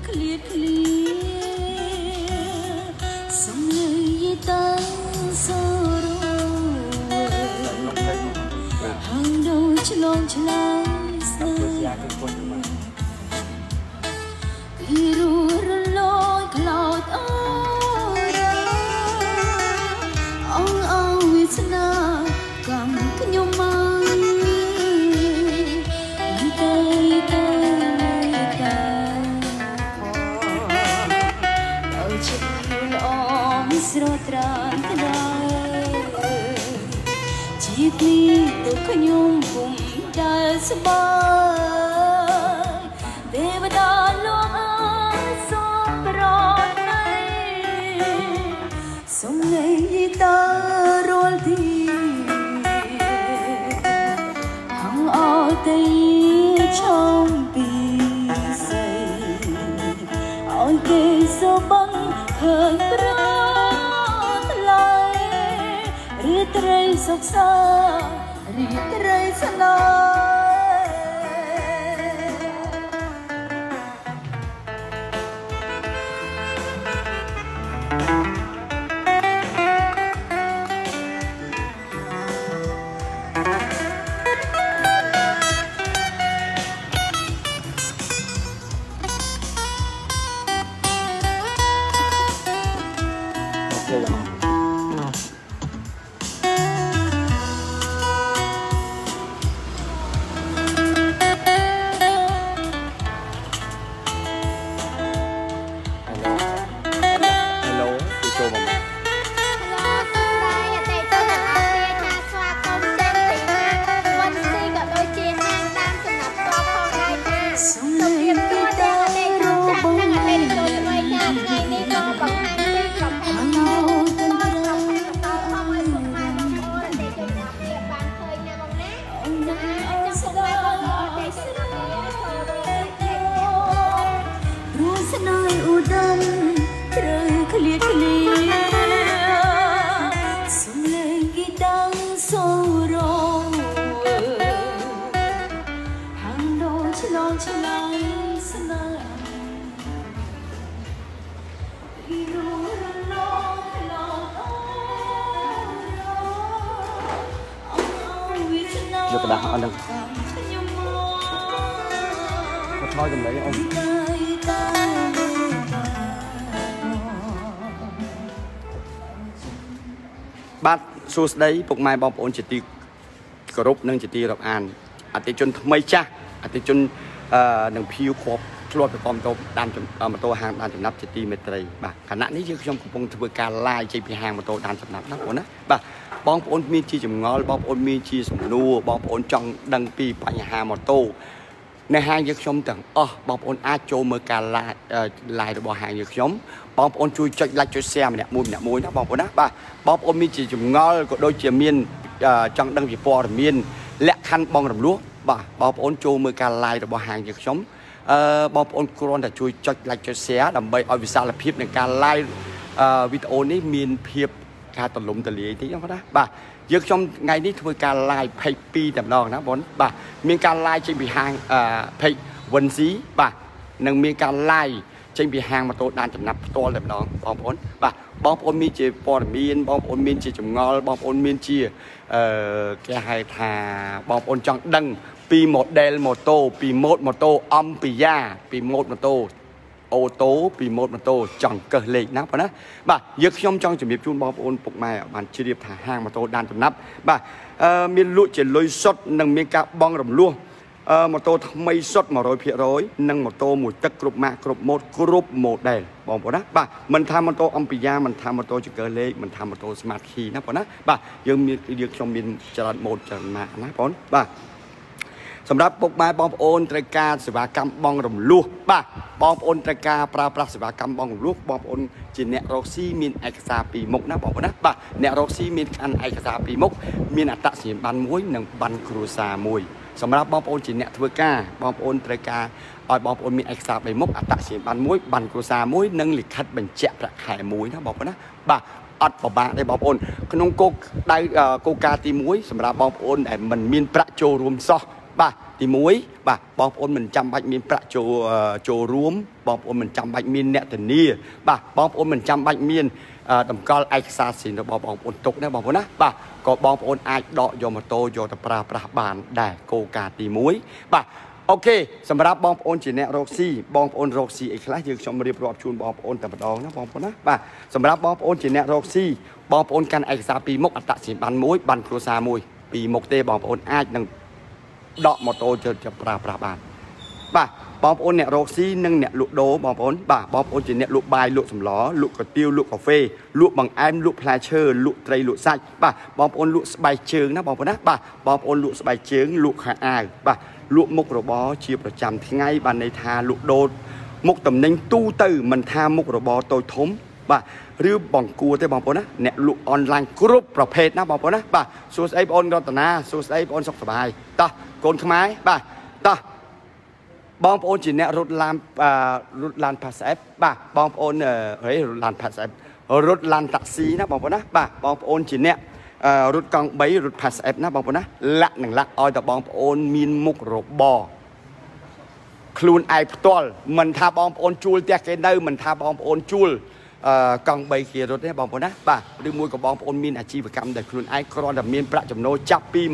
បាទសួស្តីពុកម៉ែបងប្អូនជាទីគោរពនិងជាទីរាប់អានអតិជនថ្មីចាស់អតិជននឹងភៀវគ្រាប់ធ្លាប់ទៅកំតោដានម៉ូតូហាងដានចំណាប់ជាទីមេត្រីបាទខណៈនេះយើងខ្ញុំកំពុងធ្វើការ live ចេញពីហាងម៉ូតូដានចំណាប់ណាបងប្អូនណាបាទបងប្អូនមានជាចម្ងល់បងប្អូនមានជាសំណួរបងប្អូនចង់ដឹងពីបញ្ហាម៉ូតូនៅហាងយើងខ្ញុំទាំងអស់បងប្អូនអាចចូលមើលការ live របស់ហាងយើងខ្ញុំបងប្អូនជួយចុច like ចុច share ម្នាក់មួយណាបងប្អូនណាបាទបងប្អូនមានជាចម្ងល់ក៏ដូចជាមានចង់ដឹងពីព័ត៌មានលក្ខខណ្ឌបងរំលោះបាទបងប្អូនចូលមើលការ live របស់ហាងយើងខ្ញុំបងប្អូនគ្រាន់តែជួយចុច like ចុច share ដើម្បីឲ្យវិសាលភាពនៃការ live វីដេអូនេះមានភាពការទលំទលាយតិចណាបាទយើងខ្ញុំថ្ងៃនេះធ្វើការ live page 2តែម្ដងណាបងបាទមានការ live ចេញពីហាងpage វិនស៊ីបាទនិងមានការ live ចេញពីហាងម៉ូតូដានចំណាប់ផ្ទាល់តែម្ដងបងប្អូនបាទបងប្អូនមានជាព័ត៌មានបងប្អូនមានជាចម្ងល់បងប្អូនមានជាគេហៅថាបងប្អូនចង់ដឹងពី model ម៉ូតូពី mode ម៉ូតូអំពីយ៉ាពី mode ម៉ូតូអូតូពី mode ម៉ូតូចង់កឹសលេខណាបងណាបាទយើងខ្ញុំចង់ជំរាបជូនបងប្អូនពុកម៉ែបានជ្រាបថាហាងម៉ូតូដានចំណាប់បាទមានលក់ជាលុយសុទ្ធនិងមានការបង់រំលោះម៉ូតូថ្មីសុទ្ធ 100% និងម៉ូតូមួយទឹកគ្រប់ម៉ាកគ្រប់ម៉ូតគ្រប់ model បងប្អូនណាបាទមិនថាម៉ូតូអំពីយ៉ាមិនថាម៉ូតូចង្កឹះលេខមិនថាម៉ូតូ smart key ណាបងណាបាទយើងខ្ញុំមានច្រើនម៉ូតច្រើនម៉ាកណាបងបាទសម្រាប់ពុកម៉ែបងប្អូនត្រូវការសេវាកម្មបងរំលោះបាទបងប្អូនត្រូវការប្រើប្រាស់សេវាកម្មបងរំលោះបងប្អូនជាអ្នករកស៊ីមានឯកសារពីរមុខណាបងប្អូនណាបាទអ្នករកស៊ីមានឯកសារពីរមុខមានអត្តសញ្ញាណប័ណ្ណមួយនិងប័ណ្ណគ្រួសារមួយសម្រាប់បងប្អូនជាអ្នកធ្វើការបងប្អូនត្រូវការឲ្យបងប្អូនមានឯកសារ3មុខអត្តសញ្ញាណប័ណ្ណមួយប័ណ្ណគ្រួសារមួយនិងលិខិតបញ្ជាក់ប្រាក់ខែមួយណាបងប្អូនណាបាទអត់ពិបាកទេបងប្អូនក្នុងគោលការណ៍ទី1សម្រាប់បងប្អូនដែលមិនមានប្រាក់ចូលរួមសោះបាទទី1បាទបងប្អូនមិនចាំបាច់មានប្រាក់ចូលរួមបងប្អូនមិនចាំបាច់មានអ្នកធានាបាទបងប្អូនមិនចាំបាច់មានតម្កល់ឯកសារសិទ្ធិរបស់បងប្អូនទុកណាបងប្អូនណាបាទក៏បងប្អូនអាចដកយកម៉ូតូយកទៅប្រើប្រាស់បានដែរគោលការណ៍ទី1បាទអូខេសម្រាប់បងប្អូនជាអ្នករកស៊ីបងប្អូនរកស៊ីអីខ្លះយើងខ្ញុំរៀបរាប់ជូនបងប្អូនតែម្ដងណាបងប្អូនណាបាទសម្រាប់បងប្អូនជាអ្នករកស៊ីបងប្អូនកាន់ឯកសារ2មុខអត្តសញ្ញាណប័ណ្ណ1ប័ណ្ណគ្រួសារ1 2មុខទេបងប្អូនអាចនឹងដកម៉ូតូទៅប្រើប្រាស់បានបាទបងប្អូនអ្នករកស៊ីនិងអ្នកលក់ដូរបងប្អូនបាទបងប្អូនជាអ្នកលក់បាយលក់សម្លលក់កាទៀវលក់កាហ្វេលក់បង្អែមលក់ផ្លែឈើលក់ត្រីលក់សាច់បាទបងប្អូនលក់ស្បែកជើងណាបងប្អូនណាបាទបងប្អូនលក់ស្បែកជើងលក់ខោអាវបាទលក់មុខរបរជាប្រចាំថ្ងៃបានន័យថាលក់ដូរមុខតំណែងទូទៅមិនថាមុខរបរតូចធំបាទឬបងគួរទេបងប្អូនណាអ្នកលក់អនឡាញគ្រប់ប្រភេទណាបងប្អូនណាបាទសួស្ដីបងប្អូនរតនាសួស្ដីបងប្អូនសុខសប្បាយតោះកូនខ្មែរបាទតោះបងប្អូនជាអ្នករត់ឡាន Pass App បាទបងប្អូនរត់ឡាន Pass App រត់ឡានតាក់ស៊ីណាបងប្អូនណាបាទបងប្អូនជាអ្នករត់កង់3រត់ Pass App ណាបងប្អូនណាលាក់ឲ្យតែបងប្អូនមានមុខរបរខ្លួនឯងផ្ទាល់មិនថាបងប្អូនជួលផ្ទះគេនៅមិនថាបងប្អូនជួលកង់3គេរត់ទេបងប្អូនណាបាទឬមួយក៏បងប្អូនមានអាជីវកម្មដែលខ្លួនឯងគ្រាន់តែមានប្រាក់ចំណូលចាប់ពី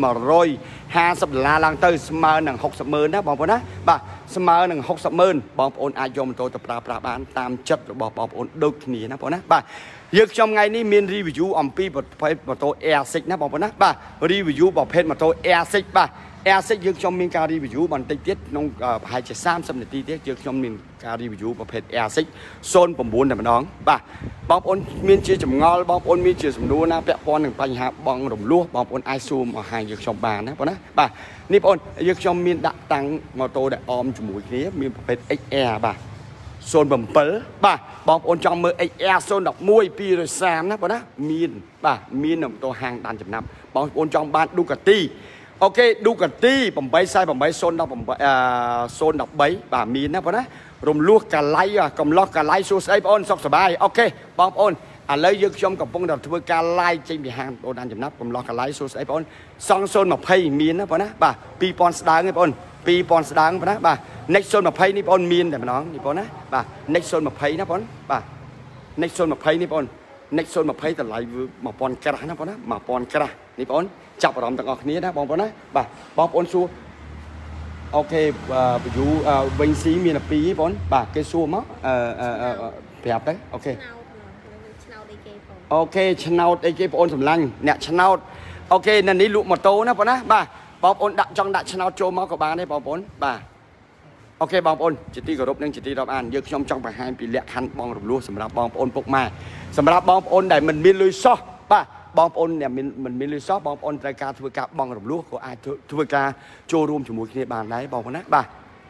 $150ឡើងទៅស្មើនឹង$60,000ណាបងប្អូនណាបាទស្មើនឹង$60,000បងប្អូនអាចយកម៉ូតូទៅប្រើប្រាស់បានតាមចិត្តរបស់បងប្អូនដូចគ្នាណាបងប្អូនណាបាទយើងខ្ញុំថ្ងៃនេះមាន review អំពីប្រភេទម៉ូតូ Air6 ណាបងប្អូនណាបាទ review ប្រភេទម៉ូតូ Air6 បាទ Air6 យើងខ្ញុំមានការ review បន្តិចទៀតក្នុងប្រហែលជា30នាទីទៀតយើងខ្ញុំមានការ review ប្រភេទ Air6 09តែម្ដងបាទបងប្អូនមានជាចម្ងល់បងប្អូនមានជាសំណួរណាពាក់ព័ន្ធនឹងបញ្ហាបងរំលោះបងប្អូនអាចសួរមកឲ្យយើងខ្ញុំបានណាបងណាបាទនេះបងប្អូនយើងខ្ញុំមានដាក់តាំងម៉ូតូដែលអមជាមួយគ្នាមានប្រភេទ XR បាទ07បាទបងប្អូនចង់មើល XR 011 230ណាបងណាមានបាទមាននៅម៉ូតូហាងដានចំណាប់បងប្អូនចង់បាន Ducati អូខេ Ducati 848 013បាទមានណាបងណារំលោះកាឡៃកំឡោះកាឡៃសួស្ដីបងប្អូនសុខសប្បាយអូខេបងប្អូនឥឡូវយើងខ្ញុំកំពុងតែធ្វើការ live ចេញពីហាងបងដានចំណាប់កំឡោះកាឡៃសួស្ដីបងប្អូនសង់020មានណាបងណាបាទ2000ស្ដើងទេបងប្អូន2000ស្ដើងបងណាបាទ Next 020នេះបងប្អូនមានតែម្ដងនេះបងប្អូនណាបាទ Next 020ណាបងប្អូនបាទ Next 020នេះបងប្អូន Next 020តម្លៃ1000ក្រាស់ណាបងប្អូនណា1000ក្រាស់នេះបងប្អូនចាប់អារម្មណ៍ទាំងអស់គ្នាណាបងប្អូនណាបាទបងប្អូនសួរអូខេview វិញស៊ីមានតែ2បងប្អូនបាទគេសួរមកប្រាប់ទៅអូខេអូខេឆ្នោតអីគេបងប្អូនសម្លាញ់អ្នកឆ្នោតអូខេនៅនេះលក់ម៉ូតូណាបងណាបាទបងប្អូនចង់ដាក់ឆ្នោតចូលមកក៏បានដែរបងប្អូនបាទអូខេបងប្អូនជាទីគោរពនិងជាទីរាប់អានយើងខ្ញុំចង់បង្ហាញពីលក្ខខណ្ឌបងរំលោះសម្រាប់បងប្អូនពុកម៉ែសម្រាប់បងប្អូនដែលមិនមានលុយសោះបាទបងប្អូនដែលមិនមានលុយសោះបងប្អូនត្រូវការធ្វើការបងរំលោះក៏អាចធ្វើការចូលរួមជាមួយគ្នាបានដែរបងប្អូនណាបាទ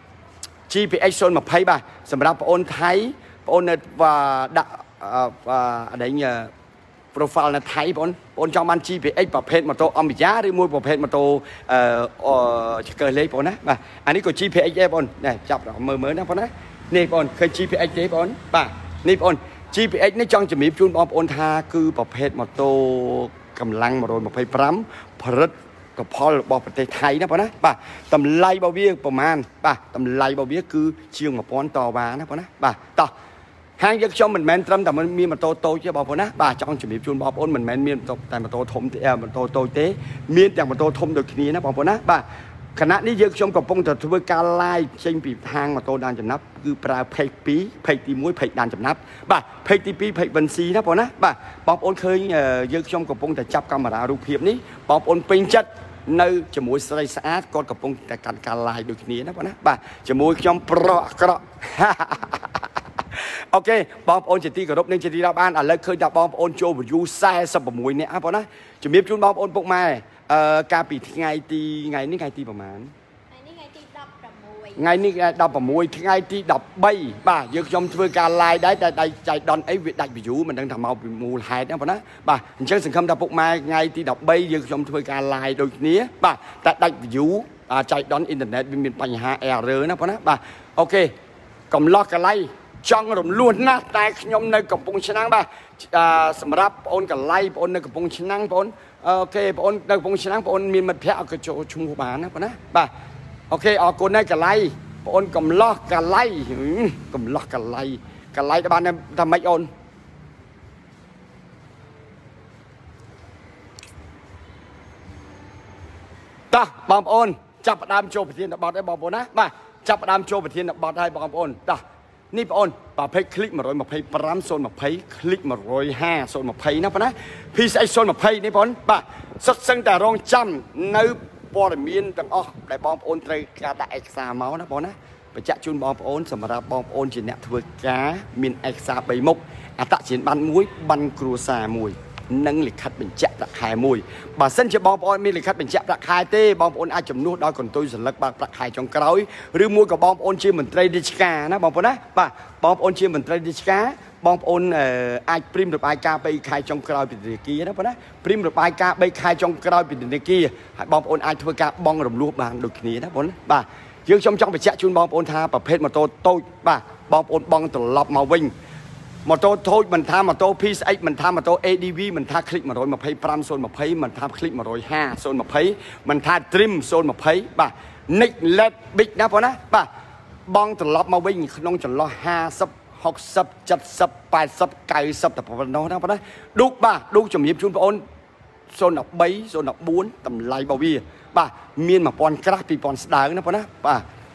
GPX 020បាទសម្រាប់បងប្អូនថៃបងប្អូននៅដាក់អដែងprofile នៅថៃបងប្អូនចង់បាន GPX ប្រភេទម៉ូតូអមេរិកាឬមួយប្រភេទម៉ូតូឆ្កឹះលេខបងណាបាទអានេះក៏ GPX ដែរបងនេះចាប់មើលណាបងណានេះបងឃើញ GPX ទេបងបាទនេះបង GPX នេះចង់ជំរាបជូនបងប្អូនថាគឺប្រភេទម៉ូតូកម្លាំង125ផលិតកផលរបស់ប្រទេសថៃណាបងណាបាទតម្លៃរបស់វាប្រហែលបាទតម្លៃរបស់វាគឺជាង1000តវ៉ាណាបងណាបាទតោះហាងយើងខ្ញុំមិនមែនត្រឹមតែមានម៉ូតូតូចទេបងប្អូនណាបាទចង់ជំរាបជូនបងប្អូនមិនមែនមានតែម៉ូតូធំទេម៉ូតូតូចទេមានទាំងម៉ូតូធំដូចគ្នាណាបងប្អូនណាបាទខណៈនេះយើងខ្ញុំកំពុងតែធ្វើការ live ចេញពីហាងម៉ូតូដានចំណាប់គឺប្រើ page 2 page ទី1 page ដានចំណាប់បាទ page ទី2 page វិនស៊ីណាបងណាបាទបងប្អូនឃើញយើងខ្ញុំកំពុងតែចាប់កាមេរ៉ារូបភាពនេះបងប្អូនពេញចិត្តនៅជាមួយស្រីស្អាតគាត់កំពុងតែកាន់ការ live ដូចគ្នាណាបងណាបាទជាមួយខ្ញុំប្រក់អាក្រក់អូខេបងប្អូនជាទីគោរពនិងជាទីរាប់អានឥឡូវឃើញថាបងប្អូនចូល view 46នាក់បងណាជំរាបជូនបងប្អូនពុកម៉ែកាលពីថ្ងៃនេះថ្ងៃទីប្រហែលថ្ងៃនេះថ្ងៃទី16ថ្ងៃនេះ16ថ្ងៃទី13បាទយើងខ្ញុំធ្វើការ live ដែរតែដៃចៃដនអីវាដាច់ view មិនដឹងថាមកពីមូលហេតុណាបងណាបាទអញ្ចឹងសង្ឃឹមថាពុកម៉ែថ្ងៃទី13យើងខ្ញុំធ្វើការ live ដូចគ្នាបាទតែដាច់ view ចៃដនអ៊ីនធឺណិតវាមានបញ្ហា error ណាបងណាបាទអូខេកំឡោះកន្លែងចង់រំលោះណាស់តែខ្ញុំនៅកំពង់ឆ្នាំងបាទសម្រាប់បងអូនកន្លែងបងអូននៅកំពង់ឆ្នាំងបងអូនអូខេបងអូននៅកំពង់ឆ្នាំងបងអូនមានមិត្តភ័ក្តិក៏ចូលឈ្មោះបានណាបងណាបាទโอเคออกคนได้กะไลโอนกำล้อกะไลกำล้อกะไลตะบ้านเนี่ยทำไมโอนตาบอมโอนจับดามโจประเทศบอลได้บอมโอนนะมาจับดามโจประเทศบอลได้บอมโอนตานี่ปอนป่าเพคลิกมา100มาเพปรามโซนมาเพคลิกมา105โซนมาเพนะปะนะพี่ใส่โซนมาเพนี่ปอนป่าสักสังแต่รองจำในปอดมีนต่างออกได้บอมโอนเตะกาได้เอกสารเมาส์นะปอนนะไปจัดจุนบอมโอนสำหรับบอมโอนจีเนตทเวกามีนเอกสารใบมุกอัตจีนบันมุ้ยบันครูซามวยนั่งหลีกคัดเป็นเจ็บประคายมวยบ่าเส้นจะบอมโอนมีหลีกคัดเป็นเจ็บประคายเต้บอมโอนอาจจำนวนดอยคนตุยสันลักบางประคายจงกระไรหรือมวยกับบอมโอนชื่อเหมือนไตรดิชกานะบอมโอนนะป่ะบอมโอนชื่อเหมือนไตรดิชกาบอมโอนอาจพริมหรือปลายกาไปคายจงกระไรเป็นเดกี้นะป่ะนะพริมหรือปลายกาไปคายจงกระไรเป็นเดกี้บอมโอนอาจทเวกาบองรำลูกบางดุนี้นะป่ะป่ะยืมช่องไปแชะจุนบอมโอนทาประเภทมาโตโต้ป่ะบอมโอนบองตลบมาวิ่งมาโต้โทษมันทำมาโต้พีซไอมันทำมาโต้ ADV มันท่าคลิกมา100มาเพย์พรามโซนมาเพย์มันท่าคลิกมา105โซนมาเพย์มันท่าตริมโซนมาเพย์ป่ะนิกเล็ดบิ๊กนะพอนะป่ะบองตลบมาวิ่งน้องจะรอ50 60 70 80 90แต่พอน้องนะพอนะดูป่ะดูจมูกชุนปอนโซนดับใบโซนดับบุญตำไลบาวีป่ะเมียนมาปอนกราปีปอนสดานะพอนะป่ะ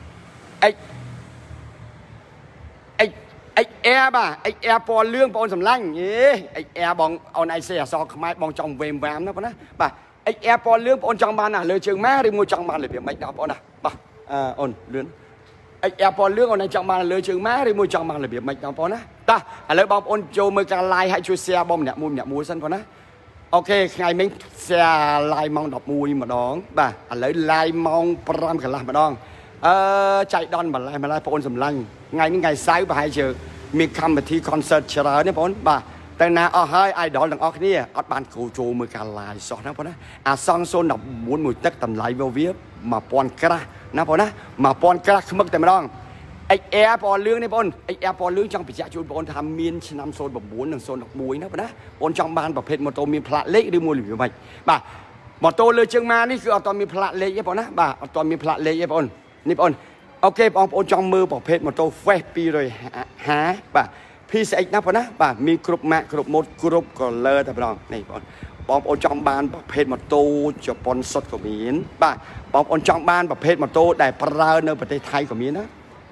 ไอแอร์ป่ะไอแอร์ปอนเรื่องปอนสำลังไอแอร์บองเอาในเสียซอกไม้บองจองเวมแวมนะป่ะนะป่ะไอแอร์ปอนเรื่องปอนจองบานน่ะเลยเชิงแม่หรือมวยจองบานเลยเปียกไม่ดับปอนน่ะป่ะอ่อนเลื่อนไอแอร์ปอนเรื่องเอาในจองบานเลยเชิงแม่หรือมวยจองบานเลยเปียกไม่ดับปอนนะตาอะไรบองปอนโจมือการไล่ให้ช่วยเสียบอมเนี่ยมูสั้นปอนนะโอเคไงมิ้งเสียไล่มองดอกมูมาดองป่ะอะไรไล่มองปรามกันละมาดองใจดอนมาไล่ปอนสำลังไงนี่ไงไซส์ไปให้เจอมีคำแบบที่คอนเสิร์ตเฉลยเนี่ยผมบ่าแต่นาเอาให้ไอดอลต่างออกนี่อัดบานกูโจมือการลายสอนนะพ่อนะซองโซนดับม้วนมือตักตำไหลเวียบมาปอนกระนะพ่อนะมาปอนกระขมึกแต่ไม่ต้องไอแอร์ปอนเรื่องนี่พ่อไอแอร์ปอนเรื่องจังปิจจูนปอนทำมีนชนำโซนแบบม้วนหนึ่งโซนดอกมวยนะพ่อนะปอนจังบานประเภทมอโตมีพละเล็กหรือมวยหรือไม่บ่ามอโตเลยเชียงมานี่คือเอาตอนมีพละเล็กยังพ่อนะบ่าเอาตอนมีพละเล็กยังพ่อนี่พ่อโอเคปอนจังมือประเภทมอโตเฟสปีเลยหาบ่าพี่ใส่นับพอนะป่ะมีกรุ๊ปแม่กรุ๊ปมดกรุ๊ปก็เลอแต่ปองนี่ปองโอจองบานประเภทมาโตจะปนสดก็มีนป่ะปองโอจองบานประเภทมาโตได้ปลาในประเทศไทยก็มีนะ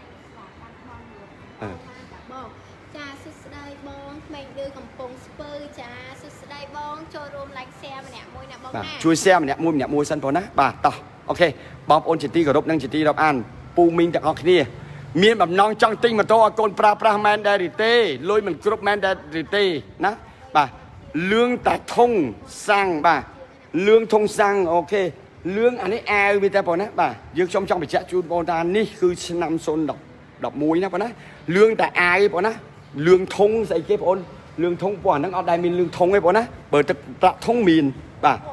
จ้าสุดสดายบองไม่ดื้อกำปงสเปอร์จ้าสุดสดายบองโจรวมไลค์แซมเนี่ยมวยเนี่ยบองหน้าช่วยแซมเนี่ยมวยสั้นพอนะป่ะต่อโอเคปองโอนจิตตีกับรบนั่งจิตตีรับอ่านปูมิงจากออกนี่เมียนแบบน้องจังติ้งมาโตอากนปลาแมนเดริเต้ลอยมันกรุ๊ปแมนเดริเต้นะป่ะเรื่องแต่ทงสร้างป่ะเรื่องทงสร้างโอเคเรื่องอันนี้แอร์มีแต่ปอนะป่ะยืมช่องไปแชะจูนโบราณนี่คือนำโซนดอกมวยนะปอนะเรื่องแต่แอร์ปอนะเรื่องทงใส่เก็บโอนเรื่องทงปอนนั่งเอาได้มีเรื่องทงไอ้ปอนะเปิดตะทงมีนป่ะ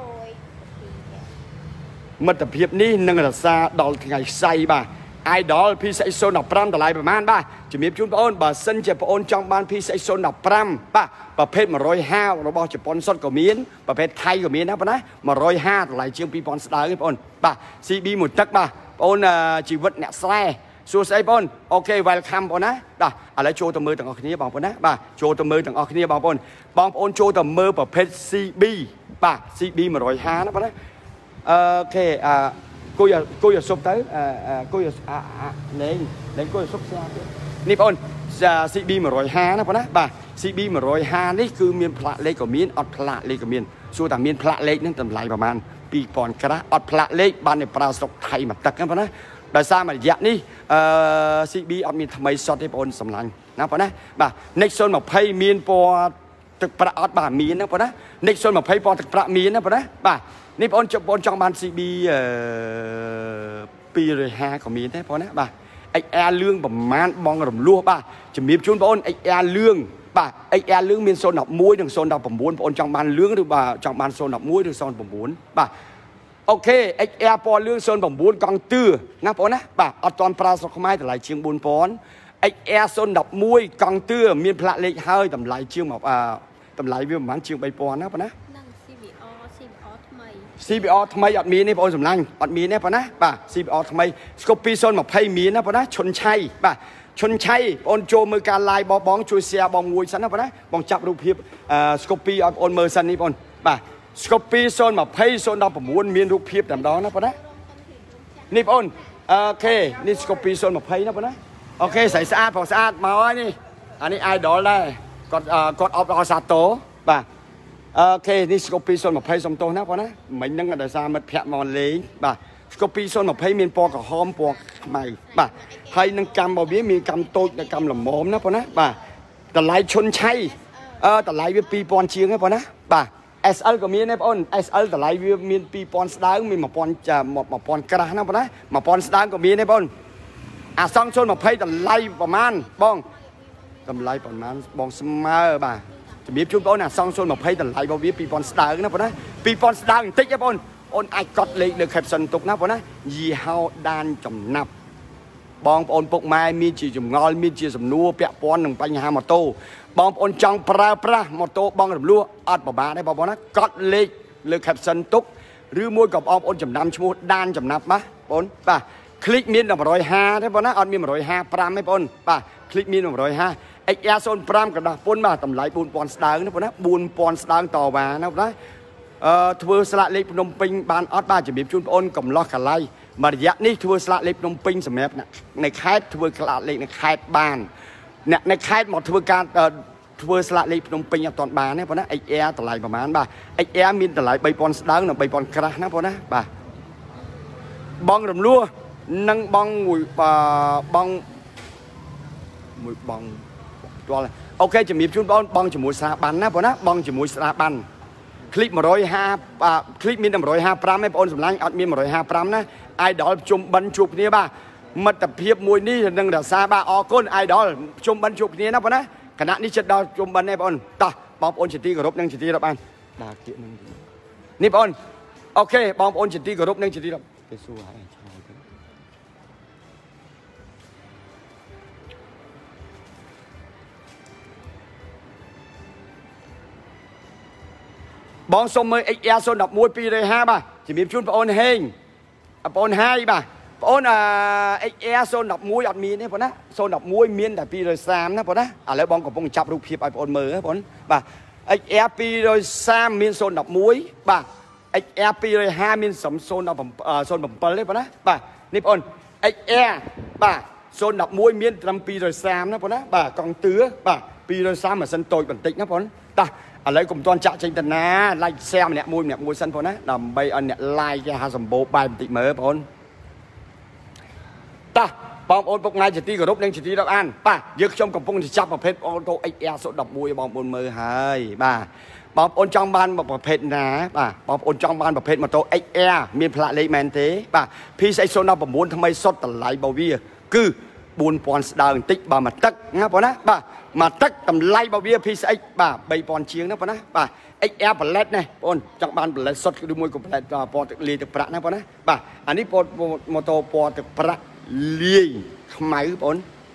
มันแต่เพียบนี่นั่งแต่ซาดอลไงใส่ป่ะไอดอลพี่ใส่โซนดับพรำแต่ลายประมาณป่ะจะมีชุนปอนบ่าเส้นจะปอนจังบานพี่ใส่โซนดับพรำป่ะประเภทมา105เราบอกจะปอนสดก็มีนประเภทไทยก็มีนะป่ะนะมา105แต่ลายเชียงปีปอนสตาร์ก็ปอนป่ะซีบีหมดทักป่ะปอนชีวิตเนี่ยแซ่สูใส่ปอนโอเคเวลคัมปอนนะป่ะอะไรโชว์ตัวมือต่างออกนี้บางปอนนะป่ะโชว์ตัวมือต่างออกนี้บางปอนโชว์ตัวมือประเภทซีบีป่ะซีบีมา105นะป่ะนะโอเคcô giờ sụp tới cô giờ lên cô giờ sụp xeนี่ปอนซีบีมา105นะปอนนะบ่าซีบีมา105นี่คือมีนพละเล็กกับมีนอดพละเล็กกับมีนส่วนแต่มีนพละเล็กนั่นตำไรประมาณปีปอนกระอดพละเล็กบ้านในปราศกไทยมาตักกันปอนนะโดยสร้างมาอย่างนี้ซีบีอดมีทำไมสอดให้ปอนสำลังนะปอนนะบ่าในโซนมาเพย์มีนปอตึกประอดบ่ามีนนะปอนนะในโซนมาเพย์ปอตึกประมีนนะปอนนะบ่านี่ปอนจะปอนจังบานซีบีปีเลย5ก็มีได้พอนะบ่าไอแอร์เรื่องประมาณบองรำลัวบ่าจะมีชุนปอนไอแอร์เรื่องบ่าไอแอร์เรื่องมีโซนดับมวยถึงโซนดับผมบุญปอนจังบานเรื่องหรือบ่าจังบานโซนดับมวยถึงโซนผมบุญบ่าโอเคไอแอร์ปอนเรื่องโซนผมบุญกองตื้อนะปอนนะบ่าเอาตอนปลาสกไม้แต่ไหลเชียงบุญปอนไอแอร์โซนดับมวยกองตื้อมีพละเล็กเฮ้ยแต่ไหลเชียงแบบแต่ไหลวิวมันเชียงใบปอนนะปอนนะ CBO ថ្មីអត់មានទេបងសំឡាញ់អត់មានទេបងណាបាទ CBO ថ្មី Scoopy 020មានណាបងណាឈុនឆៃបាទឈុនឆៃបងចូលមើលការ live របស់បងជួយ share បងមួយសិនណាបងណាបងចាប់រូបភាព Scoopy ឲ្យបងមើលសិននេះបងបាទ Scoopy 020 019មានរូបភាពតែម្ដងណាបងណានេះបងអូខេនេះ Scoopy 020ណាបងណាអូខេស្អាតបងស្អាតមកហើយនេះអានេះ idol ដែរគាត់អបដល់សាទរបាទអូខេនេះ Scoopy 020សុំទោសណាបងណាមិញហ្នឹងដោយសារមិត្តភ័ក្ដិមកលេងបាទ Scoopy 020មានពណ៌ក្រហមពណ៌ខ្មៅបាទហើយនឹងកម្មរបស់វាមានកម្មតូចនិងកម្មល្មមណាបងណាបាទតម្លៃឈុនឆៃតម្លៃវា2000ជាងហ្នឹងបងណាបាទ SL ក៏មានដែរបង SL តម្លៃវាមាន2000ស្ដើងមាន1000ក្រាស់ណាបងណា1000ស្ដើងក៏មានដែរបងអាសង់020តម្លៃប្រហែលបងតម្លៃប្រហែលបងស្មើបាទជំរាបជូនបងអាសង់020តម្លៃរបស់វា2000ស្ដើងណាបងណា2000ស្ដើងបន្តិចទេបងអូនអាចកត់លេខលើ caption ទុកណាបងណាយីហោដានចំណាប់បងប្អូនពុកម៉ែមានជាចម្ងល់មានជាសំណួរពាក់ព័ន្ធនឹងបញ្ហាម៉ូតូបងប្អូនចង់ប្រើប្រាស់ម៉ូតូបងរំលោះអត់ពិបាកទេបងប្អូនណាកត់លេខលើ caption ទុកឬមួយក៏បងប្អូនចំណាំឈ្មោះដានចំណាប់ណាបងបាទคลิกមាន150ទេបងណាអត់មាន155ទេបងបាទคลิกមាន150 XR05 กระดาษពុនបាទតម្លៃ4000ស្ដើងណាបងណា4000ស្ដើងតវ៉ាណាបងណាធ្វើស្លាកលេខភ្នំពេញបានអត់បាទជំរាបជូនបងអូនកំឡោះកលៃមួយរយៈនេះធ្វើស្លាកលេខភ្នំពេញសម្រាប់នៅខេត្តធ្វើស្លាកលេខនៅខេត្តបានអ្នកនៅខេត្តមកធ្វើការធ្វើស្លាកលេខភ្នំពេញអត់ទាន់បានទេបងណា XR តម្លៃប្រហែលបាទ XR មានតម្លៃ3000ស្ដើងនិង3000ក្រាស់ណាបងណាបាទបងរំលោះនឹងបងមួយបងផ្ទាល់អូខេជំរាបជូនបងជាមួយស្រាបានណាបងណាបងជាមួយស្រាបានคลิป150คลิปមាន155ឯបងអូនសម្លាញ់អត់មាន155ណា idol ជុំបិណ្ឌជួបគ្នាបាទមិត្តភាពមួយនេះនឹងរក្សាបាទអរគុណ idol ជុំបិណ្ឌជួបគ្នាណាបងណាគណៈនេះចិត្តដល់ជុំបិណ្ឌទេបងអូនតោះបងប្អូនជាទីគោរពនិងជាទីរាប់អានបាទគៀកនឹងនេះបងអូនអូខេបងប្អូនជាទីគោរពនិងជាទីរាប់គេសួរហើយបងសុំមើល XR011 250បាទជំរាបជូនបងអូនហេងបងអូនហាយបាទបងអូនXR011 អត់មានទេបងណា011មានតែ230ណាបងណាឥឡូវបងកំពុងចាប់រូបភាពឲ្យបងអូនមើលបងបាទ XR230 មាន011បាទ XR250 មាន017ទេបងណាបាទនេះបងអូន XR បាទ011មានត្រឹម230ណាបងណាបាទកង់ទឿបាទ230ម៉ាស៊ីនតូចបន្តិចណាបងតោះឥឡូវកុំទាន់ចាក់ចេញតាណា like share ម្នាក់មួយសិនបងណាដើម្បីឲ្យអ្នក like គេហៅសម្បូរបែបបន្តិចមើលបងតោះបងប្អូនពុកម៉ែជាទីគោរពនិងជាទីរាប់អានបាទយើងខ្ញុំកំពុងតែចាប់ប្រភេទអូតូ XR011 បងប្អូនមើលហើយបាទបងប្អូនចង់បានប្រភេទណាបាទបងប្អូនចង់បានប្រភេទម៉ូតូ XR មានផ្លាកលេខមែនទេបាទ PX019 ថ្មីសុទ្ធតម្លៃរបស់វាគឺ4000ស្ដើងបន្តិចបាទមកទឹកណាបងណាបាទមកទឹកតម្លៃរបស់វា PCX បាទ3000ជាងណាបងណាបាទ XR ប្លែតណាបងចង់បានប្លែតសុទ្ធឬមួយក៏ប្លែតពណ៌ទឹកលាយទឹកប្រាក់ណាបងណាបាទអានេះពណ៌ម៉ូតូពណ៌ទឹកប្រាក់លាយខ្មៅបង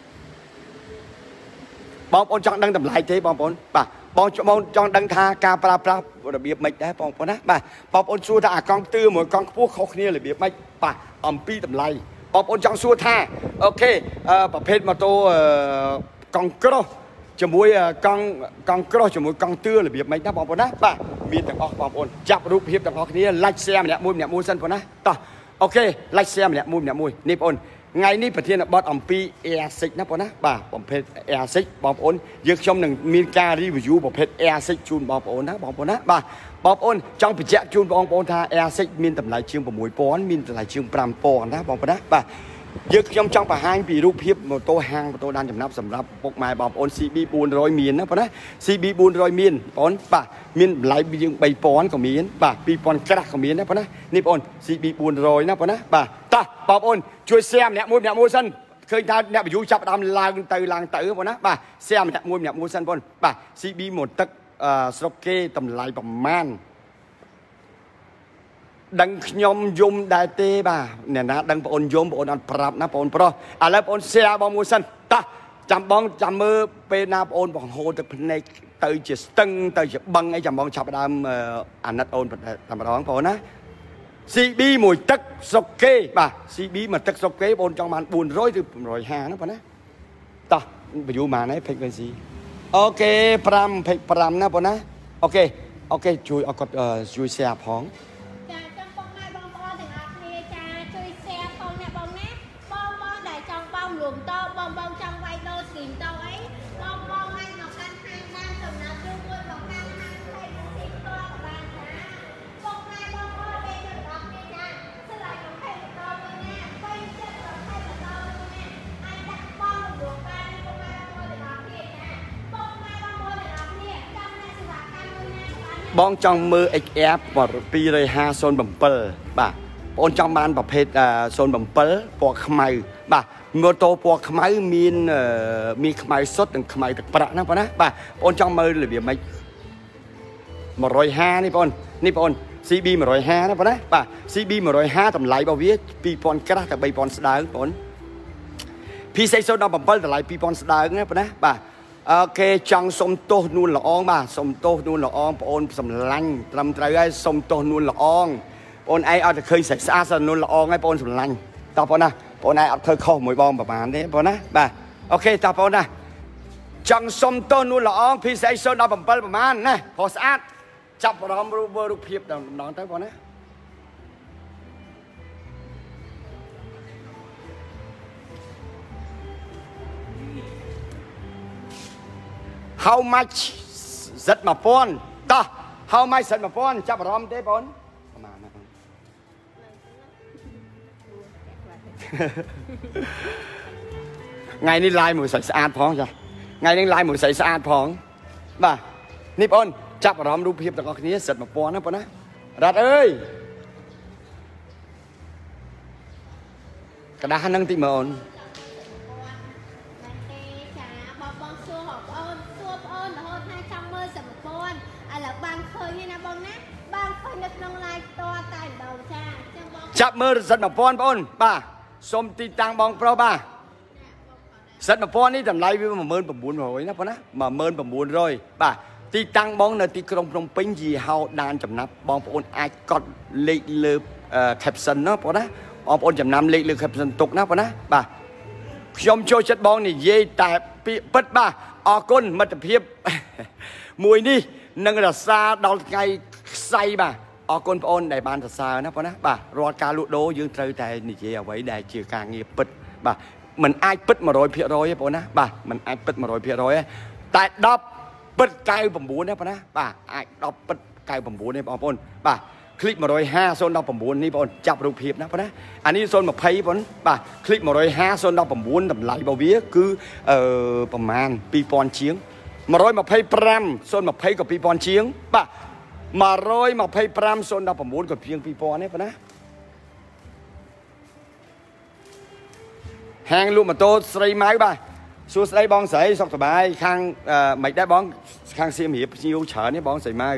ប្អូនចង់ដឹងតម្លៃទេបងប្អូនបាទបងចង់ដឹងថាការប្រើប្រាស់របៀបម៉េចដែរបងប្អូនណាបាទបងប្អូនសួរថាអាកង់ទឿមួយកង់ខ្ពស់ខុសគ្នារបៀបម៉េចបាទអំពីតម្លៃបងប្អូនចង់សួរថាអូខេប្រភេទម៉ូតូកង់ក្រោះជាមួយកង់ក្រោះជាមួយកង់ទឿរបៀបម៉េចណាបងប្អូនណាបាទមានទាំងអស់បងប្អូនចាប់រូបភាពទាំងអស់គ្នា like share ម្នាក់មួយសិនបងណាតោះអូខេ like share ម្នាក់មួយនេះបងប្អូនថ្ងៃនេះប្រធានបទអំពី Air6 ណាបងណាបាទប្រភេទ Air6 បងប្អូនយើងខ្ញុំនឹងមានការ review ប្រភេទ Air6 ជូនបងប្អូនណាបងប្អូនណាបាទបងប្អូនចង់បញ្ជាក់ជូនបងប្អូនថា Air6 មានតម្លៃជាង6000មានតម្លៃជាង5000ណាបងប្អូនណាបាទយើងខ្ញុំចង់បង្ហាញពីរូបភាពម៉ូតូហាងម៉ូតូដានចំណាប់សម្រាប់ពុកម៉ែបងប្អូន CB 400មានណាបងណា CB 400មានបងបាទមានតម្លៃជាង3000ក៏មានបាទ2000ក្រាស់ក៏មានណាបងណានេះបង CB 400ណាបងណាបាទតោះបងប្អូនជួយ share ម្នាក់មួយសិនឃើញថាអ្នក view ចាប់ដើមឡើងទៅបងណាបាទ share ម្នាក់មួយសិនបងបាទ CB មកទឹកស្រុកគេតម្លៃប្រមាណដឹងខ្ញុំយំដែរទេបាទអ្នកណាដឹងបងអូនយំបងអូនអត់ប្រាប់ណាបងអូនប្រុសឥឡូវបងអូន share បងមួយសិនតោះចាំមើលពេលណាបងអូនបង្ហូរទឹកភ្នែកទៅជាស្ទឹងទៅជាបឹងអីចាំបងចាប់ដើមអាណិតអូនតែម្ដងបងអូនណា CB មួយទឹកសុកគេបាទ CB មួយទឹកសុកគេបងចង់បាន400ឬ150ណាបងណាតោះបញ្យូរបានហើយ frequency អូខេ5ណាបងណាអូខេជួយអរគាត់ជួយ share ផងចាចាំបងណែបងប្អូនទាំងអស់គ្នាចាជួយ share ផងណាបងណាបងដែលចង់បងលួងតបងចង់វាយដូរ stream តអីបងឲ្យមកកាន់ហាងបានសំណើជួយមួយមកកាន់ហាងផ្លេចនឹងទីផ្ទាល់បានចាបងណែបងប្អូនពេលទាំងអស់គ្នាចាស្លាយកំភែបន្តមួយណាបីចិត្តកំភែបន្តមួយណាអាចដាក់បងលួងបានបងណែបងប្អូនទាំងអស់គ្នាចាបងណែបងប្អូនទាំងអស់គ្នាចាំអ្នកសេវាកម្មមួយណាបងចង់មើល XF 25007បាទបងចង់បានប្រភេទ07ពណ៌ខ្មៅបាទម៉ូតូពណ៌ខ្មៅមានខ្មៅសុទ្ធនិងខ្មៅទឹកប្រាក់ណាបងណាបាទបងចង់មើលរបៀបម៉េច150នេះបងនេះបង CB 150ណាបងណាបាទ CB 150តម្លៃរបស់វា2000ក្រាស់តែ3000ស្ដើងបងP617តម្លៃ2000ស្ដើងណាបងណាបាទអូខេចង់សុំទោសនួនល្អបាទសុំទោសនួនល្អបងអូនសម្លាញ់ត្រឹមត្រូវហើយសុំទោសនួនល្អបងអូនឯងអត់ទៅឃើញស្អាតស្អាតនួនល្អហើយបងអូនសម្លាញ់តោះបងណាបងឯងអត់ធ្វើខុសមួយបងប្រហែលទេបងណាបាទអូខេតោះបងណាចង់សុំទោសនួនល្អP617ប្រហែលណាព្រោះស្អាតចាប់អារម្មណ៍រូបភាពម្ដងទៅបងណា How much សិត1000តោះ How much សិត1000ចាប់អារម្មណ៍ទេបងប្រហែលណាបងថ្ងៃនេះ live មួយស្អាតផងចាថ្ងៃនេះ live មួយស្អាតផងបាទនេះបងចាប់អារម្មណ៍រូបភាពទាំងអស់គ្នាសិត1000ណាបងណារ៉ាត់អើយកដាស់ហ្នឹងតិចមើលអូនចាប់មើលសិត1000បងអូនបាទសុំទីតាំងបងប្រុសបាទសិត1000នេះតម្លៃវា19900ណាបងណា19900បាទទីតាំងបងនៅទីក្រុងភ្នំពេញយីហោដានចំណាប់បងប្អូនអាចកត់លេខលើ caption ណាបងណាបងប្អូនចំណាំលេខលើ caption ទុកណាបងណាបាទខ្ញុំចូលចិត្តបងនិយាយតែពាក្យពិតបាទអរគុណមិត្តភាពមួយនេះនឹងរក្សាដល់ថ្ងៃខ្សែបាទអរគុណបងអូនដែលបានសរសើរណាបងណាបាទរាល់ការលក់ដូរយើងត្រូវតែនិយាយអ្វីដែលជាការងារពិតបាទมันអាចពិត 100% ទេបងណាបាទมันអាចពិត 100% ទេតែ10ពិត99ណាបងណាបាទអាច10ពិត99ទេបងប្អូនបាទคลิป150 019នេះបងចាប់រូបភាពណាបងណាអានេះ020បងបាទคลิป150 019តម្លៃរបស់វាគឺប្រមាណ2000ជាង125 020ក៏2000ជាងបាទ125 019ក៏ជាង2000ទេបងណាហាងលក់ម៉ូតូស្រីម៉ៅបាទសួស្ដីបងស្រីសុខសប្បាយខាងមិនដែរបងខាងសៀមរាបភ្ញៀវច្រើនទេបងស្រីម៉ៅ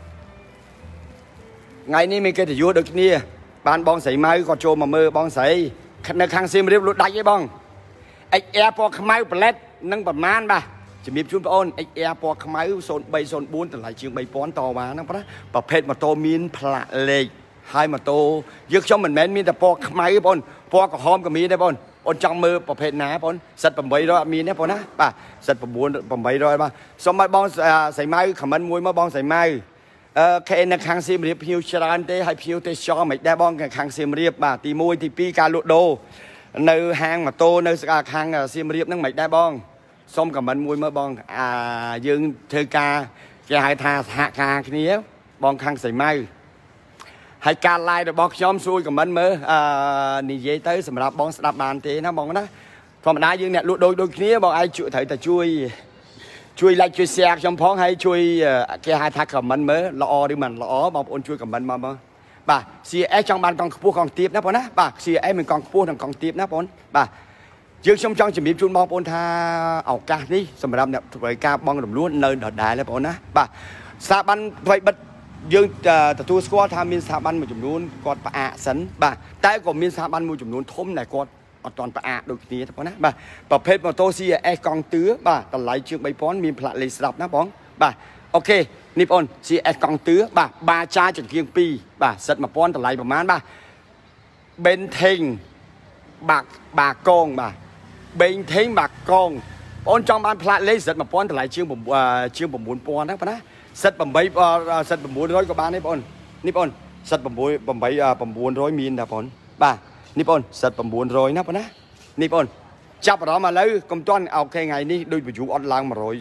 ថ្ងៃនេះមានកិត្តិយសដូចគ្នាបានបងស្រីម៉ៅក៏ចូលមកមើលបងស្រីនៅខាងសៀមរាបលក់ដាច់ទេបង XR ពណ៌ខ្មៅប្លែតនឹងប្រមាណបាទជំរាបជូនបងអូន XR ពណ៌ខ្មៅ0304តម្លៃជាង3000តវ៉ាហ្នឹងប្រភេទម៉ូតូមានផ្លាកលេខហើយម៉ូតូយើងខ្ញុំមិនមែនមានតែពណ៌ខ្មៅបងពណ៌ក្រហមក៏មានដែរបងអូនចង់មើលប្រភេទណាបងសិត800អត់មានទេបងណាបាទសិត800បាទសូមឲ្យបងស្រីម៉ៅខមមិនមួយមកបងស្រីម៉ៅខេនៅខាងសៀមរាបភ្ញៀវច្រើនទេហើយភ្ញៀវទេសចរមិនដែរបងខាងសៀមរាបបាទទី1ទី2ការលក់ដូរនៅហាងម៉ូតូនៅខាងសៀមរាបហ្នឹងមិនដែរបងសូមខមមិនមួយមើលបងយើងធ្វើការគេហៅថាសហការគ្នាបងខាងស្រីម៉ៅហើយការ live របស់ខ្ញុំសួរខមមិនមើលនិយាយទៅសម្រាប់បងស្ដាប់បានទេណាបងណាធម្មតាយើងអ្នកលក់ដូចគ្នាបងឯងត្រូវតែជួយ like ជួយ share ខ្ញុំផងហើយជួយគេហៅថា comment មើលល្អឬមិនល្អបងប្អូនជួយ comment មកមើលបាទ CS ចង់បានកង់ខ្ពស់កង់ទាបណាបងណាបាទ CS មានកង់ខ្ពស់និងកង់ទាបណាបងបាទយើងខ្ញុំចង់ជំរាបជូនបងប្អូនថាឱកាសនេះសម្រាប់អ្នកធ្វើការបងរំលោះនៅដដែលទេបងណាបាទស្ថាប័នថ្មីបិទយើងទទួលស្គាល់ថាមានស្ថាប័នមួយចំនួនគាត់ផ្អាកសិនបាទតែក៏មានស្ថាប័នមួយចំនួនធំដែលគាត់អត់ទាន់ផ្អាកដូចគ្នាទេបងណាបាទប្រភេទម៉ូតូ CRS កង់ទឿបាទតម្លៃជាង3000មានផ្លាកលេខស្រាប់ណាបងបាទโอเคนี่ปอน CS กองตื้อบาชาจุดเคียงปีเสร็จมาป้อนแต่ไรประมาณเบนเทงบากองเบนเทงบากองปอนจองบ้านพระเล็กเสร็จมาป้อนแต่ไรเชียงผมบุญปอนนะปะนะเสร็จผมบุญร้อยกว่าบ้านนี่ปอนเสร็จผมบุญร้อยมีนนะปอนนี่ปอนเสร็จผมบุญร้อยนะปะนะนี่ปอนจับเรามาเลยกำจ้อนเอาแค่ไงนี่โดยไปอยู่ออนไลน์มาร้อย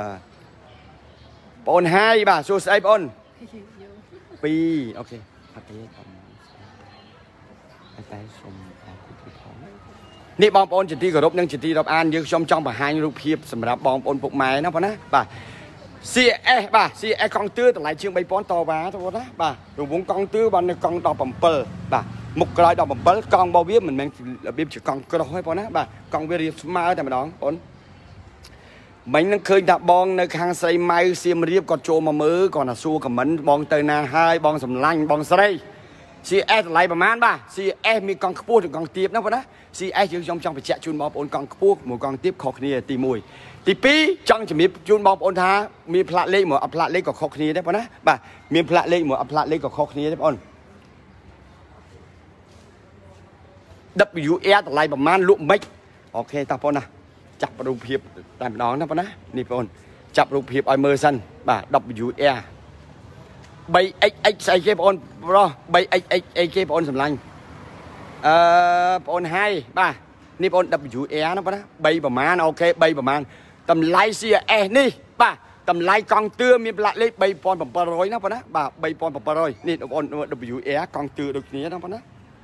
ปอนให้สูสไอปอนปีโอเคพักเยอะนี่บองปอนจิตที่กรบนั่งจิตที่รับอ่านยืดชมจ้องหายรูปเพียบสำหรับบองปอนปกไม้นะพอนะCS CS กองตื้อแต่หลายเชียงใบปอนต่อมาทั้งหมดนะรวมกองตื้อบันในกองดอกปั๊มเปิลมุกกลายดอกปั๊มเปิลกองบอเวียเหมือนแมงเบียบจะกองกระโดดให้ปอนนะกองเวียร์มาแต่มาดองปอนมันนั่งเคยดับบองในคางใส่ไม้เสียมเรียบกอดโจมามือก่อนสู้กับมันบองเตยนาไฮบองสำลังบองใส่ CS ไหลประมาณCS มีกองขพูดถึงกองเตียบนะพอนะ CS ยังจ้องไปแจกจูนบอลปนกองขพูดหมู่กองเตียบขอกนี่ตีมวยตีปีจ้องจะมีจูนบอลปนท้ามีพระเล็กหมู่อัพระเล็กกับขอกนี่ได้พอนะมีพระเล็กหมู่อัพระเล็กกับขอกนี่ได้ปอน WS ไหลประมาณลุกไม่โอเคตาปอนนะจับรูปเพียบแต่น้องนะปอนนะนี่ปอนจับรูปเพียบไอเมอร์สันWSใบไอใส่เก็บปอนรอใบไอเก็บปอนสำลังปอนให้นี่ปอนWSนะปะนะใบประมาณโอเคใบประมาณตำไลเสียนี่ตำไลกองเตือมีปลาเล็กใบปอนผมปลาร้อยนะปะนะใบปอนผมปลาร้อยนี่ปอนWS กองเตือตรงนี้นะปะนะ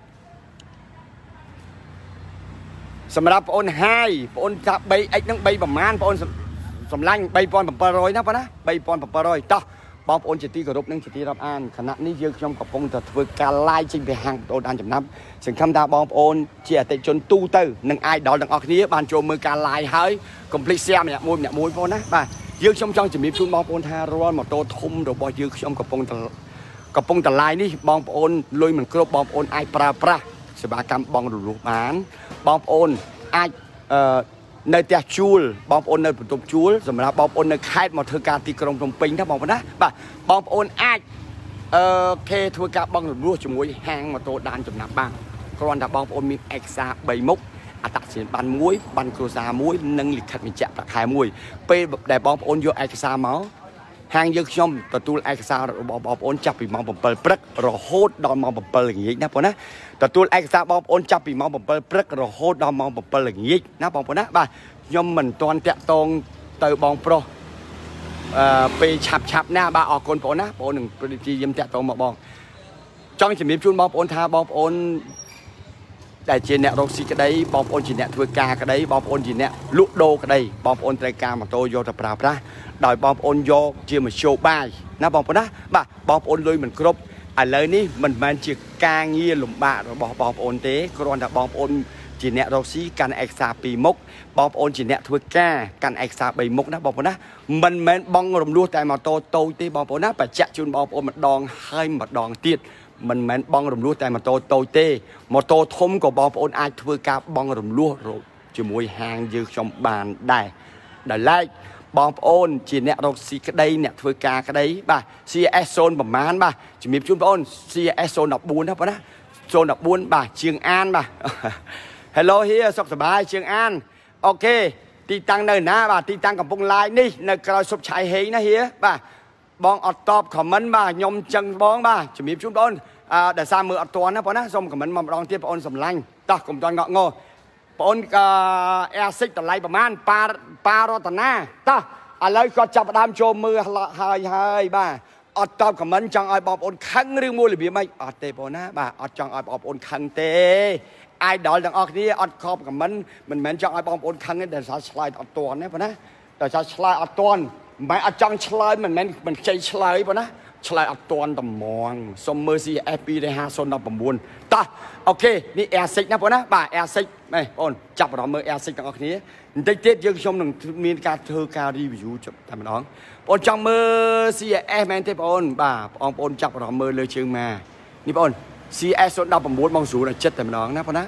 สำหรับปอนให้ปอนจับใบไอนั่งใบประมาณปอนสำลังใบปอนผมปลาร้อยนะปะนะใบปอนผมปลาร้อยต่อบองปอนจิตที่กรบนั่งจิตที่รับอ่านขณะนี้ยืนชมกับปงแต่ฝึกการไล่จริงไปห่างโดนอ่านจำนับสิ่งคำดาบองปอนเจียแต่จนตู้เตอร์นั่งไอดอลดังออกนี้บานโจมือการไล่เฮ้ยคอมพลีเซียมเนี่ยมวยปอนนะยืนชมจังจะมีชุนบองปอนทารอนมาโตทุ่มโดยบอยยืนชมกับปงแต่ไล่นี่บองปอนลุยเหมือนกรบบองปอนไอปลาสบายกรรมบองหลุดหมานบองปอนไอในแต่จูลบองปอนในปุ่มจูลสำหรับบองปอนในค่ายมาเธอการตีกรงตรงปิงถ้าบองปอนนะบองปอนไอเคทัวร์การบองหลุดรั่วจมูกแห้งมาโตดานจำนับบ้างกรอนดับบองปอนมีเอกซาใบมุกอัตสินบันมวยบันครูซามวยนั่งหลีกขัดมีเจ็บตะขายมวยเป้แต่บองปอนโยเอกซาเมาห่างยืดชมตัวตูเอกซาบองปอนจับปีมองผมเปิลปรักรอโฮดดอนมองผมเปิลอย่างนี้นะปอนนะตัวตูเอกซาบองปอนจับปีมองผมเปิลปรักรอโฮดดอนมองผมเปิลอย่างนี้นะบองปอนนะยมเหมือนตอนเตะตรงเตยบองโปรไปฉับหน้าออกคนปอนนะปอนหนึ่งปฏิจียมเตะตรงมาบองจ้องจะมีชุนบองปอนทาบองปอนแต่จีเนะโรซีก็ได้บองปอนจีเนะทัวร์กาก็ได้บองปอนจีเนะลุโดก็ได้บองปอนไตรกามาโตโยตะปราพระโดยบองปอนโยเจียมาโชว์บ้ายนะบองปอนนะบองปอนเลยเหมือนครบอะไรนี่มันจีกางเงียหลุมบ้าบองปอนเต้กรอนแต่บองปอนจีเนะโรซีกันเอกซาปีมกบองปอนจีเนะทัวร์กากันเอกซาใบมกนะบองปอนนะมันเหมือนบองรวมรู้แต่มาโตที่บองปอนนะไปจะจุนบองปอนมาดองให้มาดองเตี้ยมันเหมือนบองรวมรู้แต่มาโตเต้มาโตทมกับบองปอนไอทัวร์กาบองรวมรู้จมวยหางยืดชมบานได้ไล่บองปอนจีเนะโรซีก็ได้เนี่ยทัวร์กาก็ได้CS โซนประมาณจะมีชุนปอน CS โซนดอกบุญนะปะนะโซนดอกบุญเชียงอันฮัลโหลเฮียสุขสบายเชียงอันโอเคตีตังเนินนะตีตังกับพงไลน์นี่ในกระสุบชายเฮงนะเฮียบองอดตอบคอมเมนต์ยมจังบองจะมีชุนปอนแต่ซามืออัดตัวนะปะนะส้มคอมเมนต์มาลองเทียบปอนสำลังต่อกลุ่มตอนเงาะงอปอนแอร์ซิกแต่ไรประมาณปาโรตนาต่ออะไรก็จับดามโจมมือเฮ้ยอดตอบคอมเมนต์จังไอบองปอนคังเรื่องมวยหรือเปล่าไม่อดเตปอนะอดจังไอบองปอนคังเตไอดอลดังออกนี้อดคอบกับมันเหมือนจังไอบองปอนคังนี่แต่ชาชลายอดตัวนะปะนะแต่ชาชลายอดตัวไม่อดจังชลายมันใจชลายปะนะชลายอดตัวต่ำมองสมมือซีปีได้5 โซนดอกประมูลต่อโอเคนี่แอร์ซิกนะปะนะแอร์ซิกไม่ปอนจับเรามือแอร์ซิกดังออกนี้ได้เด็ดยังชมหนึ่งมีการเธอการรีวิวจับทำน้องปอนจังมือซีแมนเทปอนปอนจับเรามือเลยเชียงมานี่ปอนCS โซนดาวประมูลมองสูงเลยเจ็ดแต่น้องนะพ่อนะ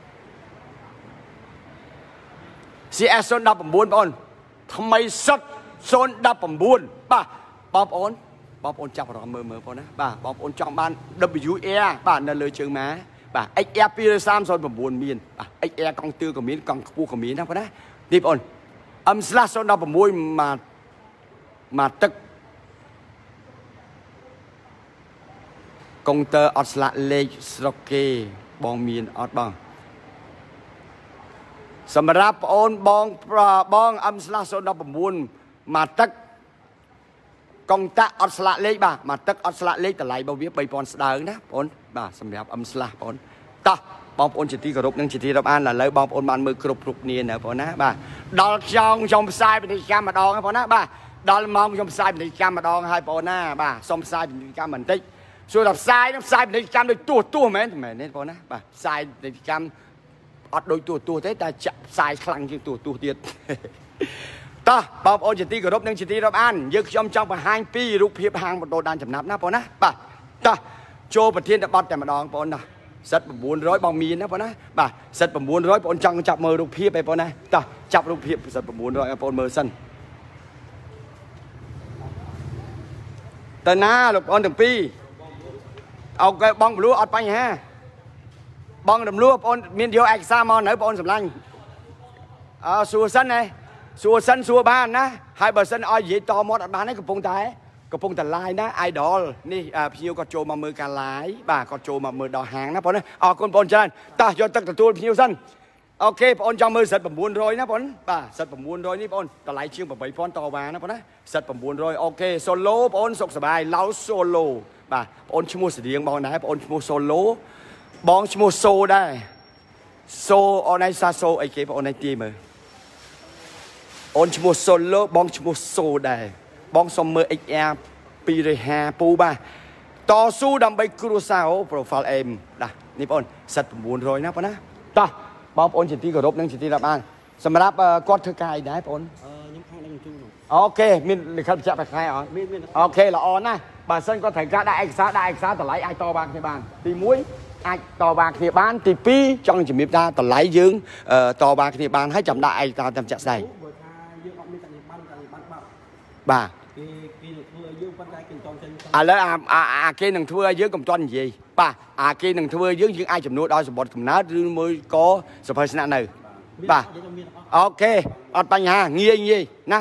CS โซนดาวประมูลปอนทำไมสักโซนดับผมบุญป่ะบอมโอนจับรอมือพอนะป่ะบอมโอนจองบ้าน WR ป่ะนั่นเลยเชิงม้าป่ะไอแอร์ปีละ3โซนผมบุญมีนป่ะไอแอร์กองตื้อกับมีนกองปูกับมีนนะพอนะนี่ปอนสลัดโซนดับผมบุญมาตึกกงเตอร์ออสละเลสโรเกบองมีนออดบองสำหรับโอนบองสลัดโซนดับผมบุญมาตึกกองตะออสละเล็กบ่ามาตึกออสละเล็กแต่ไหลบ่เวียไปปอนสดานะปอนบ่าสำหรับสละปอนต่อบองปอนจิตที่กรุบนั่งจิตที่รับอ่านlàเลยบองปอนมันมือกรุบกรุบเนียนนะปอนนะบ่าดอลชมทรายเป็นกิจกรรมมาดองนะปอนนะบ่าดอลมองชมทรายเป็นกิจกรรมมาดองให้ปอนนะบ่าชมทรายเป็นกิจกรรมเหมือนที่ส่วนดับทรายน้ำทรายเป็นกิจกรรมโดยตัวแม่เนี่ยปอนนะบ่าทรายเป็นกิจกรรมอดโดยตัวแต่จะทรายคลังจริงตัวเดียดต่อบอมโอนจิตที่กรบนั่งจิตที่รับอ่านยึกยอมจ้องไปหางปีรูปเพียบหางบนโดดานจำนับนะปอนนะบ่าต่อโจประเทศบอลแต่มาดองปอนนะสัตว์ประมูล100บองมีนะปอนนะบ่าสัตว์ประมูล100ปอนจังจับมือรูปเพียบไปปอนนะต่อจับรูปเพียบสัตว์ประมูล100ปอนมือสั้นแต่หน้าลูกปอนถึงปีเอาไปบองบลูอดไปฮะบองดำลูปอนมีเดียวเอกซ่ามอนไหนปอนสำลังสัวสั้นไงสัวสั้นสัวบ้านนะให้เบอร์สั้นอ้อยยีต่อมอดบ้านให้กระพงแต่ลายนะไอดอลนี่พี่ก็โจมามือการลายบ่าก็โจมามือดอหางนะปอนนะคนปอนจันตาโยนตักตะตัวพี่สั้นโอเคปอนจังมือสัตว์ประมูล100นะปอนบ่าสัตว์ประมูล100นี่ปอนแต่ลายเชื่อมแบบใบปอนต่อมานะปอนนะสัตว์ประมูล100โอเคโซโล่ปอนสุขสบายเล้าโซโล่บ่าปอนชั่วโมงเสียงบอลไหนปอนชั่วโมงโซโล่บองชั่วโมงโซได้โซออนไอซาโซไอเก็บออนไอตีมือออนชั่วโมงโซโล่บองชั่วโมงโซได้บองสมมือไอแอร์ปีเลยแฮปูบ้าต่อสู้ดำไปครูซาโอโปรไฟล์เอ็มนะนี่ปอนสัตว์ประมูล100นะปอนนะต่อบองปอนจิตที่กรบนั่งจิตที่รับอ่านสำหรับกอดเธอกายได้ปอนยังข้างได้จุ่มโอเคมินเลยครับจะไปใครอ๋อโอเคละออนนะบาเซนก็ถ่ายการได้เอกซ์แต่ไหลไอต่อบางที่บ้านตีมุ้ยไอต่อบางที่บ้านตีปีจังจะมีได้แต่ไหลยืงต่อบางที่บ้านให้จำได้ไอตาจำจะใส่บ่าแล้วcáiหนึ่งทั่วdưới cầm toàn gì ba cáiหนึ่งทั่วdưới những ai chấm nốt đó bọt cầm nát mới có sự phải sinh này ba ok ở bên nhà nghe gì nè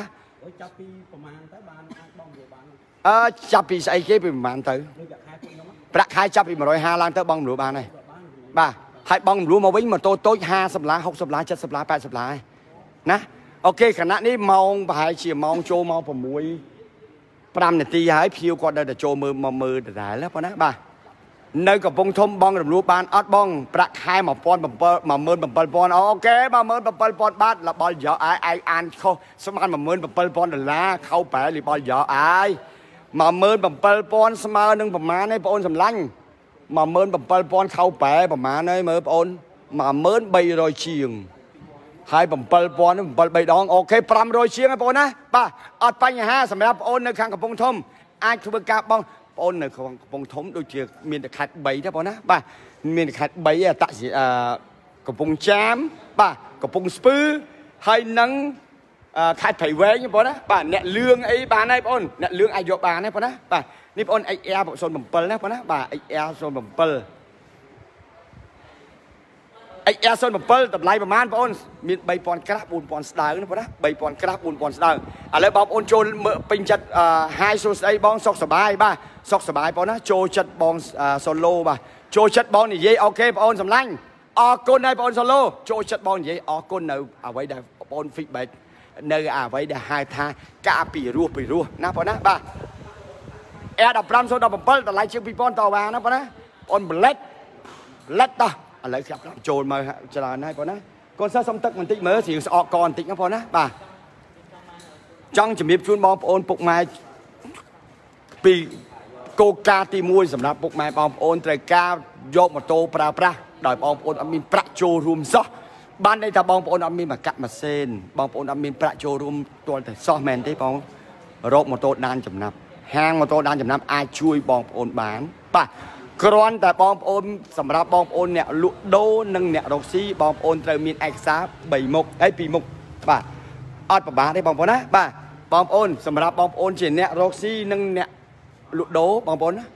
chấp thì xây cái bị màn tới bạc hai chấp thì mà rồi 5 ล้าน tới bong lúa ba này ba hai bong lúa màu bính mà tôi 50 ล้าน 60 ล้าน 70 ล้าน 80 ล้านนะโอเคขณะนี้มองไปเฉียมองโจมองผมมวยปรามเนี่ยตีหายพิวก่อนเดินโจมือได้แล้วพอนะบ่าในกับปงทมบองกับรูปบานอัดบองประคายมาปอนมาเมินมาเปิลปอนโอเคมาเมินมาเปิลปอนบ้านละบอลเยอะไออ่านเขาสมานมาเมินมาเปิลปอนเดล่าเข้าไปหรือบอลเยอะไอมาเมินมาเปิลปอนสมาหนึ่งประมาณในปอนสำลังมาเมินมาเปิลปอนเข้าไปประมาณในเมื่อปอนมาเมินใบรอยเชียงให้ผมเปิลปอนผมเปิลใบดองโอเคปรามโรยเชียงไอ้ปอนนะป่ะอัดไปอย่างสำหรับปอนในข้างกับปงทมไอ้ทุบกาบองปอนในข้างกับปงทมโดยเฉพาะมีแต่ขัดใบนะปอนนะป่ะมีแต่ขัดใบตัดสิกับปงแชมป่ะกับปงสปื้อให้นังขัดไผ่เว้ยปอนนะป่ะเนี่ยเรื่องไอ้บานไอ้ปอนเนี่ยเรื่องไอ้โยบานไอ้ปอนนะป่ะนี่ปอนไอ้แอร์ผมโซนผมเปิลนะปอนนะป่ะไอ้แอร์โซนผมเปิลไอแอร์โซนแบบเปิลตับไหลประมาณปอนมีใบปอนกระปูนปอนสตาร์นะปอนนะใบปอนกระปูนปอนสตาร์อะไรบอมโอนโจเมื่อเป็นจัดไฮโซไอบองซอกสบายบ้าซอกสบายปอนนะโจจัดบองโซโล่บ้าโจจัดบองนี่เย่โอเคปอนสำลังออกก้นในปอนโซโล่โจจัดบองนี่เย่ออกก้นในเอาไว้ได้ปอนฟิกใบในเอาไว้ได้ไฮท่ากาปีรัวนะปอนนะบ้าแอร์ดับพรำโซนดับเปิลแต่ไหลเชือกปีปอนต่อวางนะปอนนะปอนเล็ดต่ออะไรครับโจรมาจะลาให้พอนะก่อนซะสมตักมันติดเมื่อสิออกก่อนติดก็พอนะป่ะจังจะมีชุนบอลโอนปลุกไม้ปีโกกาตีมวยสำหรับปลุกไม้บอลโอนไตรกาโยกมาโตปลาโดยบอลโอนมีประโจรวมซะบ้านในตาบอลโอนมีมากัดมาเซนบอลโอนมีประโจรวมตัวแต่ซอแมนที่บอลโรคมาโตดานจำนับแห้งมาโตดานจำนับอาช่วยบอลโอนบ้านป่ะกรอนแต่บอมโอนสำหรับบอมโอนเนี่ยลุโดนึงเนี่ยโรซี่บอมโอนเติมมีเอกซ์ใบมุกไอปีมุกป่ะอดปะบ้าได้บอมโอนนะป่ะบอมโอนสำหรับบอมโอนเจนเนี่ยโรซี่นึ่งเนี่ยลุโดบอมโอนนะ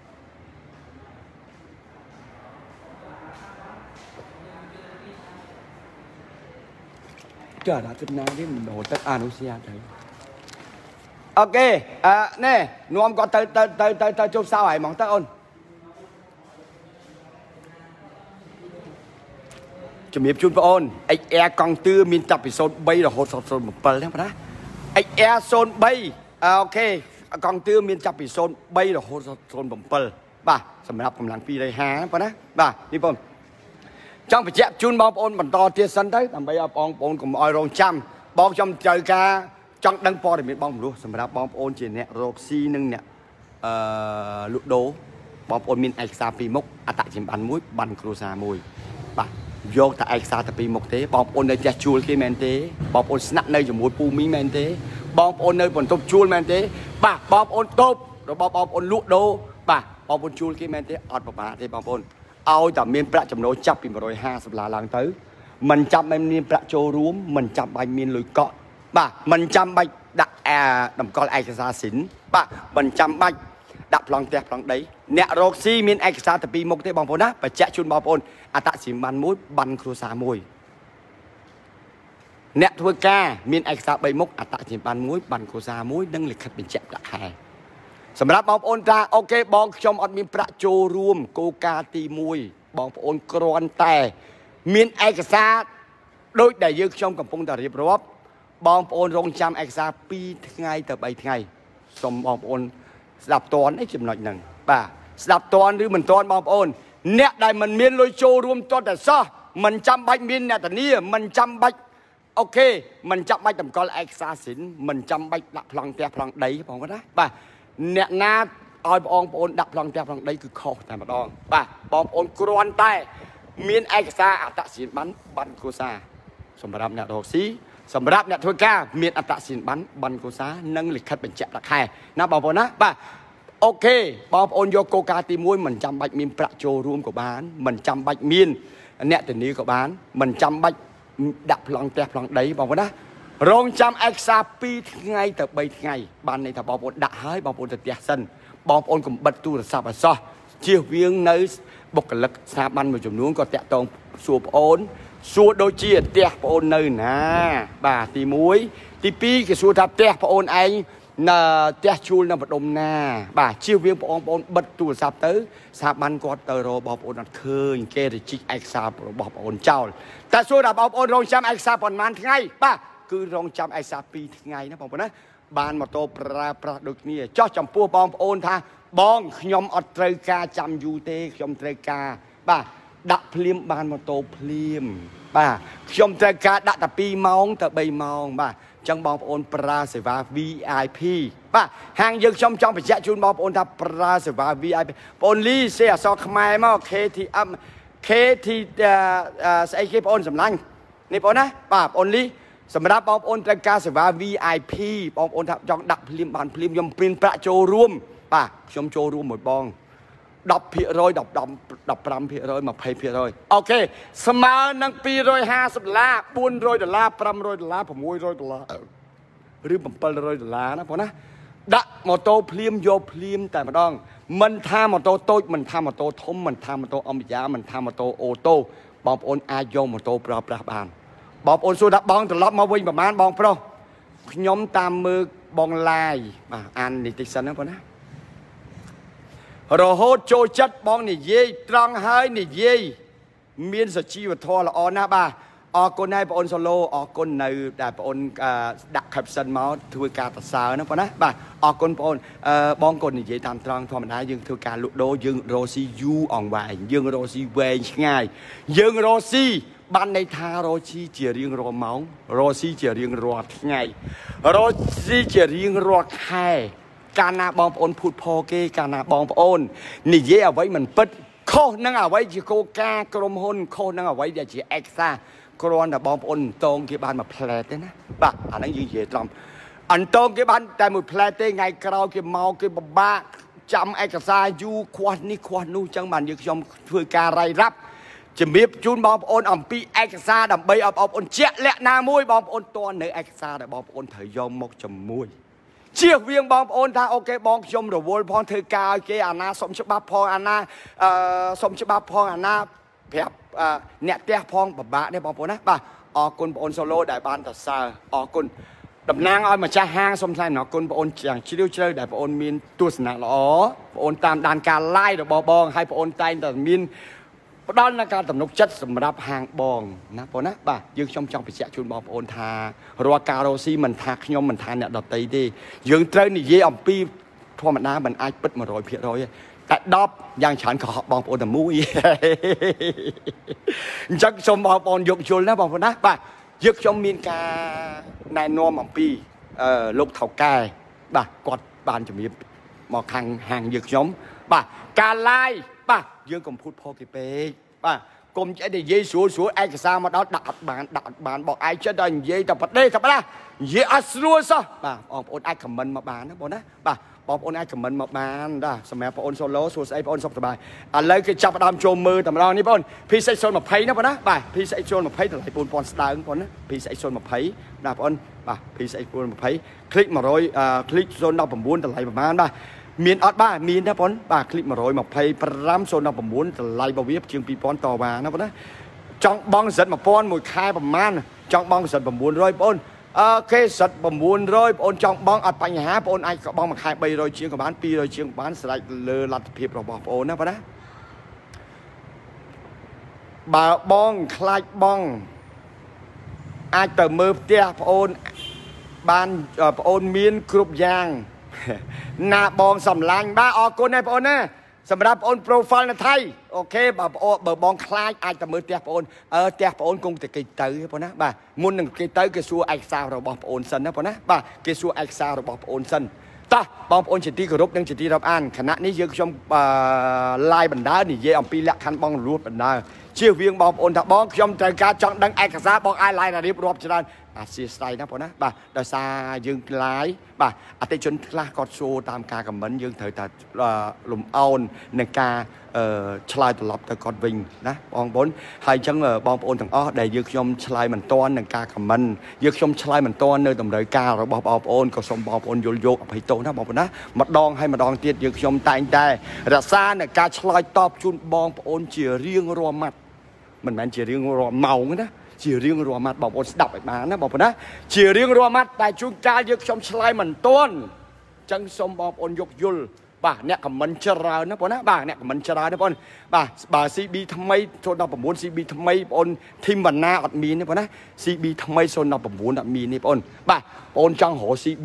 เจ้าหน้าที่นายที่มันโดนตัดอานุเซียนเลยโอเคนี่นวมก็เตยจุดสาวไอ้มองตาโอนจะมีจุดโอนไอแอร์กองตื้อมีจับไปโซนใบหรอโหโซนเปิลแล้วนะไอแอร์โซนใบโอเคกองตื้อมีจับไปโซนใบหรอโหโซนเปิลป่ะสำหรับกำลังปีได้หาป่ะนะป่ะนี่ป่ะจ้องไปแจกจุนบอลโอนบรรทอเทียสันได้ทำไปเอาบอลโอนกับออยรองจำบอลจำเจอกาจังดังพอได้มีบอลรู้สำหรับบอลโอนเจนเนี่ยโรซีนึงเนี่ยลุโดบอลโอนมีไอซ์ซาปีมกอัตจิมบันมุ้ยบันครูซามวยป่ะโยกแต่ไอซ์ซาตปีมกเต้บอลโอนในแจกจูลกี่แมนเต้บอลโอนสนับในจมูกปูมีแมนเต้บอลโอนในบนตบจูลแมนเต้ป่ะบอลโอนตบหรือบอลโอนลุโดป่ะบอลโอนจูลกี่แมนเต้ออดประมาณเต้บอลโอนเอาแต่เมียนประจำโนจับปี150 ล้านตื้อมันจำไม่เมียนประโจรวมมันจำใบเมียนลอยเกาะป่ะมันจำใบดักดำกอลไอกษาสินป่ะมันจำใบดับพลังแตกพลังใดเนี่ยโรคซีเมียนไอกษาแต่ปีมกเตบางคนนะไปแจกชุนบางคนอัตสิมันมุ้ยบันครูสามวยเนี่ยทัวร์แกเมียนไอกษาใบมกอัตสิมันมุ้ยบันครูสามวยนั่งหลีกขัดเป็นแจกดักแห่สำหรับบางคนตาโอเคบองชมอดมีประโจรวมโกกาตีมวยบองคนกรอนแต่มีนเอกสารโดยได้ยืมชมกับพงตารีบรวบบองคนรงจำเอกสารปีไงแต่ใบไงสมบองคนสลับตอนไอ้จำหน่อยหนึ่งป่ะสลับตอนหรือมันตอนบองคนเนี่ยได้มันมีนลอยโจรวมตอนแต่ซะมันจำใบมีนเนี่ยแต่นี่มันจำใบโอเคมันจำใบต่ำกอลเอกสารสินมันจำใบหลักพลังแต่พลังใดบองก็ได้ป่ะเนี่ยนาออยบองโอนดับพลังแต่พลังใดคือข้อแต่มาดองป่ะบองโอนกรอนใต้มีนเอกสารอัตสินบันกุซาสำหรับเนี่ยโรซีสำหรับเนี่ยทัวร์ก้ามีนอัตสินบันกุซานั่งหลีกขัดเป็นเจ้าตะแคร์นะบองโอนนะป่ะโอเคบองโอนโยโกกาตีมวยมันจำใบมีนประโจรวมกับบ้านมันจำใบมีนเนี่ยแต่นี้กับบ้านมันจำใบดับพลังแต่พลังใดบองโอนนะรองจำเอกสารปีไงแต่ใบไงบ้านในถ้าบองโอนด่าให้บองโอนจะเตี้ยสั้นบองโอนกับบัตรตู้สับซอเชี่ยวเวียงในบกลักสถาบันมาจุ่มนู้นก็แตะตรงสัวโอนสัวโดยเจียเตะโอนเนินนะบ่าตีมวยตีปีกับสัวทับเตะโอนไอน่ะเตะชูนำบัดดมนาบ่าเชี่ยวเวียงโอนบัตรตู้สับตื้อสถาบันก็เตอร์โรบอโอนเคยเกริจิกเอกซาบอโอนเจ้าแต่สัวดับโอนรองจำเอกซาปอนมันไงป่ะคือรองจำเอกซาปีไงนะผมนะบานมาโตประดุกนี่เจ้าจำปัวบอมโอนท่าบองขยมอัตรกาจำยูเตขยมตรกาป่ะดักพลิมบานมาโตพลิมป่ะขยมตรกาดักแต่ปีมองแต่ใบมองป่ะจังบองโอนปราศวา VIP ป่ะห่างยึกชมจังไปแจกจุนบองโอนทับปราศวา VIP โอนลีเสียสอกขมายมาเคทีใส่เคปโอนสำลังนี่ปอนนะป่ะโอนลีสำหรับบองโอนตรกาศวา VIP บองโอนทับจังดักพลิมบานพลิมยมปรินประโจรวมป่ะชมโจรูหมดบองดับเพียร้อยดับปรำเพียร้อยมาเพย์เพียร้อยโอเคสมานังปี150 ล้าน$400$500ผม$100หรือผม$800นะพอนะดักมอโตพลีมโยพลีมแต่มาดองมันทามอโตโต้มันทามอโตทมมันทามอโตอมยามันทามอโตโอโต้บองโอนอาโยมอโตปราบราบานบองโอนสุดับบองตลอดมาวิ่งประมาณบองโปรยมตามมือบองลายอ่านนิติสันนะพอนะเราโหดโจจัดบองนี่เย่ตรังหายนี่เย่เมียนสชีวทอละออนะบ้าออกคนในปอนโซโลออกคนในแต่ปอนดักขับสันมาถือการตัดสาวนะพอนะบ้าออกคนปอนบองคนนี่เย่ตามตรังธรรมดายังถือการลุโดยังโรซียูอ่องวายยังโรซีเวงง่ายยังโรซีบ้านในทาโรซีเจียเรียงรอเมาโรซีเจียเรียงรอง่ายโรซีเจียเรียงรอแค่การนาบองปอนพูดพอเกการนาบองปอนนี่เย่เอาไว้มันปิดโคนั่งเอาไว้จีโกกากรมหนโคนั่งเอาไว้เดี๋ยวจีเอ็กซ่ากรอนแต่บองปอนตรงกี่บ้านมาแพลเต้นะป่ะอันนั้นยืนเย่ตรอมอันตรงกี่บ้านแต่หมดแพลเต้ไงกราวกี่เมากี่บ้าจำเอกซ่าอยู่ควันนี่ควันนู่จังมันยึกยอมช่วยการไรรับជំរាបជូនបងប្អូនអំពីឯកសារដើម្បីឲ្យបងប្អូនជាក់លាក់ណាមួយបងប្អូនតន់នៅឯកសារដែលបងប្អូនត្រូវយកមកជាមួយជៀសវាងបងប្អូនថាអូខេបងខ្ញុំរវល់ផងធ្វើការឲ្យគេអាណាសុំច្បាប់ផងអាណាសុំច្បាប់ផងអាណាប្រាប់អ្នកផ្ទះផងពិបាកទេបងប្អូនណាបាទអរគុណបងប្អូនសូឡូដែលបានសរសើរអរគុណតំណាងឲ្យម្ចាស់ហាងសូមថ្លែងអំណរគុណបងប្អូនយ៉ាងជ្រាលជ្រៅដែលបងប្អូនមានទស្សនៈល្អបងប្អូនតាមដានការ live របស់បងហើយបងប្អូនតែងតែមានផ្ដល់នូវការទំនុកចិត្តសម្រាប់ហាងបងណាបងណាបាទយើងខ្ញុំចង់បញ្ជាក់ជូនបងប្អូនថារាល់ការរស់ស៊ីមិនថាខ្ញុំមិនថាអ្នកដទៃទេយើងត្រូវនិយាយអំពីធម្មតាមិនអាចពិត 100% ទេតែ10យ៉ាងច្រើនក៏បងប្អូនតែមួយអញ្ចឹងសូមបងប្អូនយកយល់ណាបងប្អូនណាបាទយើងខ្ញុំមានការណែនាំអំពីលោកថៅកែបាទគាត់បានជំរាបមកខាងហាងយើងខ្ញុំបាទការ live បាទយើងកុំភូតផុសគេពេកបាទកុំចេះតែនិយាយស្រួលឯកសារមកដល់ដាក់អត់បានបងឯងចិត្តតែនិយាយតែប្រទេសតែបលានិយាយអត់ស្រួលសោះបាទបងប្អូនអាចខមមិនមកបានណាបងណាបាទបងប្អូនអាចខមមិនមកបានដែរសម្រាប់បងប្អូនសូឡូសួស្ដីបងប្អូនសុខសប្បាយឥឡូវគេចាប់ផ្ដើមចូលមើលតែម្ដងនេះបង PCX 020ណាបងណាបាទ PCX 020តម្លៃ 4000 ស្ដើងបងណា PCX 020ណាបងបាទ PCX 020คลิก100คลิก019តម្លៃប្រហែលបាទមានអត់បាទមានណាបងបាទคลิก125 019តម្លៃរបស់វាជាង 2000 តវ៉ាណាបងណាចង់បងសិត 1000 មួយខែប្រហែលចង់បងសិត 900បងអូខេសិត 900បងអូនចង់បងអត់បញ្ហាបងអូនអាចក៏បងមួយខែ 300 ជាងក៏បាន 200 ជាងក៏បានស្រេចលើលទ្ធភាពរបស់បងអូនណាបងណាបើបងខ្លាចបងអាចទៅមើលផ្ទះបងអូនបានបងអូនមានគ្រប់យ៉ាងណាបងសំឡាញ់បាទអរគុណហើយបងអូនណាសម្រាប់បងអូន profile នៅថៃអូខេបើបងខ្លាចអាចទៅមើលផ្ទះបងអូនផ្ទះបងអូនគង់តែគេទៅបងណាបាទមុននឹងគេទៅគេសួរឯកសាររបស់បងអូនសិនណាបងណាបាទគេសួរឯកសាររបស់បងអូនសិនតោះបងប្អូនជាទីគោរពនិងជាទីរាប់អានខណៈនេះយើងខ្ញុំ live បណ្ដើនិយាយអំពីលក្ខខណ្ឌបងរលួតបណ្ដើជៀសវាងបងប្អូនថាបងខ្ញុំត្រូវការចង់ដឹងឯកសារបងអាច live រៀបរាប់ច្រើនអាសៀស្ដីណាបងណាបាទដោយសារយើង live បាទអតិជនខ្លះគាត់សួរតាមការខមមិនយើងត្រូវតែលំអោននឹងការឆ្លើយត្រឡប់ទៅគាត់វិញណាបងប្អូនហើយអញ្ចឹងបងប្អូនទាំងអស់ដែលយើងខ្ញុំឆ្លើយមិនទាន់នឹងការខមមិនយើងខ្ញុំឆ្លើយមិនទាន់នៅតម្រូវការរបស់បងប្អូនក៏សូមបងប្អូនយល់យកអភ័យទោសណាបងប្អូនណាម្ដងហើយម្ដងទៀតយើងខ្ញុំតែងតែរក្សានៅការឆ្លើយតបជូនបងប្អូនជារៀងរាល់ម៉ាត់មិនមែនជារៀងរាល់ម៉ោងណាជារៀងរាល់ម៉ាត់បងប្អូនស្ដាប់ឲ្យបានណាបងប្អូនណាជារៀងរាល់ម៉ាត់តែជួនកាលយើងខ្ញុំឆ្លើយមិនទាន់អញ្ចឹងសូមបងប្អូនយកយល់បាទអ្នកខមមិនច្រើនណាបងណាបាទអ្នកខមមិនច្រើនណាបងបាទបើ CB ថ្មី019 CB ថ្មីបងធីមវណ្ណាអត់មានទេបងណា CB ថ្មី019អត់មានទេបងបាទបងចង់រក CB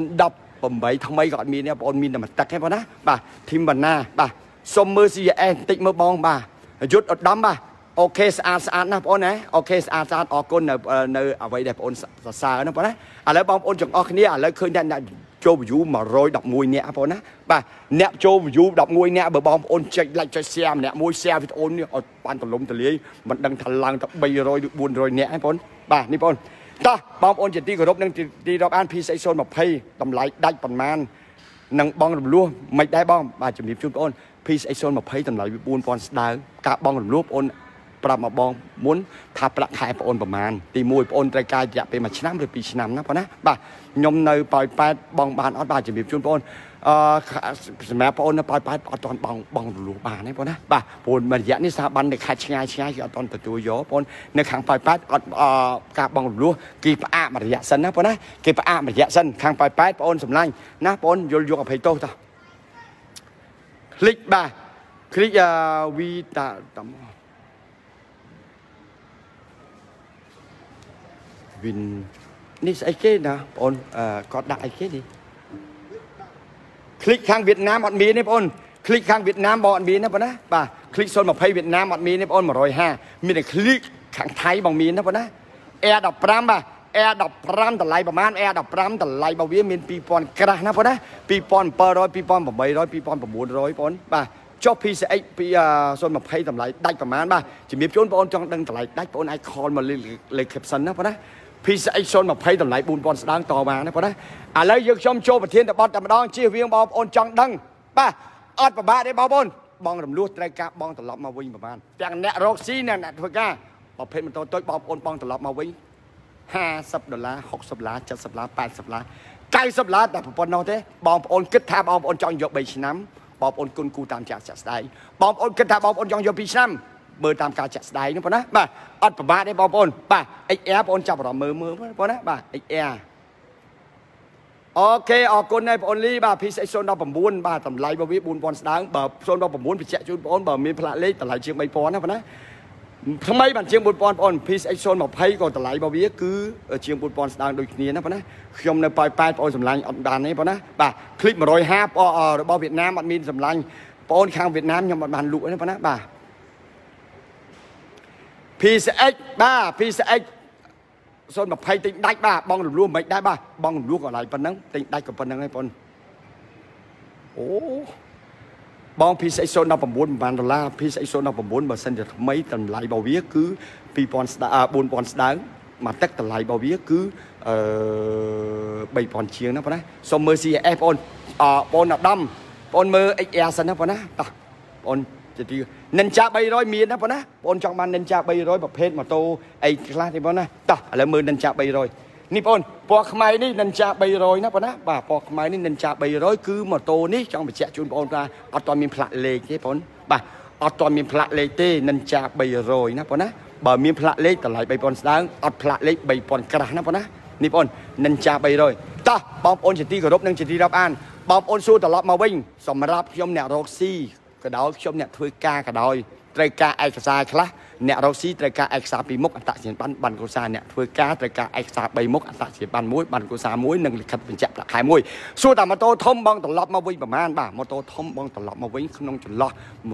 018ថ្មីក៏អត់មានទេបងមានតែមួយទឹកទេបងណាបាទធីមវណ្ណាបាទសុំមើល CAS បន្តិចមើលបងបាទយុទ្ធឧត្តមបាទអូខេស្អាតណាបងណាអូខេស្អាតអរគុណនៅអ្វីដែលបងសរសើរណាបងណាឥឡូវបងប្អូនទាំងអស់គ្នាឥឡូវឃើញតែចូល view 111នាក់បងណាបាទអ្នកចូល view 11នាក់បើបងប្អូនចុច like ចុច share ម្នាក់មួយ share វីដេអូនេះឲ្យបានទលំទលាយមិនដឹងថាឡើងទៅ300ឬ400នាក់ហ្នឹងបងបាទនេះបងតោះបងប្អូនជាទីគោរពនិងទីរាប់អាន PCX 020តម្លៃដាច់ប៉ុន្មាននឹងបងរំលោះមិនដែរបងបាទជំរាបជូនបងប្អូន PCX 020តម្លៃ 4000 ស្ដើងការបងរំលោះបងប្អូនប្រាប់មកបងមុនថាប្រាក់ខែបងអូនប្រមាណទី1បងអូនត្រូវការរយៈពេល1ឆ្នាំឬ2ឆ្នាំណាបងណាបាទខ្ញុំនៅប៉ោយប៉ែតបងបានអត់បាទជំរាបជូនបងអូនសម្រាប់បងអូននៅប៉ោយប៉ែតអត់ទាន់បងរលួសបានទេបងណាបាទព្រោះមួយរយៈនេះស្ថាប័ននៅខេត្តឆ្ងាយគឺអត់ទាន់ទទួលយកបងនៅខាងប៉ោយប៉ែតអត់ការបងរលួសគេផ្អាកមួយរយៈសិនណាបងណាគេផ្អាកមួយរយៈសិនខាងប៉ោយប៉ែតបងអូនសម្លាញ់ណាបងអូនយល់យកអភ័យទោសតោះคลิกបាទคลิกវីតាតំវិននេះស្អីគេណាបងអូនគាត់ដាក់អីគេនេះคลิกខាងវៀតណាមអត់មានទេបងអូនคลิกខាងវៀតណាមបងអត់មានទេបងណាបាទคลิก020វៀតណាមអត់មានទេបងអូន150មានតែคลิกខាងថៃបងមានទេបងណា Air 15បាទ Air 15តម្លៃប្រហែល Air 15តម្លៃរបស់វាមាន2000ក្រាស់ណាបងណា2700 2800 2900បងអូនបាទចុះ PCX ពី020តម្លៃដាច់ប្រហែលបាទជំរាបជូនបងអូនចង់ដឹងតម្លៃដាច់បងអូនអាច call មកលេខ caption ណាបងណា PCX 020តម្លៃ4000ស្ដើងតបានណាបងណាឥឡូវយើងខ្ញុំចូលប្រធានបទតែម្ដងជៀសវាងបងប្អូនចង់ដឹងបាទអត់ពិបាកទេបងប្អូនบองรำลวดไตรกาบองตลอดมาวิ่งประมาณแต่เนรกซีเนี่ยทุกการประเภทมันโตตัวบองโอนบองตลอดมาวิ่ง$50 $60 $70 $80 $90แต่ปนนอเต้บองโอนคิดท่าบองโอนจองยกใบชน้ำบองโอนกุนกูตามจากจัดได้บองโอนคิดท่าบองโอนจองยกปีชน้ำเบอร์ตามการจัดได้นะปนนะบ่าอัดประมาณได้บองโอนบ่าไอแอร์โอนจับรอมือปนนะบ่าไอแอร์โอเคออกคนในปอนลี่บ่าพิเศษโซนดาวผมบุญบ่าตำไลบ่วิบุญปอนสดางบ่าโซนดาวผมบุญพิเศษจุนปอนบ่ามีพละเล็กตำไลเชียงใบปอนนะปนะทำไมบันเชียงบุญปอนพิเศษโซนบ่าไพ่ก็ตำไลบ่วิคือเชียงบุญปอนสดางโดยนี้นะปนะขยมในปลายปอนสำลังอัดดานนี้ปนะบ่าคลิปมา150บ่าเวียดนามมันมีสำลังปอนข้างเวียดนามยังมันบานลุนะปนะบ่าพิเศษบ่าพิเศษส่วนแบบไพ่ติงได้บ้าบองหลุมร่วมไม่ได้บ้าบองหลุมร่วมอะไรปนนั้นติงได้กับปนนั้นไอ้ปนโอ้บองพิเศษโซนดาวผมบุญบาน$พิเศษโซนดาวผมบุญแบบเส้นจะไม่ตันไหลเบาเวียคือปีปอนสตาร์บุญปอนสตาร์มาตักตันไหลเบาเวียคือใบปอนเชียงนะปนนะสมมือซีเอฟปอนปอนดำปอนมือไอเอสันนะปนนะต่อปอนจะดีเนินจ่า$100มีนะปะนะปนจังมันเนินจ่า$100แบบเพชรมาโตไอ้คลาสนี่ปะนะต่อแล้วมือเนินจ่า$100นี่ปนปอกไม้นี่เนินจ่า$100นะปะนะบ่าปอกไม้นี่เนินจ่า$100คือมาโตนี่จังไปแจกจุนปนปลาเอาตอนมีพละเล็กที่ปนบ่าเอาตอนมีพละเล็กเต้เนินจ่า$100นะปะนะบ่มีพละเล็กแต่ไหลใบปอนสดางเอาพละเล็กใบปอนกระนะปะนะนี่ปนเนินจ่า$100ต่อบอมปนจะตีกระรบหนึ่งจะตีรับอ่านบอมปนสู้ตลอดมาวิ่งสำหรับยมแนวโรซี่กระดอยชมเนี่ยทวีกากระดอยไตรกาไอกษาคละเนี่ยเราซีไตรกาไอกษาปีมกอัตตะเสียนบันกุศาเนี่ยทวีกาไตรกาไอกษาใบมกอัตตะเสียนบันมุ้ยบันกุศามุ้ยหนึ่งลิขิตเป็นจับหลักขายมุ้ยสู้แต่มาโตทมบองตลอดมาวิ่งประมาณบ่ามาโตทมบองตลอดมาวิ่งขนมจุล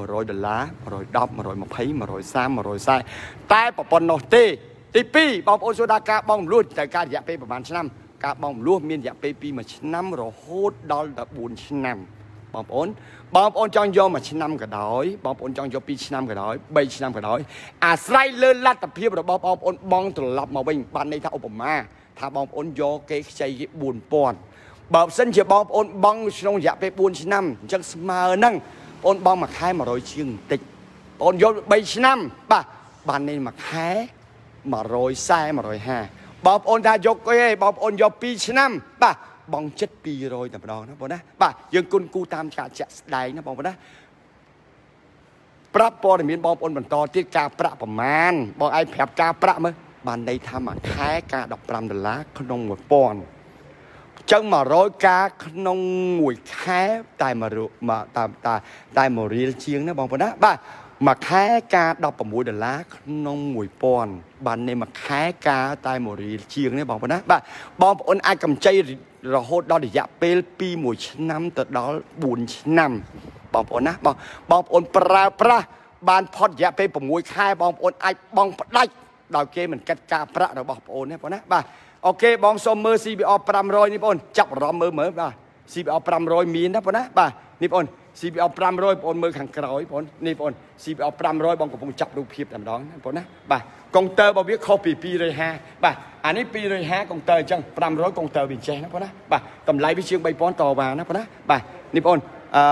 $100$110$120$130แต่ปปนโนเตตีปีบองโอโซดากาบองรุ่นแต่การอยากไปประมาณชั้นกาบองรุ่นมีอยากไปปีมาชั้นเราโหดดอลดับบุญชั้นบองโอนจังยอมมาชินำกระดอยบองโอนจังยอมปีชินำกระดอยใบชินำกระดอยอาศัยเลื่อนลัดตะเพียบเราบองโอนบองตลอดมาวิ่งบ้านในท่าอุปมาถ้าบองโอนยอเกใจบุญปอนแบบเส้นเฉียบองโอนบองชงอยากไปบุญชินำจังสมานั่งโอนบองมาขายมาโรยเชียงติดโอนยอใบชินำป่ะบ้านในมาขายมาโรยแซ่มาโรยห้าบองโอนถ้ายกก็บองโอนยอปีชินำป่ะบอง$7แต่บองนะบองนะป่ะยังกุนกูตามจากจะได้นะบองนะปรับปอนมีบองปนบันตอที่กาประประมาณบองไอแผลกาประมั้ยบันไดทำอ่ะแค่กา$10ขนมหมดปอนจังมา100กาขนมหมวยแค่ตายมารุมาตายมาเรียลเชียงนะบองนะป่ะมาแค่กา$10ขนมหมวยปอนบันในมาแค่กาตายมาเรียลเชียงเนี่ยบองนะป่ะบองปนไอกำใจเราโหดดอดิยะเปลปีหมวยน้ำแต่ดอบุญน้ำบองปนนะบองปนปลาบานพอดยะเปผมมวยค่ายบองปนไอบองได้ดาวเกเหมือนกัดกาประเราบองปนเนี่ยปนนะบ่าโอเคบองสมมือCBO $500นี่ปนจับรอมือเหมือนบ่าCBO $500มีนะปนนะบ่านี่ปนCBO $500ปนมือขังกระโอยปนนี่ปนCBO $500บองกับผมจับดูเพียบดำดองปนนะบ่ากองเตอร์บอกว่าเขาปีเลยฮะบ่าอันนี้ปีเลยฮะกองเตอร์จัง$500กองเตอร์บินเจนะปนนะบ่ากำไรวิเชียงใบปอนต่อมานะปนนะบ่านี่ปน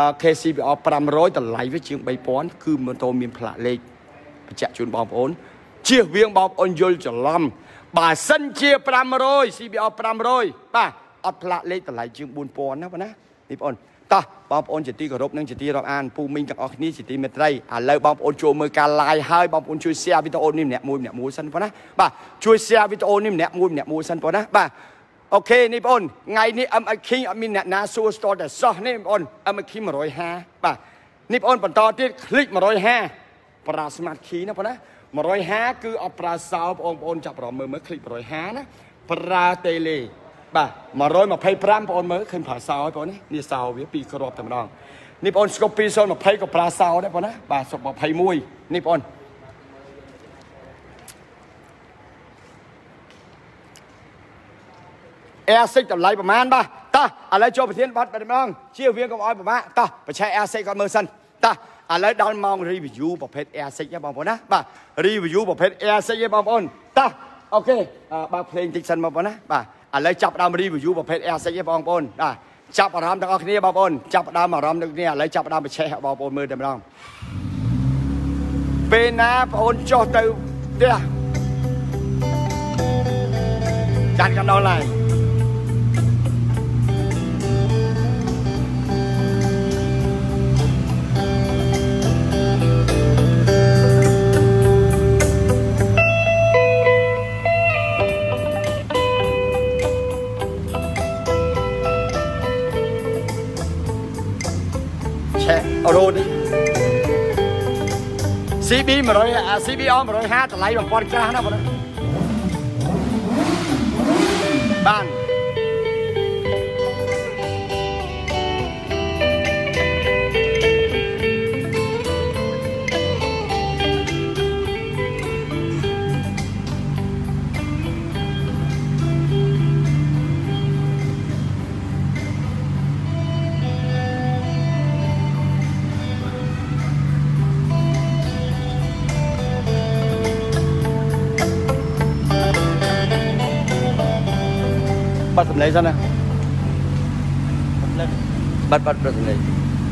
KCBO $500แต่ไหลวิเชียงใบปอนคือมันโตมีพละเล็กไปแจกจุนบองปนเชี่ยเวียงบองปนยลจะล้ำบ่าเส้นเชี่ย$500 CBO $500บ่าอัดพละเล็กแต่ไหลจึงบุญปอนนะปนนะนี่ปนต่อบองโอนจะตีกระรบนั่งจะตีรับอ่านปูมิงจากออกนี้จะตีเมตรเลยบองโอนโจมือการลายให้บองโอนช่วยเสียวิตาโอนนิ่มเนี่ยมูสันปะนะบ่าช่วยเสียวิตาโอนนิ่มเนี่ยมูสันปะนะบ่าโอเคนี่ปนไงนี่อัมคิงมีเนี่ยนาซูสตอร์แต่ซอนี่ปนอัมคิง150บ่านี่ปนปันต่อที่คลิก150ปราสมาร์ทคีนะปะนะ150คืออัปราสาวองโอนจับรอมือคลิก150นะปราเตเลบ่ามาไพ่พรำปอนเมื่อขึ้นผ่าซาวปอนนี่ซาววิปีกรอบแต่มาดองนี่ปอนสกอปีโซนมาไพ่กับปลาซาวได้ปอนนะบ่าสกมาไพ่มวยนี่ปอนแอร์ซิกกับไหลประมาณบ่าตาอะไรโจประเทศบัดไปมาดองเชี่ยวเวียงกับอ้อยประมาณตาไปใช้แอร์ซิกกับเมอร์ซันตาอะไรดอนมองรีวิวประเภทแอร์ซิกยังบางปอนนะบ่ารีวิวประเภทแอร์ซิกยังบางปอนตาโอเคบ่าเพลงติ๊กซันบางปอนนะบ่าอะไรจับดามรีวิวประเภทแอร์เซียบองปนจับอารมณ์ทั้งออกนี้บอลจับดามอารมณ์ทั้งนี้เลยจับดามไปแช่บอลมือเต็มรองเป็นนะบอลจ่อตัวเดียจัดกันเอาเลยโรนี่ซีบีมาเลยซีบีออมาเลย5แต่ไหลแบบปอนกลางนะพอนะบ้านบัดสำเร็จซะนะบัดสำเร็จ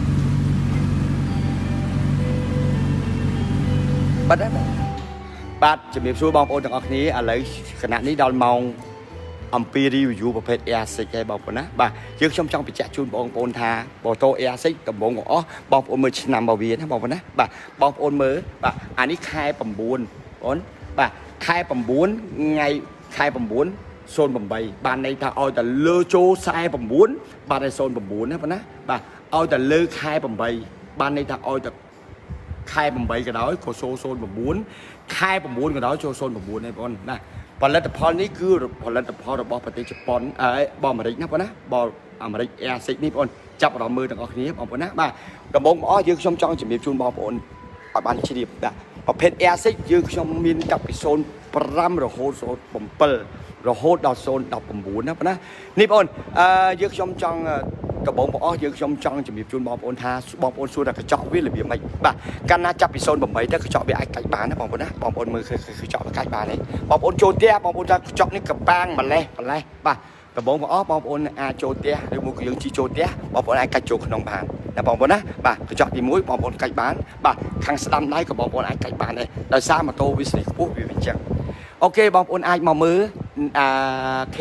บัดได้ไหมบัดจะมีช่วยบองโอนจากออกนี้อะไรขณะนี้ดอนมองอัมพีรีวิวประเภทเอซิกไงบอกผมนะบ่ายึดช่องไปแจกชุนบองโอนทาบอโตเอซิกกับบองอ๋อบองโอนมือชนะบาเวียนะบอกผมนะบ่าบองโอนมือบ่าอันนี้คายปั่มบุญโอนบ่าคายปั่มบุญไงคายปั่มบุญโซนบำบัยบ้านในถ้าเอาแต่เลือโจไซบำบุญบ้านในโซนบำบุญนะพนะบ้าเอาแต่เลือคายบำบัยบ้านในถ้าเอาแต่คายบำบัยก็ได้ขอโซนบำบุญคายบำบุญก็ได้โซนบำบุญในบอลนะผลิตภัณฑ์นี้คือผลิตภัณฑ์ระบบปฏิจจปนบอมอะไรนะพนะบอมอะไรแอซิกนี่บอลจับเรามือต่างออกนี้บอลพนะบ้ากระบอกอ๋อยืดช่องจะมีชุนบอลบอลบ้านชิดิบนะประเภทแอซิกยืดช่องมีนกับโซนปรำหรือโฮโซนบอมเปิลเราโฮดดาวโซนดาวปุ่มบุญนะนี่บอลยึดชมจังกระบอกอ๋อยึดชมจังจะมีจุนบอลทาบอลสู้แต่กระจอกวิ่งหรือเบี้ยไม่บ่าการน่าจับปีโซนแบบไม่ถ้ากระจอกเบี้ยไอ้ไก่บานนะบอลนะบอลมือเคยกระจอกไก่บานเลยบอลโจเตียบอลจะกระจอกนี่กับแป้งมันเลยบ่ากระบอกอ๋อบอลโจเตียหรือมือยังจีโจเตียบอลไอ้กระจกขนมบานนะบอลนะบ่ากระจอกตีมุ้ยบอลไก่บานบ่าขังสลัมได้กับบอลไอ้ไก่บานเลยโดยสร้างมาโตวิสิตปุ๊บวิวิจังโอเคบอลไอ้มามือโอเค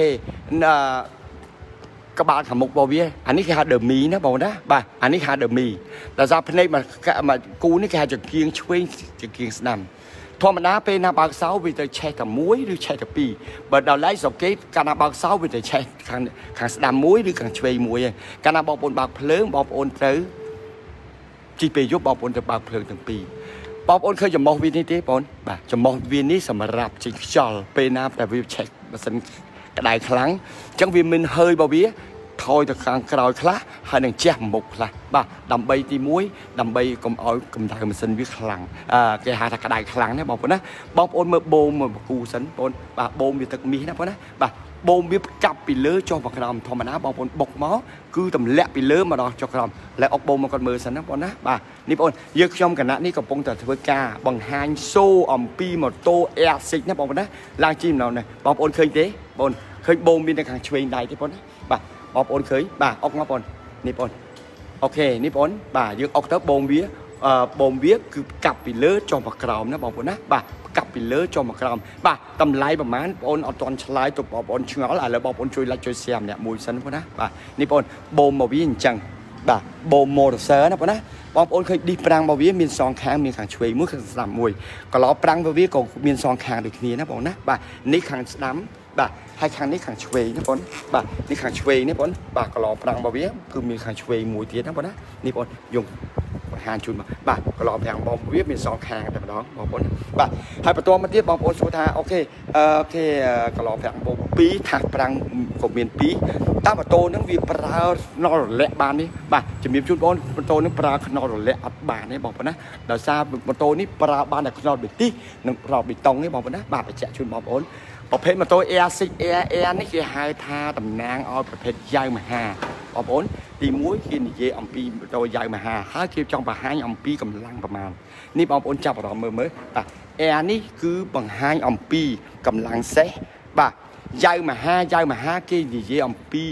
กระบาลขมุกบอเวียอันนี้คือหาเดอร์มีนะบอกนะบ่าอันนี้หาเดอร์มีแต่ซาพเนมากูนี่คือจะเกียงช่วยจะเกียงสนามธรรมดาเป็นนาบางเสาวิธีใช้กับมุ้ยหรือใช้กับปีบัดดาวไล่สกีการนาบางเสาวิธีใช้ขังสนามมุ้ยหรือขังช่วยมุ้ยการนาบางปนบางเพลิงบางปนเต๋อจีไปยุบบางปนจะบางเพลิงทั้งปีบอลเคยจะมองวินิตี้บอลบ่าจะมองวินิสำหรับจิงจอลเป็นน้ำแต่วิวเช็คมาสันกระไดครั้งจังวิมันเฮยบอวีทอยตะคางกรอยคละให้หนึ่งแจ่มหมกละบ่าดำใบตีมุ้ยดำใบกลมอ้อยกลมไทยมาสันวิคลังแกหาตะกระไดครั้งเนี่ยบอกผมนะบอลเมื่อโบมมากูสันบอลบ่าโบมมีตะมีนะพอนะบ่าโบมวิบจับไปเลื้อจอมกระดมธรรมดาบอลบกม้อคือตำแหลกไปเลื้อมาดอกจอกระดมและออกโบมมาก่อนมือสันนะบอลนะบ่านี่บอลยึดช่องกันนะนี่กับปงแต่เทวกาบังฮันโซอัมปีมาโตเอซิกนะบอลนะลางจิ้มเราเนี่ยบอลเคยเด้บอลเคยโบมมีในการช่วยได้ที่บอลนะบ่าบอลเคยบ่าออกมาบอลนี่บอลโอเคนี่บอลบ่ายึดออกเท้าโบมเวียคือกลับไปเลื้อจอมกระดมนะบอลนะบ่ากลับไปเลื้อจอมกระดมบ่าตำไลประมาณบอลเอาตอนฉลายตัวบอลช่วยอะไรแล้วบอลช่วยไล่ช่วยเสียมเนี่ยมวยสันพอนะบ่านี่บอลโบมมาวิ่งจังบ่าโบมโมดเซอร์นะพอนะบอลเคยดีปรังบาวีมีซองค้างมีขังช่วยมือขังสนามมวยก็ล้อปรังบาวีก็มีซองค้างดูทีนี้นะบอลนะบ่านี่ขังสนามบ่าให้ขังนี่ขังช่วยนะบอลบ่านี่ขังช่วยนี่บอลบ่าก็ล้อปรังบาวีคือมีขังช่วยมวยทีนะบอลนะนี่บอลยงหานชุนมาบ่าก็ล้อแพงบอลวีมีซองค้างแต่น้องบอลบ่าให้ประตูมาเทียบบอลสุดท้ายโอเคก็ล้อแพงบอลปีถักปรังก็มีปีตามประตูนั่งวีปลานอร์เละบานนี่บ่าจะมีชุดบอลประตูนั่งปลานอร์เละอัดบานนี่บอกนะเดี๋ยวทราบประตูนี่ปลาบานแต่นอร์บิตี้นั่งเราบิตองนี่บอกนะบ่าไปแจกชุดบอลประเภทประตูเอซิเอนี่คือไฮทาตำนางเอาประเภทยายมาหาบอลตีมุ้ยกินเยอัมปีประตูยายมาหาห้าเกี่ยวจังปะห้าอัมปีกำลังประมาณนี่บอลจับเราเมื่อบ่านี่คือบังห้าอัมปีกำลังเซบ่ายายมาห้ากี่เยอัมปี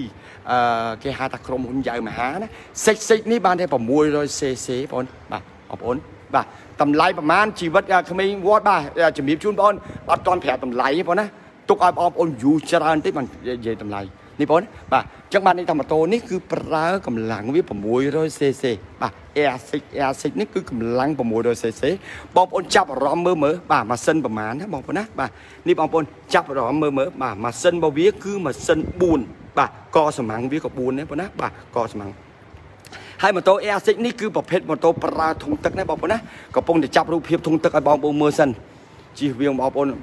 គេហៅថាក្រុមហ៊ុនយ៉ៅមហាណាសិចនេះបានតែ600 cc បងប្អូនបាទតម្លៃប្រហែលជីវិតក្មេងវត្តបាទជំរាបជូនបងប្អូនអត់ទាន់ប្រាប់តម្លៃទេបងណាទុកឲ្យបងប្អូនយូរច្រើនទេបាននិយាយតម្លៃនេះបងបាទអញ្ចឹងបាននេះថាម៉ូតូនេះគឺប្រើកម្លាំងវា600 cc បាទ Air6 នេះគឺកម្លាំង600 cc បងប្អូនចាប់អារម្មណ៍មើលបាទម៉ាស៊ីនប្រមាណណាបងប្អូនណាបាទនេះបងប្អូនចាប់អារម្មណ៍មើលបាទម៉ាស៊ីនរបស់វាគឺម៉ាស៊ីន4បាទកសំាំងវាក៏4ដែរបងណាបាទកសំាំងហើយម៉ូតូ Air6 នេះគឺប្រភេទម៉ូតូប្រើធុងទឹកណាបងប្អូនណាកំពុងតែចាប់រូបភាពធុងទឹកឲ្យបងប្អូនមើលសិនជិះវាបងប្អូន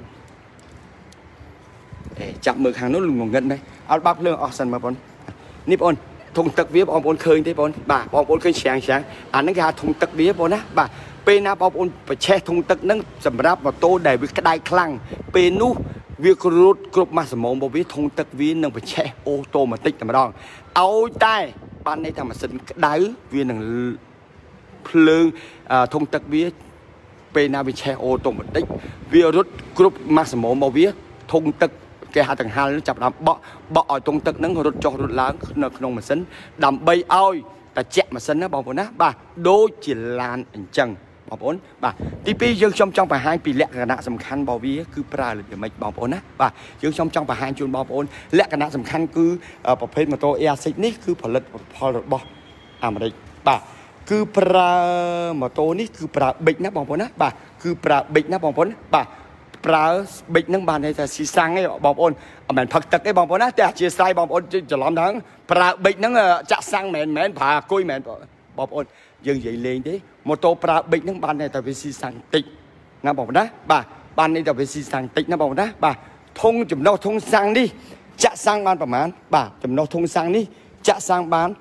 ចាប់មើលខាងនោះលងងឹតមែនអត់បាប់ភ្លើងអស់សិនបងប្អូននេះបងប្អូនធុងទឹកវាបងប្អូនឃើញទេបងបាទបងប្អូនឃើញច្រាំងអាហ្នឹងគេហៅធុងទឹកវាបងណាបាទពេលណាបងប្អូនប្រឆេះធុងទឹកហ្នឹងសម្រាប់ម៉ូតូដែលវាក្តៅខ្លាំងពេលនោះវាគ្រុតគ្រប់ម៉ាស់សមរបស់វាធុងទឹកវានឹងប្រឆេះអូតូម៉ាទិកតែម្ដងឲ្យតែបានន័យថាម៉ាស៊ីនក្តៅវានឹងភ្លើងធុងទឹកវាពេលណាវាឆេះអូតូម៉ាទិកវារត់គ្រប់ម៉ាស់សមរបស់វាធុងទឹកគេហៅទាំងហាលចាប់ដើមបក់ឲ្យធុងទឹកហ្នឹងរត់ចុះរត់ឡើងនៅក្នុងម៉ាស៊ីនដើម្បីឲ្យតែជាក់ម៉ាស៊ីនណាបងប្អូនណាបាទដូចជាឡានអញ្ចឹងបងប្អូនបាទទី2យើងខ្ញុំចង់បង្ហាញពីលក្ខណៈសំខាន់របស់វាគឺប្រើរបៀបម៉េចបងប្អូនណាបាទយើងខ្ញុំចង់បង្ហាញជូនបងប្អូនលក្ខណៈសំខាន់គឺប្រភេទម៉ូតូ Air6 នេះគឺផលិតផលរបស់អាមេរិកបាទគឺប្រើម៉ូតូនេះគឺប្រើប៊ិចណាបងប្អូនណាបាទគឺប្រើប៊ិចណាបងប្អូនបាទប្រើប៊ិចហ្នឹងបានន័យថាស៊ីសាំងឯងបងប្អូនអត់មែនផឹកទឹកទេបងប្អូនណាតែអធិស្ឋានបងប្អូនច្រឡំថាប្រើប៊ិចហ្នឹងចាក់សាំងមែនប្រើគុយមែនបងប្អូនយើងនិយាយលេងទេម៉ូតូប្រើប៊ិចហ្នឹងបានន័យថាវាស៊ីសាំងតិចណាបងប្អូនណាបាទបានន័យថាវាស៊ីសាំងតិចណាបងប្អូនណាបាទធុងចំណុះធុងសាំងនេះចាក់សាំងបានប្រហែលបាទចំណុះធុងសាំងនេះចាក់សាំងបាន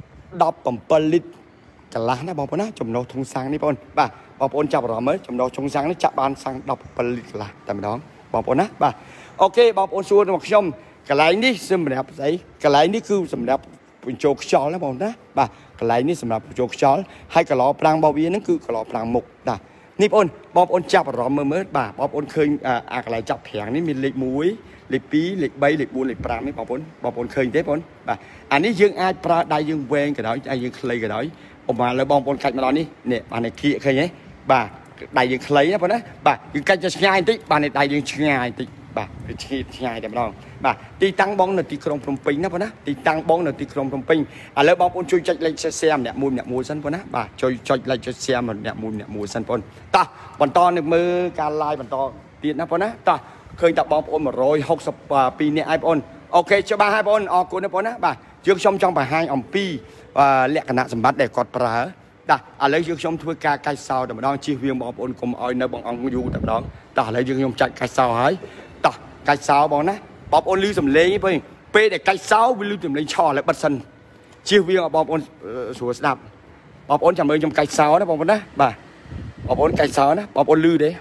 17លីត្រកន្លះណាបងប្អូនណាចំណុះធុងសាំងនេះបងប្អូនបាទបងប្អូនចាប់អារម្មណ៍មើលចំណុះធុងសាំងនេះចាក់បានសាំង17លីត្រកន្លះតែម្ដងបងប្អូនណាបាទអូខេបងប្អូនសួរមកខ្ញុំកន្លែងនេះសម្រាប់ស្អីកន្លែងនេះគឺសម្រាប់បញ្ចូលខ្យល់ណាបងប្អូនណាបាទកន្លែងនេះសម្រាប់បញ្ចូលខ្យល់ហើយកន្លោប្រាំងរបស់វាហ្នឹងគឺកន្លោប្រាំងមុខណានេះបងប្អូនចាប់អារម្មណ៍មើលបាទបងប្អូនឃើញអាកន្លែងចាប់ប្រាំងនេះមានលេខ1លេខ2លេខ3លេខ4លេខ5នេះបងប្អូនឃើញទេបងបាទអានេះយើងអាចប្រើដៃយើងវែងក៏ដោយអាចយើងខ្លីក៏ដោយឧបមាលើបងប្អូនកាច់មកដល់នេះនេះបានតែគៀកឃើញទេបាទដៃយើងខ្លីណាបងណាបាទគឺកាច់ទៅឆ្ងាយបន្តិចបានតែដៃយើងឆ្ងាយបន្តិចបាទវាឆ្ងាយតែម្ដងបាទទីតាំងបងនៅទីក្រុងភ្នំពេញណាបងណាទីតាំងបងនៅទីក្រុងភ្នំពេញឥឡូវបងប្អូនជួយចុចលេខ share ម្នាក់មួយសិនបងណាបាទជួយចុចលេខ share ម្នាក់មួយសិនបងតោះបន្តនឹងមើលការ live បន្តទៀតណាបងណាតោះឃើញតែបងប្អូន162នាក់ហើយបងអូខេច្បាស់ហើយបងអរគុណណាបងណាបាទយើងខ្ញុំចង់បង្ហាញអំពីលក្ខណៈសម្បត្តិដែលគាត់ប្រើតោះឥឡូវយើងខ្ញុំធ្វើការកាច់សោតែម្ដងជិះវៀងបងប្អូនកុំឲ្យនៅបងអង្គយូរតែម្ដងតោះឥឡូវយើងខ្ញុំចាច់កាច់សោហើយតោះកាច់សោបងណាបងប្អូនឮសំឡេងពេលដែលកាច់សោវាឮសំឡេងឆឥឡូវបិទសិនជិះវៀងឲ្យបងប្អូនស្រួលស្ដាប់បងប្អូនចាំមើលខ្ញុំកាច់សោណាបងប្អូនណាបាទបងប្អូនកាច់សោណាបងប្អូនឮទេ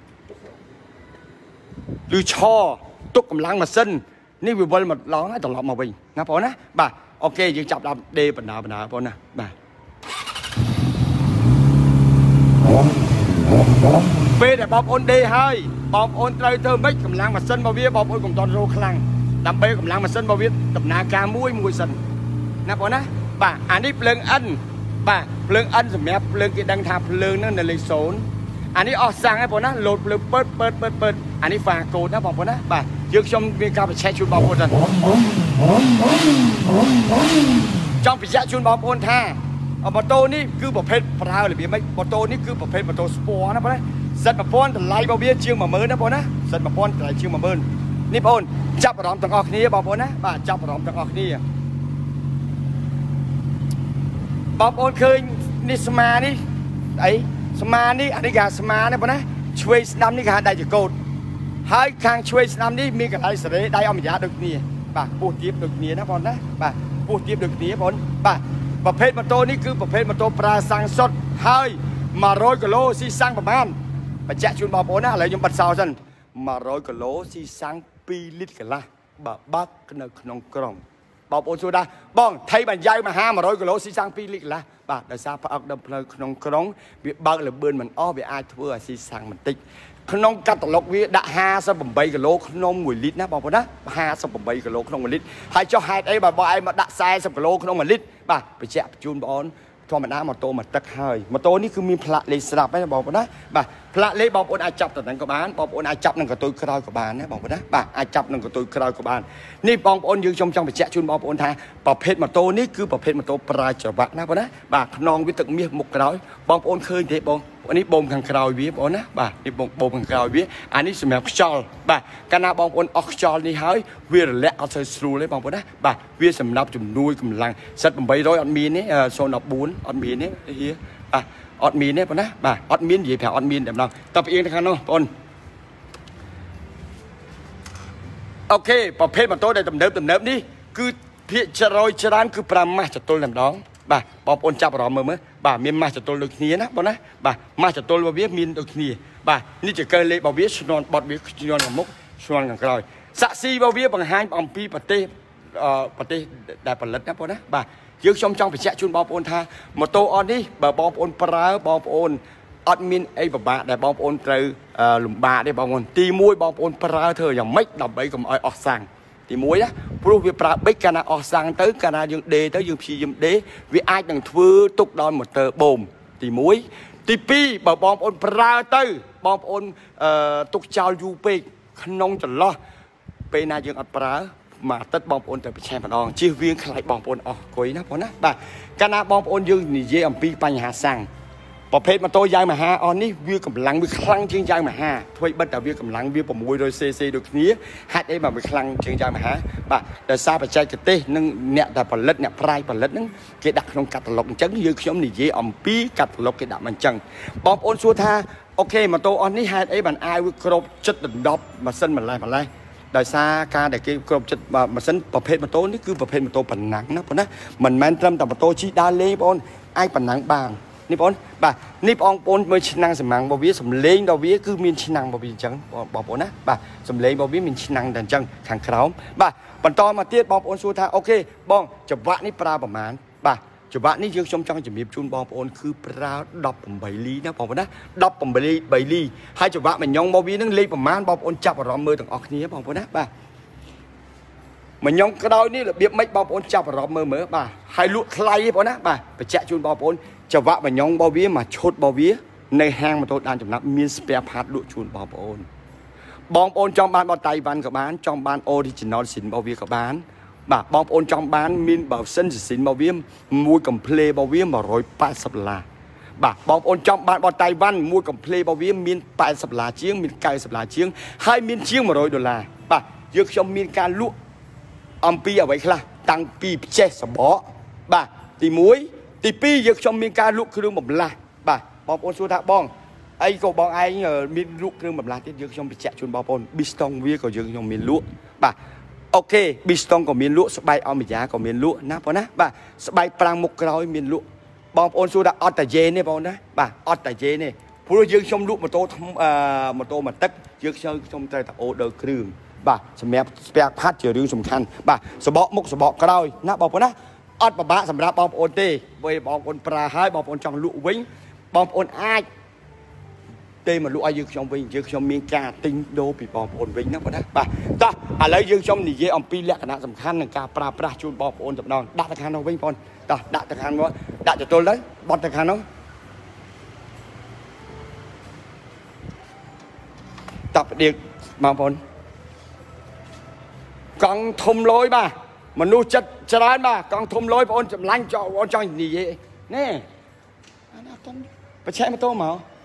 ឮឆទុកកម្លាំងម៉ាស៊ីននេះវាវិលមកឡងហើយត្រឡប់មកវិញណាបងប្អូនណាបាទអូខេយើងចាប់ដល់ដេបណ្ដាបងប្អូនណាបាទពេលដែលបងប្អូនដេហើយបងប្អូនត្រូវធ្វើម៉េចកម្លាំងម៉ាស៊ីនរបស់វាបងប្អូនកុំតន់រោខ្លាំងដើម្បីកម្លាំងម៉ាស៊ីនរបស់វាដំណើរការមួយសិនណាបងណាបាទអានេះភ្លើង N បាទភ្លើង N សម្រាប់ភ្លើងគេដឹងថាភ្លើងហ្នឹងនៅលេខ0អានេះអស់សាំងហើយបងណាលោតភ្លើងពើអានេះហ្វាកូដណាបងប្អូនណាបាទយើងខ្ញុំមានការបញ្ជាក់ជូនបងប្អូនសិនចង់បញ្ជាក់ជូនបងប្អូនថាម៉ូតូនេះគឺប្រភេទប្រើរបៀបម៉េចម៉ូតូនេះគឺប្រភេទម៉ូតូស្ពណ៌ណាបងណាសិត1000តម្លៃរបស់វាជាង10000ណាបងណាសិត1000តម្លៃជាង10000នេះបងចាប់អារម្មណ៍ទាំងអស់គ្នាបងប្អូនណាបាទចាប់អារម្មណ៍ទាំងអស់គ្នាបងប្អូនឃើញនេះស្មានេះអីស្មានេះអានេះគេស្មាណាបងណាឆ្វេងស្ដាំនេះគេហៅដៃចកោតហើយខាងឆ្វេងស្ដាំនេះមានកន្លែងសេរីដៃអមយ៉ាដូចគ្នាបាទពោះទៀបដូចគ្នាណាបងណាបាទពោះទៀបដូចគ្នាបងបាទប្រភេទម៉ូតូនេះគឺប្រភេទម៉ូតូប្រើសាំងសុទ្ធហើយ100គីឡូស៊ីសាំងប្រហែលបញ្ជាក់ជូនបងប្អូនណាឥឡូវខ្ញុំបិទសោសិន100គីឡូស៊ីសាំង2លីត្រកន្លះបាទបាក់នៅក្នុងក្រុងបងប្អូនសួរថាបងថៃបញ្ញៅមហា100គីឡូស៊ីសាំង2លីត្រកន្លះបាទដោយសារផ្អឹកដល់ផ្លូវក្នុងក្រុងវាបើកលបឿនមិនអស់វាអាចធ្វើឲ្យស៊ីសាំងបន្តិចขนมกัตลกวิดะ58 กิโลขนม1 ลิตรนะบอกนะ58 กิโลขนม1 ลิตรให้เจ้าให้ไอ้บ่ไอ้มาดะ40 กิโลขนม1 ลิตรป่ะไปแจกจูนบอลทอมันน้ำมาโตมาตักให้มาโตนี่คือมีพละเลสลับไม่บอกนะป่ะพละเลบอกอาจับแต่นั้นก็บ้านบอกอาจับนั่นก็ตัวคราวก็บ้านนะบอกนะป่ะอาจับนั่นก็ตัวคราวก็บ้านนี่บอกยืนชมจังไปแจกจูนบอกทางประเภทมาโตนี่คือประเภทมาโตปลายจังหวะนะป่ะนะป่ะนองวิตกมีหมกกระไรบอกเคยเด็กบอกอันนี้บ่มขังคราววิบอ๋อนะบ่านี่บ่มขังคราววิอันนี้สมัยออกจอลบ่าการนาบองคนออกจอลนี่เฮ้ยเวลเละเอาเธอสู้เลยบองคนนะบ่าเวสำนับจุ่มนุ้ยกำลังสัตว์ใบร้อยอดมีนี่โซนอบุญอดมีนี่เฮียบ่าอดมีนี่ปะนะบ่าอดมีนยี่แผ่อดมีนแบบนั้นต่อไปเองนะครับน้องปนโอเคประเภทมาโตได้ตำเนิบนี่คือเพียจะรอยจะร้านคือประมาจะตัวแบบน้องบ่าปอบอนจับรอมือมั้ยบ่ามีมาจะตัวลูกนี้นะบ่นะบ่ามาจะตัวเราเวียมีลูกนี้บ่านี่จะเกิดเลยบ่าเวียชนวนบอดเวียชนวนกับมุกชนวนกับกลอยสักซีบ่าเวียบางหางบางปีปฏิได้ผลิตนะบ่นะบ่ายืดชมจังไปแจกชุนบ่าปอนท่ามาโตออนนี่บ่าบ่ปอนปลาบ่ปอนอดมินไอ้บ่าได้บ่ปอนเตยหลุมบ่าได้บ่ปอนตีมวยบ่ปอนปลาเธออย่างไม่ดับใบกับอ้อยออกสั่งthì muối á, pru việc pra bích cái nào ở sang tới cái nào dương đề tới dương phi dương đế, vì ai đừng thưa tục đòn một tờ bồm thì muối, thì pi bảo bom ôn pra tới bom ôn tục chào du pe nông chẩn lo, pe na dương ở pra mà tất bom ôn tới xem bản on, chia viên khai bom ôn ở cuối nó nè, bà cái nào bom ôn dương thì dễ pi bay hà sang ประเภทมาโตยายมาหาออนนี่วิวกำลังวิคลังเชียงยายมาหาถ้วยบัตรวิวกำลังวิวประมวยโดยเซโดยนี้ฮัดไอ้แบบวิคลังเชียงยายมาหาบ่แต่ซาปัจจัยกเต้นึงเนี่ยแต่ผลิตเนี่ยพรายผลิตนึงเกดักลงกัดตลกจังยืดขยมนี่เย่อมปีกัดตลกเกดักมันจังบอมโอนชัวท่าโอเคมาโตออนนี่ฮัดไอ้บันไอวิครบจุดดอกมาเส้นมาไรแต่ซาการแต่เกี่ยวกับจุดมาเส้นประเภทมาโตนี่คือประเภทมาโตปันหนังนะพ่อนะมันแมนทำแต่มาโตชีดาเล่ปอนไอปันหนังบางนี่ปอนบ่านี่ปองปนเมื่อชินังสมังบ่วิสำเล้งดาวิคือมีชินังบ่วิจังบ่ปนนะบ่าสำเล้งบ่วิมีชินังดันจังขังคราวบ่าปันตอมาเตี้ยปองปนสู้ท่าโอเคบ้องจับวะนี่ปลาประมาณบ่าจับวะนี่ยืงชมจังจะมีจุนปองปนคือปลาดับผมใบลีนะปองปนนะดับผมใบลีให้จับวะมันยองบ่วินั่งเลี้ยประมาณปองปนจับรอมือต่างออกนี้ปองปนนะบ่ามันยองกระดอยนี่แหละเบียบไม่ปองปนจับรอมือเหมือบ่าให้ลุใครปองนะบ่าไปแจะจุนปองปนจะว่ามันยองบ่าววิมาชดบ่าววิในห้างมาโตดานจำนับมีสเปียร์พาร์ทลุจูนบ่าวโอนบองโอนจอมบ้านบ่าวไตบ้านกับบ้านจอมบ้านโอที่จินนอสินบ่าววิกับบ้านบ่าบองโอนจอมบ้านมีบ่าวเส้นสินบ่าววิมวยกับเพลย์บ่าววิมา180 ล้านบ่าบองโอนจอมบ้านบ่าวไตบ้านมวยกับเพลย์บ่าววิมี80 ล้านเชียงมี90 ล้านเชียงให้มีเชียง$100บ่าเยอะชมมีการลุอัมปีเอาไว้คลาตั้งปีเจ็ดสบบ่าตีมวยตีปียึกชมมีการลุกเครื่องแบบละบ่าบอมโอนสุธาบองไอ้ก็บองไอ้มีลุกเครื่องแบบละที่ยึกชมไปแจกชนบอมโอนบิสตองวิ่งก็ยึกชมมีลุบ่าโอเคบิสตองก็มีลุสบายเอาไม่ยาก็มีลุนะพอนะบ่าสบายปรางมุกเรามีลุบอมโอนสุธาออตแต่เจเนี่ยพอนะบ่าออตแต่เจเนี่ยผู้ยึกชมลุมาโตมาตักยึกชมใจตะโอเดอเครื่องบ่าสมัยสเปียร์พัดเจอเรื่องสำคัญบ่าสบมุกสบก็เรานะบอกพอนะอดปะบะสำหรับบอมโอนเต้เว้ยบอมโอนปลาหายบอมโอนจังลุวิ่งบอมโอนไอเต้มาลุอายุชมวิ่งยืชมมีการติ้งโดปีบอมโอนวิ่งนะพอนะป่ะต่ออะไรยืชมนี่เยอมปีเล็กขนาดสำคัญในการปราจูนบอมโอนจับนองดักตะคานเอาวิ่งปอนต่อดักตะคานว่าดักจะตัวเลยบอลตะคานน้องตับเด็กมาปอนกองทมลอยมามันนู่จัดจะร้านมากองทมลอยปอนจะล้างจอวันจังนี่เย่เนี่ยไปแช่มาโต้หมา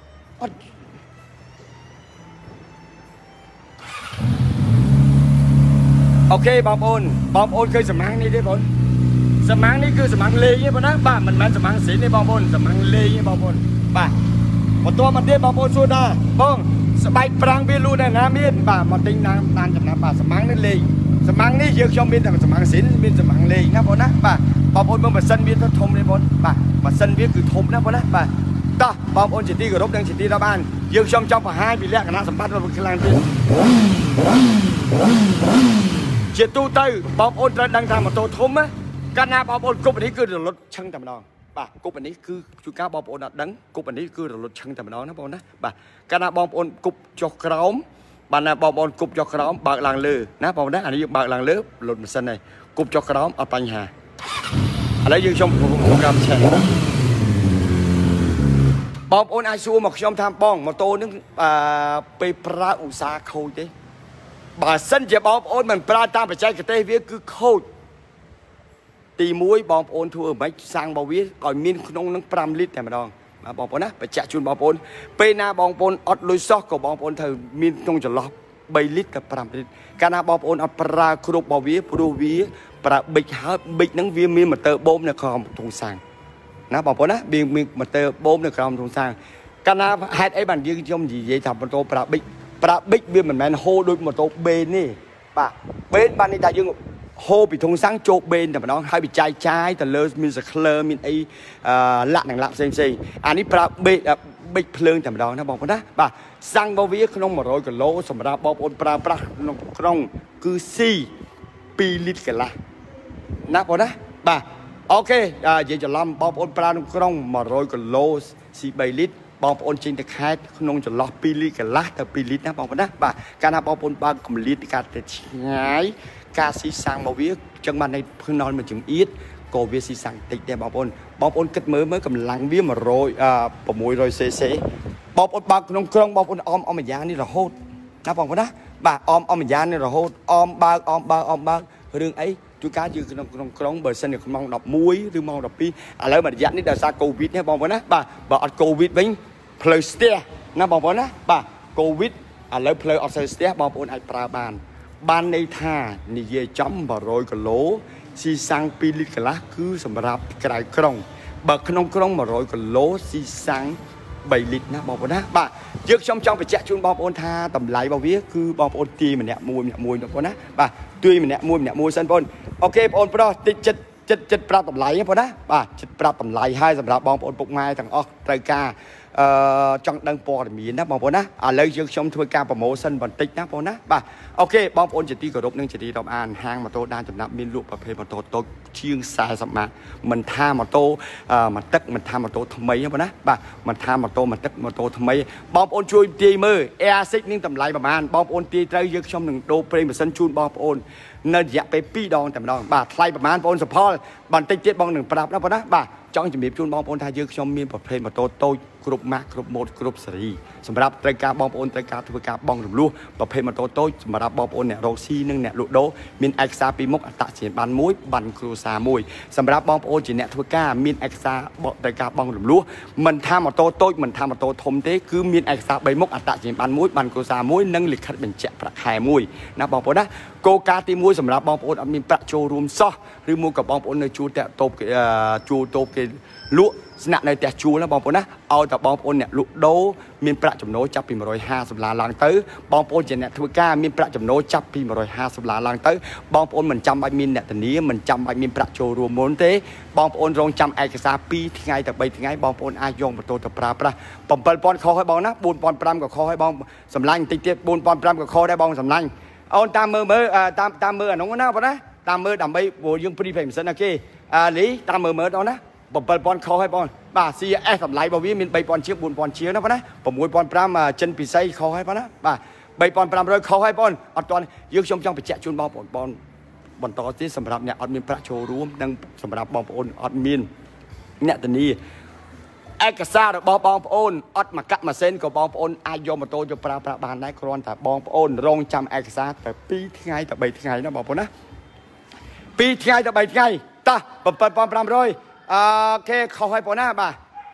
โอเคบอมโอนเคยสมังนี่ได้ปอนสมังนี่คือสมังเลยเนี่ยปอนนะบ้ามันสมังสีนี่บอมโอนสมังเลยเนี่ยบอมโอนบ้าหมดตัวมันเดียบอมโอนสู้ได้บ้องสบายปรางเบลูได้น้ำมีดบ้ามาติ้งน้ำจำน้ำบ้าสมังนี่เลยสมังนี่เยอะชมบินแต่สมังศิลป์บินสมังเลยนะพอนะป่ะบอมโอนมาเส้นบินต้องทมเลยพอป่ะมาเส้นบินคือทมนะพอนะป่ะต่อบอมโอนจิตตีกับรบดังจิตตีระบานเยอะชมจอมพหายปีแรกนะสัมผัสมาเป็นกลางที่เจตู้เตยบอมโอนดังทางมาโตทมไหมการนาบอมโอนกบนี้คือรถช่างแต่มาดองបាទគប់អានេះគឺជួនកាលបងប្អូនអត់ដឹងគប់អានេះគឺរលត់ឈឹងតែម្ដងណាបងប្អូនណាបាទកាលណាបងប្អូនគប់ចុះក្រោមបានណាបងប្អូនគប់ចុះក្រោមបើកឡើងលើណាបងប្អូនណាអានេះយើងបើកឡើងលើលុតម៉ាស៊ីនហើយគប់ចុះក្រោមអត់បញ្ហាឥឡូវយើងខ្ញុំប្រកាសឆែកបងប្អូនអាចសួរមកខ្ញុំថាបងម៉ូតូនឹងពេលប្រើឧស្សាហ៍ខូចទេបើសិនជាបងប្អូនមិនប្រើតាមបច្ចេកទេសវាគឺខូចទី1បងប្អូនធ្វើអ្វីសាំងរបស់វាឲ្យមានក្នុងនឹង5លីត្រតែម្ដងបាទបងប្អូនណាបញ្ជាក់ជូនបងប្អូនពេលណាបងប្អូនអត់លុយសោះក៏បងប្អូនត្រូវមានក្នុងចន្លោះ3លីត្រទៅ5លីត្រកាលណាបងប្អូនអត់ប្រើគ្រប់របស់វាព្រោះវាប្រើប៊ិចហើយប៊ិចហ្នឹងវាមានម៉ូទ័របូមនៅក្រោមធុងសាំងណាបងប្អូនណាវាមានម៉ូទ័របូមនៅក្រោមធុងសាំងកាលណាហេតុអីបានយើងខ្ញុំនិយាយថាម៉ូតូប្រើប៊ិចវាមិនមែនហូរដូចម៉ូតូបេនទេបាទបេនបាននេះថាយើងហូរពីធុងសាំងចូលបេនតែម្ដងហើយបច្ច័យចាយទៅលើមានសក្លើមានអីលាក់នឹងលាក់ផ្សេងអានេះប្រើប៊ិចភ្លើងតែម្ដងណាបងប្អូនណាបាទសាំងរបស់វាក្នុង100គីឡូសម្រាប់បងប្អូនប្រើប្រាស់ក្នុងគឺស៊ី2លីត្រកន្លះណាបងណាបាទអូខេនិយាយច្រឡំបងប្អូនប្រើក្នុង100គីឡូស៊ី3លីត្របងប្អូនចេញទៅខេត្តក្នុងចន្លោះ2លីត្រកន្លះទៅ2លីត្រណាបងប្អូនណាបាទកាលណាបងប្អូនបើកកម្លៀតកាត់ទៅឆ្ងាយការស៊ីសាំងរបស់វាចឹងបាននៃភ្នល់មួយចង្អៀតក៏វាស៊ីសាំងតិចដែរបងប្អូនគិតមើលកម្លាំងវា600 cc បងប្អូនបើកក្នុងក្រុងបងប្អូនអមម្យ៉ាងនេះរហូតណាបងប្អូនណាបាទអមម្យ៉ាងនេះរហូតអមបើករឿងអីជួនកាលយើងក្នុងក្រុងបើសិនជាម៉ោង11ឬម៉ោង12ឥឡូវមួយរយៈនេះដោយសារកូវីដនេះបងប្អូនណាបាទបើអត់កូវីដវិញផ្លូវស្ទះណាបងប្អូនណាបាទកូវីដឥឡូវផ្លូវអត់សូវស្ទះបងប្អូនអាចប្រើបានន័យថានិយាយចំ100គីឡូស៊ីសាំង2លីត្រកន្លះគឺសម្រាប់ក្រៅក្រុងបើក្នុងក្រុង100គីឡូស៊ីសាំង3លីត្រណាបងប្អូនណាបាទយើងខ្ញុំចង់បញ្ជាក់ជូនបងប្អូនថាតម្លៃរបស់វាគឺបងប្អូនទាយម្នាក់មួយបងប្អូនណាបាទទាយម្នាក់មួយសិនបងប្អូនអូខេបងប្អូនប្រុសតិចចិត្តប្រាប់តម្លៃបងប្អូនណាបាទចិត្តប្រាប់តម្លៃហើយសម្រាប់បងប្អូនពុកម៉ែទាំងអស់ត្រូវការចង់ដឹងព័ត៌មានណាបងប្អូនណាឥឡូវយើងខ្ញុំធ្វើការប្រម៉ូសិនបន្តិចណាបងប្អូនណាបាទអូខេបងប្អូនជាទីគោរពនិងជាទីរាប់អានហាងម៉ូតូដានចំណាប់មានលក់ប្រភេទម៉ូតូតូចជាង40ម៉ាកមិនថាម៉ូតូមកទឹកមិនថាម៉ូតូថ្មីណាបងណាបាទមិនថាម៉ូតូមកទឹកម៉ូតូថ្មីបងប្អូនជួយទាយមើល Air6 នឹងតម្លៃប្រហែលបងប្អូនទាយត្រូវយើងខ្ញុំនឹងដូរប្រេងម៉ាស៊ីនជូនបងប្អូននៅរយៈពេល2ដងតែម្ដងបាទថ្លៃប្រហែលបងប្អូនសុផលបន្តិចទៀតបងនឹងប្រាប់ណាបងណាបាទចង់ជំរាបជូនបងប្អូនថាយើងខ្ញុំមានប្រភេទម៉ូតូតូចគ្រប់ម៉ាកគ្រប់ម៉ូតគ្រប់ស៊េរីសម្រាប់ត្រូវការបងប្អូនត្រូវការធ្វើការបង់រំលោះប្រភេទម៉ូតូតូចសម្រាប់បងប្អូនអ្នករកស៊ីនិងអ្នកលក់ដូរមានឯកសារពីមុខអត្តសញ្ញាណប័ណ្ណមួយប័ណ្ណគ្រួសារមួយសម្រាប់បងប្អូនជាអ្នកធ្វើការមានឯកសារត្រូវការបង់រំលោះមិនថាម៉ូតូតូចមិនថាម៉ូតូធំទេគឺមានឯកសារ3មុខអត្តសញ្ញាណប័ណ្ណមួយប័ណ្ណគ្រួសារមួយនិងលិខិតបញ្ជាក់ប្រាក់ខែមួយណាបងប្អូនណាគោលការណ៍ទី1សម្រាប់បងប្អូនអត់មានប្រាក់ចូលរួមសោះឬមួយក៏បងប្អូននៅជួលតាក់តូបគេលក់ស្នាក់នៅផ្ទះជួលណាបងប្អូនណាឲ្យតែបងប្អូនអ្នកលក់ដូរមានប្រាក់ចំណូលចាប់ពី$150ឡើងទៅបងប្អូនជាអ្នកធ្វើការមានប្រាក់ចំណូលចាប់ពី$150ឡើងទៅបងប្អូនមិនចាំបាច់មានអ្នកធានាមិនចាំបាច់មានប្រាក់ចូលរួមមុនទេបងប្អូនរងចាំឯកសារ2ថ្ងៃទៅ3ថ្ងៃបងប្អូនអាចយកម៉ូតូទៅប្រើប្រាស់7,000ខុសឲ្យបងណា4,500ក៏ខុសឲ្យបងសម្លាញ់បន្តិចទៀត4,500ក៏ខុសដែរបងសម្លាញ់អូនតាមមើលតាមមើលអានោះណាបងណាតាមមើលដើម្បីព្រោះយើងព្រីផ្លេមិនសិនណាគេលីតាមមើលដល់ណា7,000ខុសឲ្យបងបាទ CS តម្លៃរបស់វាមាន3,000ជាង4,000ជាងណាបងណា6,500ចិនពិសីខុសឲ្យបងណាបាទ3,500ខុសឲ្យបងអត់ទាន់យើងខ្ញុំចង់បញ្ជាក់ជូនបងប្អូនបន្តទៀតសម្រាប់អ្នកអត់មានប្រាក់ចូលរួមនិងសម្រាប់បងប្អូនអត់មានអ្នកធានាឯកសាររបស់បងប្អូនអត់មកកាក់ម៉ាស៊ីនក៏បងប្អូនអាចយកម៉ូតូយកប្រើប្រាស់បានដែរគ្រាន់តែបងប្អូនរងចាំឯកសារតែ2ថ្ងៃទៅ3ថ្ងៃណាបងប្អូនណា2ថ្ងៃទៅ3ថ្ងៃតោះ7,500អូខេខុសឲ្យបងណាបាទ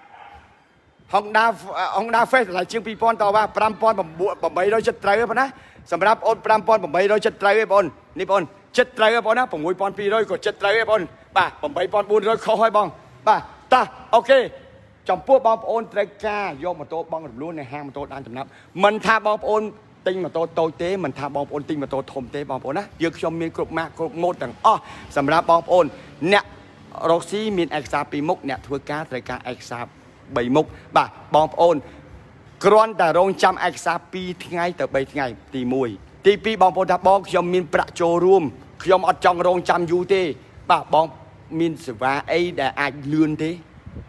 Honda Face តម្លៃជាង 2,000 តបាទ 5,800 ចិត្តត្រូវបងណាសម្រាប់អូន 5,800 ចិត្តត្រូវឯងបងនេះបងចិត្តត្រូវឯងបងណា 6,200 ក៏ចិត្តត្រូវឯងបងបាទ 8,400 ខុសឲ្យបងបាទតោះអូខេចំពោះបងប្អូនត្រូវការយកម៉ូតូបង់រំលោះនៅហាងម៉ូតូដានចំណាប់មិនថាបងប្អូនទិញម៉ូតូតូចទេមិនថាបងប្អូនទិញម៉ូតូធំទេបងប្អូនណាយើងខ្ញុំមានគ្រប់ម៉ាកគ្រប់ម៉ូតទាំងអស់សម្រាប់បងប្អូនអ្នករកស៊ីមានឯកសារ2មុខអ្នកធ្វើការត្រូវការឯកសារ3មុខបាទបងប្អូនគ្រាន់តែរងចាំឯកសារ2ថ្ងៃទៅ3ថ្ងៃទី1ទី2បងប្អូនថាបងខ្ញុំមានប្រាក់ចូលរួមខ្ញុំអត់ចង់រងចាំយូរទេបាទបងមានសេវាអីដែលអាចលឿនទេ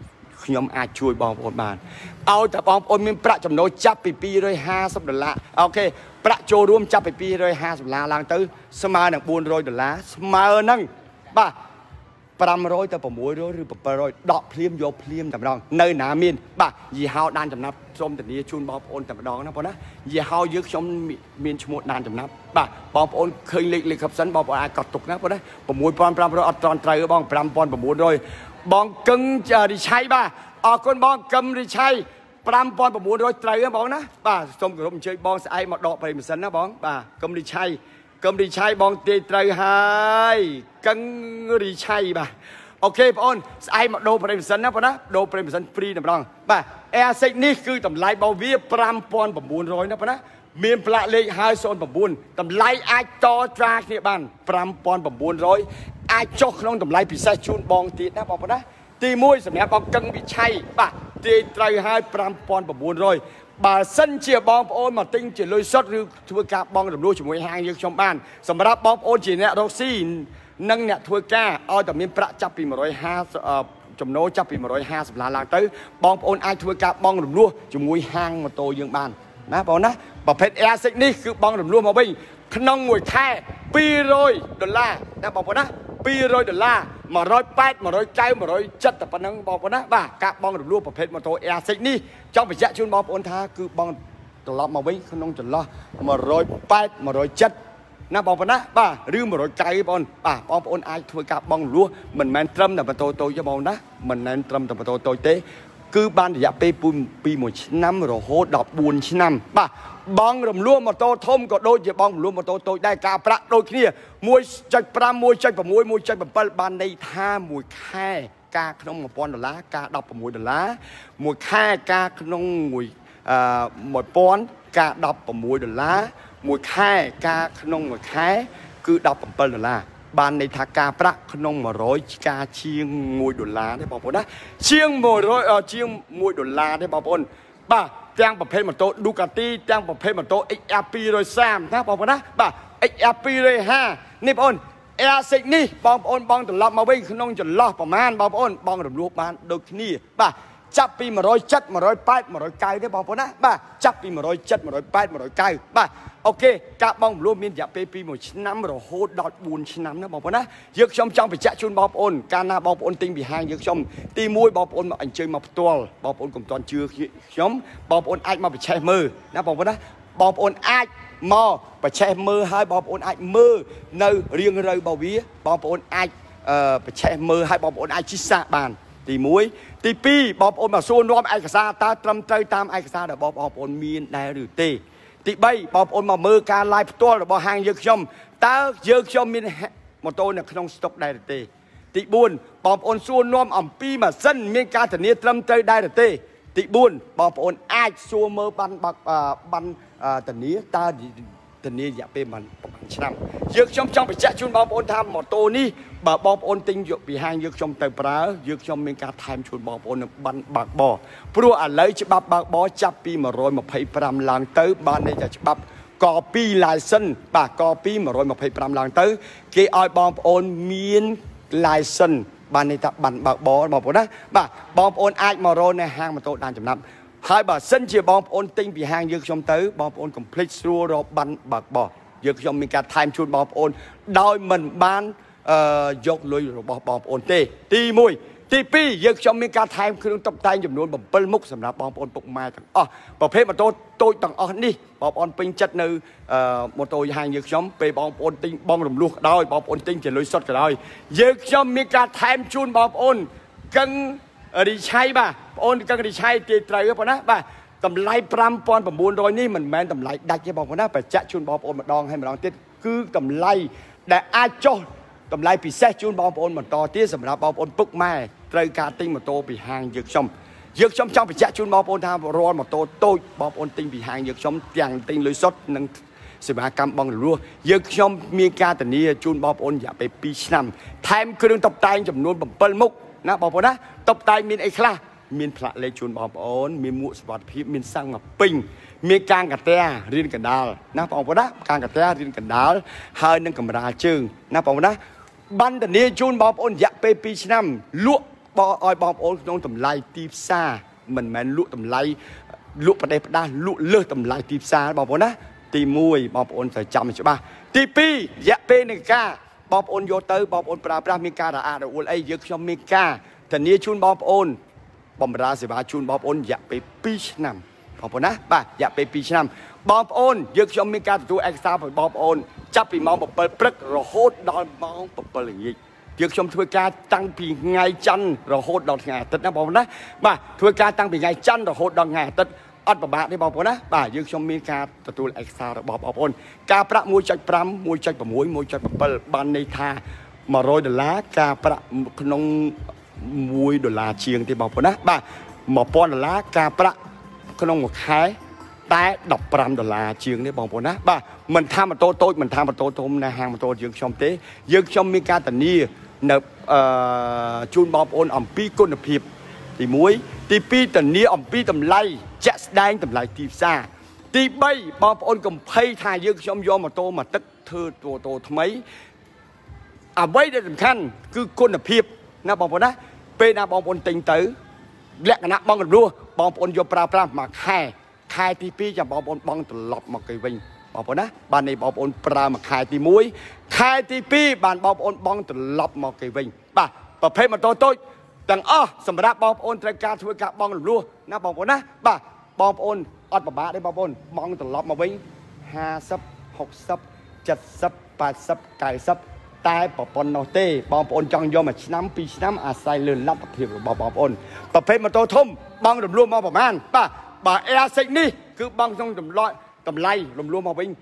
ខ្ញុំអាចជួយបងប្អូនបានឲ្យតែបងប្អូនមានប្រាក់ចំណូលចាប់ពី$250អូខេប្រាក់ចូលរួមចាប់ពី$250ឡើងទៅស្មើនឹង$400ស្មើនឹងបាទ500ទៅ600ឬ700ដកភ្លាមយកភ្លាមតែម្ដងនៅណាមានបាទយីហោដានចំណាប់សូមធានាជូនបងប្អូនតែម្ដងណាបងណាយីហោយើងខ្ញុំមានឈ្មោះដានចំណាប់បាទបងប្អូនឃើញលេខខិបសិនបងប្អូនអាចកត់ទុកណាបងណា6500អត់ត្រង់ត្រូវបង5900បងកឹងរិឆ័យបាទអរគុណបងកឹមរិឆ័យ5900ត្រូវបងណាបាទសូមគោរពអញ្ជើញបងស្អែកមកដកប្រេងម៉ាស៊ីនណាបងបាទកឹមរិឆ័យបងទាយត្រូវហើយកឹងរិឆ័យបាទអូខេបងអូនស្អែកមកដូរប្រេងម៉ាស៊ីនណាបងណាដូរប្រេងម៉ាស៊ីនហ្វ្រីតែម្ដងបាទ Air6 នេះគឺតម្លៃរបស់វា5900ណាបងណាមានផ្លាកលេខហើយ09តម្លៃអាចតត្រាគ្នាបាន5900អាចចុះក្នុងតម្លៃពិសេសជូនបងទៀតណាបងប្អូនណាទី1សម្រាប់បងកឹងវិឆ័យបាទទាយត្រូវហើយ5900បើសិនជាបងប្អូនមកទិញជាលុយសុទ្ធឬធ្វើការបង់រំលោះជាមួយហាងយើងខ្ញុំបានសម្រាប់បងប្អូនជាអ្នករកស៊ីនិងអ្នកធ្វើការឲ្យតែមានប្រាក់ចាប់ពី150ចំណូលចាប់ពី$150ឡើងទៅបងប្អូនអាចធ្វើការបង់រំលោះជាមួយហាងម៉ូតូយើងបានណាបងណាប្រភេទ Air6 នេះគឺបង់រំលោះមកវិញក្នុងមួយខែ$200ណាបងប្អូនណា$200 180 190 170តែប៉ុណ្ណឹងបងប្អូនណាបាទការបង់រំលោះប្រភេទម៉ូតូ Air6 នេះចង់បញ្ជាក់ជូនបងប្អូនថាគឺបង់ត្រឡប់មកវិញក្នុងចន្លោះ180 170ណាបងប្អូនណាបាទឬ190បងប្អូនបាទបងប្អូនអាចធ្វើការបង់រំលោះមិនមែនត្រឹមតែម៉ូតូតូចទេបងណាមិនមែនត្រឹមតែម៉ូតូតូចទេគឺបានរយៈពេលពី1ឆ្នាំរហូតដល់4ឆ្នាំបាទបងរំលោះម៉ូតូធំក៏ដូចជាបងរំលោះម៉ូតូតូចដែរការប្រាក់ដូចគ្នា1.5 1.6 1.7បានន័យថាមួយខែការក្នុង$1000ការ$16មួយខែការក្នុង1000ការ$16មួយខែការក្នុងមួយខែគឺ$17បានន័យថាការប្រាក់ក្នុង100ការជាង$1ទេបងប្អូនណាជាង100ជាង$1ទេបងប្អូនបាទទាំងប្រភេទម៉ូតូ Ducati ទាំងប្រភេទម៉ូតូ XR 230ណាបងប្អូនណាបាទ XR 250នេះបងប្អូន Air6 នេះបងប្អូនបងត្រឡប់មកវិញក្នុងចន្លោះប្រមាណបងប្អូនបងរំលោះបានដូចគ្នាបាទចាប់ពី170 180 190ទេបងប្អូនណាបាទចាប់ពី170 180 190បាទអូខេការបង់រំលោះមានរយៈពេលពី1ឆ្នាំរហូតដល់4ឆ្នាំណាបងប្អូនណាយើងខ្ញុំចង់បញ្ជាក់ជូនបងប្អូនកាលណាបងប្អូនទិញពីហាងយើងខ្ញុំទី1បងប្អូនមកអញ្ជើញមកផ្ទាល់បងប្អូនកុំតន់ជឿខ្ញុំបងប្អូនអាចមកបញ្ឆេះមើលណាបងប្អូនណាបងប្អូនអាចមកបញ្ឆេះមើលហើយបងប្អូនអាចមើលនៅរៀងរៅរបស់វាបងប្អូនអាចបញ្ឆេះមើលហើយបងប្អូនអាចជិះសាកបានទី1ទី2បងប្អូនមកសួរនាំឯកសារតើត្រឹមត្រូវតាមឯកសារដែលបងប្អូនមានដែរឬទេទី3បងប្អូនមកមើលការ live ផ្ទាល់របស់ហាងយើងខ្ញុំតើយើងខ្ញុំមានម៉ូតូនៅក្នុងស្តុកដែរឬទេទី4បងប្អូនសួរនាំអំពីម៉ាស៊ីនមានការធានាត្រឹមត្រូវដែរឬទេទី4បងប្អូនអាចសួរមើលបានធានាតើធានារយៈពេលប្រហែលឆ្នាំយើងខ្ញុំចង់បញ្ជាក់ជូនបងប្អូនថាម៉ូតូនេះបើបងប្អូនទិញយកពីហាងយើងខ្ញុំទៅប្រើយើងខ្ញុំមានការថែមជូនបងប្អូននៅបានបើកបរព្រោះឥឡូវច្បាប់បើកបរចាប់ពី125ឡើងទៅបានន័យថាច្បាប់កពីlicense បាទកពី125ឡើងទៅគេឲ្យបងប្អូនមាន license បានន័យថាបានបើកបរបងប្អូនណាបាទបងប្អូនអាចមករកនៅហាងម៉ូតូដានចំណាប់ហើយបើសិនជាបងប្អូនទិញពីហាងយើងខ្ញុំទៅបងប្អូនកុំភ្លេចស្រួលរកបានបើកបរយើងខ្ញុំមានការថែមជូនបងប្អូនដោយមិនបានយកលុយរបស់បងប្អូនទេទី1ទី2យើងខ្ញុំមានការថែមគ្រឿងតុបតែងចំនួន7មុខសម្រាប់បងប្អូនពុកម៉ែទាំងអស់ប្រភេទម៉ូតូតូចទាំងអស់នេះបងប្អូនពេញចិត្តនៅម៉ូតូហាងយើងខ្ញុំពេលបងប្អូនទិញបងរំលោះក៏ដោយបងប្អូនទិញជាលុយសុទ្ធក៏ដោយយើងខ្ញុំមានការថែមជូនបងប្អូនកឹងរីឆៃបាទបងប្អូនកឹងរីឆៃទេត្រូវទេបងណាបាទតម្លៃ5900នេះមិនមែនតម្លៃដាច់ទេបងប្អូនណាបញ្ជាក់ជូនបងប្អូនម្ដងហើយម្ដងទៀតគឺតម្លៃដែលអាចចុះតម្លៃពិសេសជូនបងប្អូនបន្តទៀតសម្រាប់បងប្អូនពុកម៉ែត្រូវការទិញម៉ូតូពីហាងយើងខ្ញុំចង់បញ្ជាក់ជូនបងប្អូនថារាល់ម៉ូតូតូចបងប្អូនទិញពីហាងយើងខ្ញុំទាំងទិញលុយសុទ្ធនិងសេវាកម្មបងរលួសយើងខ្ញុំមានការធានាជូនបងប្អូនរយៈពេល2ឆ្នាំថែមគ្រឿងតុបតែងចំនួន7មុខណាបងប្អូនណាតុបតែងមានអីខ្លះមានផ្លាកលេខជូនបងប្អូនមានមួកសុវត្ថិភាពមានសាំងមកពេញមានកាងកាតារៀនកណ្ដាលណាបងប្អូនណាកាងកាតារៀនកណ្ដាលហើយនឹងកម្រាលជើងណាបងប្អូនណាបានធានាជូនបងប្អូនរយៈពេល2ឆ្នាំលក់ឲ្យបងប្អូនក្នុងតម្លៃទីផ្សារមិនមែនលក់តម្លៃលក់ប្រទេសផ្ដាស់លក់លើសតម្លៃទីផ្សារបងប្អូនណាទី1បងប្អូនត្រូវចាំឲ្យច្បាស់ទី2រយៈពេលនៃការបងប្អូនយកទៅបងប្អូនប្រើប្រាស់មានការរអាក់រអួលអីយើងខ្ញុំមានការធានាជូនបងប្អូនបម្រើសេវាជូនបងប្អូនរយៈពេល2ឆ្នាំបងប្អូនណាបាទរយៈពេល2ឆ្នាំបងប្អូនយើងខ្ញុំមានការទទួលឯកសារពីបងប្អូនចាប់ពីម៉ោង7ព្រឹករហូតដល់ម៉ោង7ល្ងាចយើងខ្ញុំធ្វើការតាំងពីថ្ងៃច័ន្ទរហូតដល់ថ្ងៃអាទិត្យណាបងប្អូនណាបាទធ្វើការតាំងពីថ្ងៃច័ន្ទរហូតដល់ថ្ងៃអាទិត្យអត់ពិបាកទេបងប្អូនណាបាទយើងខ្ញុំមានការទទួលឯកសាររបស់បងប្អូនការប្រាក់ 1.5 1.6 1.7 បានន័យថា$100ការប្រាក់ក្នុង$1ជាងទេបងប្អូនណាបាទ$1000ការប្រាក់ក្នុងមួយខែតែ$15ជាងនេះបងប្អូនណាបាទមិនថាម៉ូតូតូចមិនថាម៉ូតូធំនៅហាងម៉ូតូយើងខ្ញុំទេយើងខ្ញុំមានការធានានៅជូនបងប្អូនអំពីគុណភាពទី1ទី2ធានាអំពីតម្លៃជាក់ស្ដែងតម្លៃទីផ្សារទី3បងប្អូនកុំភ័យថាយើងខ្ញុំយកម៉ូតូមកទឹកធ្វើម៉ូតូថ្មីអ្វីដែលសំខាន់គឺគុណភាពណាបងប្អូនណាពេលណាបងប្អូនទិញទៅលក្ខណៈបងរលួសបងប្អូនយកប្រើប្រាស់មួយខែទី2ចាំបងប្អូនបងត្រឡប់មកគេវិញបងប្អូនណាបាននេះបងប្អូនប្រើមួយខែទី1ខែទី2បានបងប្អូនបងត្រឡប់មកគេវិញបាទប្រភេទម៉ូតូតូចទាំងអស់សម្រាប់បងប្អូនត្រូវការធ្វើការបងរលួសណាបងប្អូនណាបាទបងប្អូនអត់ពិបាកទេបងប្អូនបងត្រឡប់មកវិញ50 60 70 80 90តែប្រព័ន្ធនោះទេបងប្អូនចង់យកមួយឆ្នាំ2ឆ្នាំអាស្រ័យលើលទ្ធភាពរបស់បងប្អូនប្រភេទម៉ូតូធំបងរំលោះមកប្រហែលបាទបើ Air6 នេះគឺបងក្នុងតម្លៃរំលោះមកវិញ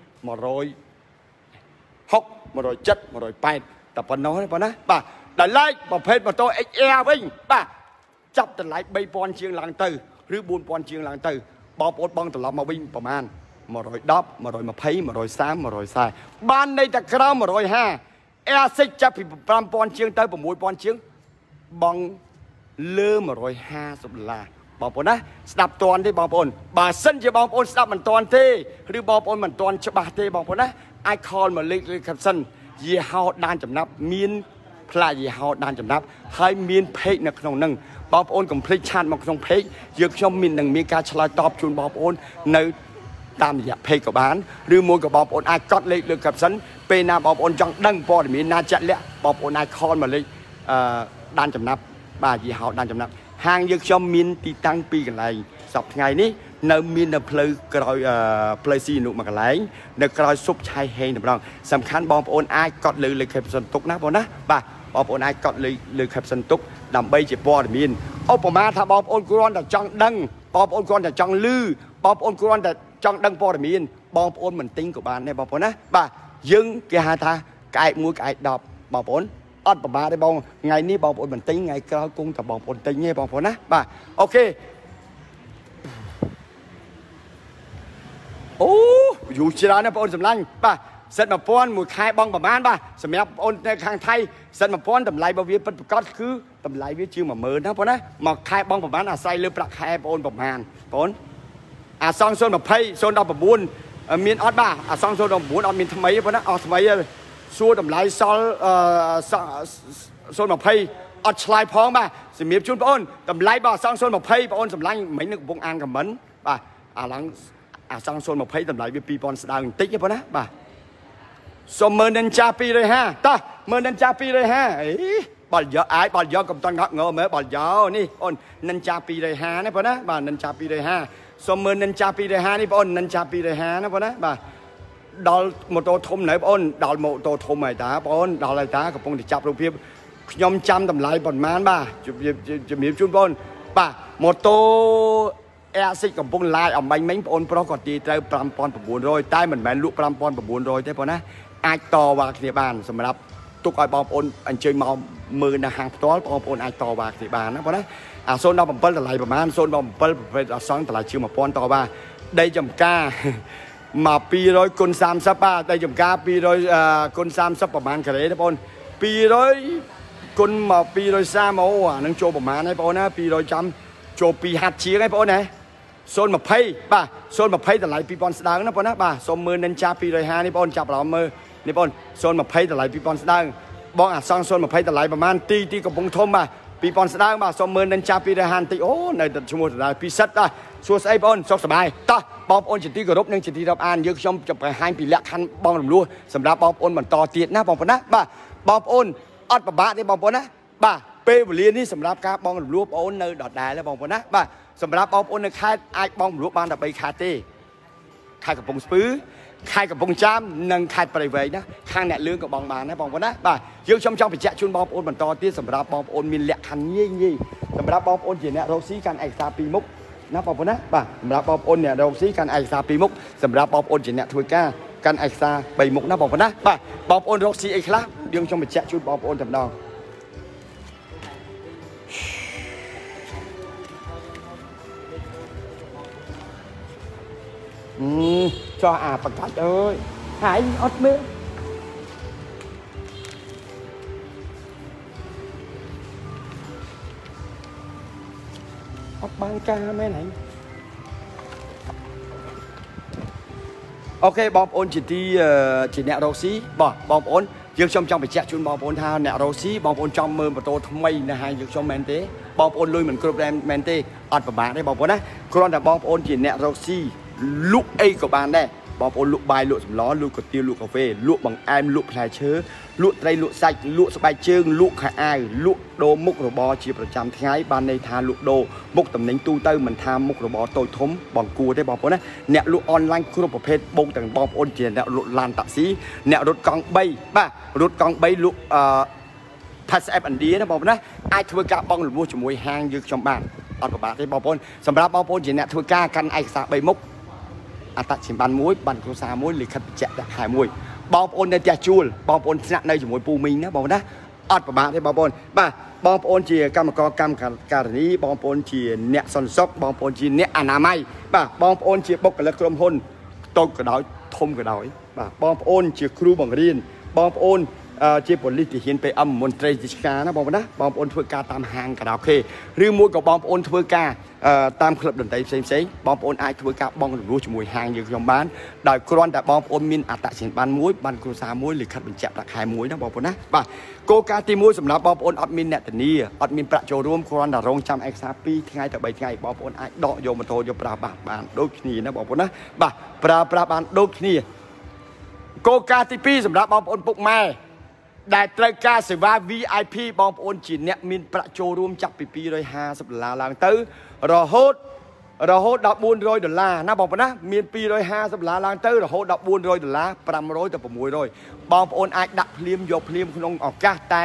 160 170 180តែប៉ុណ្ណោះទេបងណាបាទតម្លៃប្រភេទម៉ូតូ XR វិញបាទចាប់តម្លៃ3000ជាងឡើងទៅឬ4000ជាងឡើងទៅបងប្អូនបងត្រឡប់មកវិញប្រហែល110 120 130 140បានន័យតែក្រោម150 Air6 ចាប់ពី5000ជាងទៅ6000ជាងបងលើ$150បងប្អូនណាស្ដាប់តន់ទេបងប្អូនបើសិនជាបងប្អូនស្ដាប់មិនតន់ទេឬបងប្អូនមិនតន់ច្បាស់ទេបងប្អូនណាអាច call មកលេខ caption យីហោដានចំណាប់មានផ្លាកយីហោដានចំណាប់ហើយមាន page នៅក្នុងហ្នឹងបងប្អូនកុំភ្លេចឆាតមកក្នុង page យើងខ្ញុំមានការឆ្លើយតបជូនបងប្អូននៅតាមរយៈ page ក៏បានឬមួយក៏បងប្អូនអាចកត់លេខលើ caption ពេលណាបងប្អូនចង់ដឹងព័ត៌មានណាជាក់លាក់បងប្អូនអាច call មកលេខដានចំណាប់បាទយីហោដានចំណាប់ហាងយើងខ្ញុំមានទីតាំងពីរកន្លែងសប្តាហ៍ថ្ងៃនេះនៅមាននៅផ្លូវក្រោយផ្លូវស៊ីនុមួយកន្លែងនៅក្រោយស៊ុបឆៃហេងតម្រងសំខាន់បងប្អូនអាចកត់លើ caption ទុកណាបងណាបាទបងប្អូនអាចកត់លើ caption ទុកដើម្បីជាព័ត៌មានឧបមាថាបងប្អូនគ្រាន់តែចង់ដឹងបងប្អូនគ្រាន់តែចង់ឮបងប្អូនគ្រាន់តែចង់ដឹងព័ត៌មានបងប្អូនមិនទិញក៏បានដែរបងប្អូនណាបាទយើងគេហៅថាក្អែក1ក្អែក10បងប្អូនអត់ប្រមាទទេបងថ្ងៃនេះបងប្អូនមិនទិញថ្ងៃក្រោយគង់តែបងប្អូនទិញទេបងប្អូនណាបាទអូខេអូយូរច្រើនណាបងប្អូនសម្លាញ់បាទសិត1000មួយខែបងប្រមាណបាទសម្រាប់បងប្អូននៅខាងថៃសិត1000តម្លៃរបស់វាពិតប្រាកដគឺតម្លៃវាជាង10000ណាបងប្អូនណាមួយខែបងប្រមាណអាស្រ័យលើប្រាក់ខែបងប្អូនប្រមាណបងប្អូនអាសង020 019មានអត់បាទអាសង019អត់មានថ្មីទេបងប្អូនណាអស់ថ្មីសួរតម្លៃសល់020អត់ឆ្លើយផងបាទសម្រាប់ជូនបងប្អូនតម្លៃរបស់អាសង020បងប្អូនសម្លាញ់មិញនឹងកំពុងអានខមមិនបាទអាឡើងអាសង020តម្លៃវា2000ស្ដើងបន្តិចទេបងណាបាទសុំមើលនិនចា250តោះមើលនិនចា250អីបលយកអាយបលយកកំតងងើមើលបលយកនេះអូននិនចា250ណាបងណាបាទនិនចា250សុំមើលនិនចា250នេះបងអូននិនចា250ណាបងណាបាទដល់ម៉ូតូធំណែបងអូនដល់ម៉ូតូធំហើយតាបងអូនដល់ហើយតាកំពុងតែចាប់រូបភាពខ្ញុំចាំតម្លៃប៉ុន្មានបាទជំរាបជូនបងអូនបាទម៉ូតូ Air6 កំពុងឡាយអំបញ្ញមិញបងអូនប្រុសក៏ទីត្រូវ5900តែមិនមែនលក់5900ទេបងណាអាចតវ៉ាគ្នាបានសម្រាប់ទុកឲ្យបងប្អូនអញ្ជើញមកមើលនៅហាងផ្ទាល់បងប្អូនអាចតវ៉ាគ្នាបានណាបងណាអា017តម្លៃប្រហែល017ប្រភេទអសង្តម្លៃជាង1000តវ៉ាដីចំការមក200គុណ30បាទដីចំការ200គុណ30ប្រហែលការ៉េទេបង200គុណមក230អូអានឹងចូលប្រហែលហើយបងណា200ចាំចូល2ហាត់ជាងហើយបងណា020បាទ020តម្លៃ2000ស្ដើងណាបងណាបាទសូមមើលនិនចា250នេះបងចាប់អារម្មណ៍មើលនេះបង020តម្លៃ2000ស្ដើងបងអាសង020តម្លៃប្រហែលទីកំពុងធំបាទពីប៉ុនស្ដើងបាទសូមមើលនឹងចាប់ពីរហានតិចអូនៅតែឈ្មោះដដែលពិសិដ្ឋដែរសួស្ដីបងសុខសប្បាយតោះបងប្អូនជាទីគោរពនិងជាទីរាប់អានយើងខ្ញុំจะបង្ហាញពីលក្ខខណ្ឌបងរំលោះសម្រាប់បងប្អូនបន្តទៀតណាបងប្អូនណាបាទបងប្អូនអត់ពិបាកទេបងប្អូនណាបាទពេលវេលានេះសម្រាប់ការបងរំលោះបងប្អូននៅដដែលបងប្អូនណាបាទសម្រាប់បងប្អូននៅខេត្តអាចបងរំលោះបានតែ3ខេត្តទេខេត្តកំពង់ស្ពឺខេត្តកំពង់ចាមនិងខេត្តព្រៃវែងណាខាងអ្នកលឿងក៏បងបានដែរបងប្អូនណាបាទយើងខ្ញុំចង់បញ្ជាក់ជូនបងប្អូនបន្តទៀតសម្រាប់បងប្អូនមានលក្ខខណ្ឌងាយសម្រាប់បងប្អូនជាអ្នករកស៊ីកាន់ឯកសារ2មុខណាបងប្អូនណាបាទសម្រាប់បងប្អូនអ្នករកស៊ីកាន់ឯកសារ2មុខសម្រាប់បងប្អូនជាអ្នកធ្វើការកាន់ឯកសារ3មុខណាបងប្អូនណាបាទបងប្អូនរកស៊ីអីខ្លះយើងខ្ញុំបញ្ជាក់ជូនបងប្អូនតែម្ដងcho bật cách ơi hãy ớt mê ớt ban ca mê này ok bom ôn chỉ nẹo đầu xí bỏ bom ôn dương trong phải chạy chun bom ôn thao nẹo đầu xí bom ôn trong mơ mà tô mây là hai dương trong men tế bom ôn lui mình cướp đem men tế ớt và bạn đấy bom ôn á con là bom ôn chỉ nẹo đầu xí lụa ấy của bạn đây bom ôn lụa bài lụa sầm ló lụa cột tiêu lụa cà phê lụa bằng em lụa thái chớ lụa tây lụa sạch lụa bài trương lụa khả ai lụa đồ mục rồi bò chỉประจำថ្ងៃban này tha lụa đồ mục tầm nính tu tơ mình tha mục rồi bò tôi thấm bằng cua đấy bom ôn á nẹt lụa online khu vực phê bông tầng bom ôn chỉ nẹt lụa lan tạ xí nẹt rốt con bay ba rốt con bay lụa pass app anh đi đó bom ôn á ai thưa cả bong lụa cho mùi hang như trong bàn ở của bạn đấy bom ôn sầm ra bom ôn chỉ nẹt thưa cả căn ai sa bay mụcอาตัดสินบันมวยบันโคซามวยหรือขัดแจกหายมวยบอลปนในเจ้าจูลบอลปนชนะในจมูกปูมิงนะบอลนะอัดประมาณที่บอลปนบ่าบอลปนจีกรรมกรกรรมการนี้บอลปนจีเนะสอนซอกบอลปนจีเนะอนามัยบ่าบอลปนจีบกกับเล็กกลมพลตกกระดอยทมกระดอยบ่าบอลปนจีครูบังเรียนบอลปนจีผลลิขิตเห็นไปอัมมนตรีจิกานะบอลนะบอลปนធ្វើការតាមហាងកដោเคหรือមួយក៏บอลปนធ្វើការតាមក្លឹបតន្ត្រីផ្សេងបងប្អូនអាចធ្វើការបងរំលោះជាមួយហាងយើងខ្ញុំបានដោយគ្រាន់តែបងប្អូនមានអត្តសញ្ញាណប័ណ្ណមួយបានគ្រួសារមួយឬខិតបញ្ជាក់ប្រាក់ខែមួយណាបងប្អូនណាបាទគោលការណ៍ទី1សម្រាប់បងប្អូនអត់មានអ្នកធានាអត់មានប្រាក់ចូលរួមគ្រាន់តែរងចាំឯកសារ2ថ្ងៃទៅ3ថ្ងៃបងប្អូនអាចដកយកម៉ូតូយកប្រើបានដូចគ្នាណាបងប្អូនណាបាទប្រើបានដូចគ្នាគោលការណ៍ទី2សម្រាប់បងប្អូនពុកម៉ែដែលត្រូវការសេវា VIP បងប្អូនជាអ្នកមានប្រាក់ចូលរួមចាប់ពី$250ឡើងទៅរហូតដល់$400ណាបងប្អូនណាមាន$250ឡើងទៅរហូតដល់$400 $500ទៅ$600បងប្អូនអាចដាក់ភ្លាមយកភ្លាមក្នុងឱកាសតែ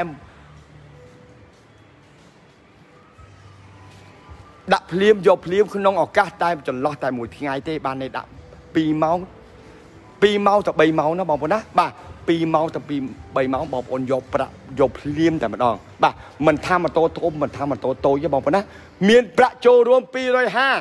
ដាក់ភ្លាមយកភ្លាមក្នុងឱកាសតែចន្លោះតែមួយថ្ងៃទេបានន័យដាក់2ម៉ោងទៅ3ម៉ោងណាបងប្អូនណាបាទ2ម៉ោងទៅ3ម៉ោងបងប្អូនយកប្រាក់យកភ្លាមតែម្ដងបាទមិនថាម៉ូតូធំមិនថាម៉ូតូតូចទេបងប្អូនណាមានប្រាក់ចូលរួម$250 $400 $500 ឬ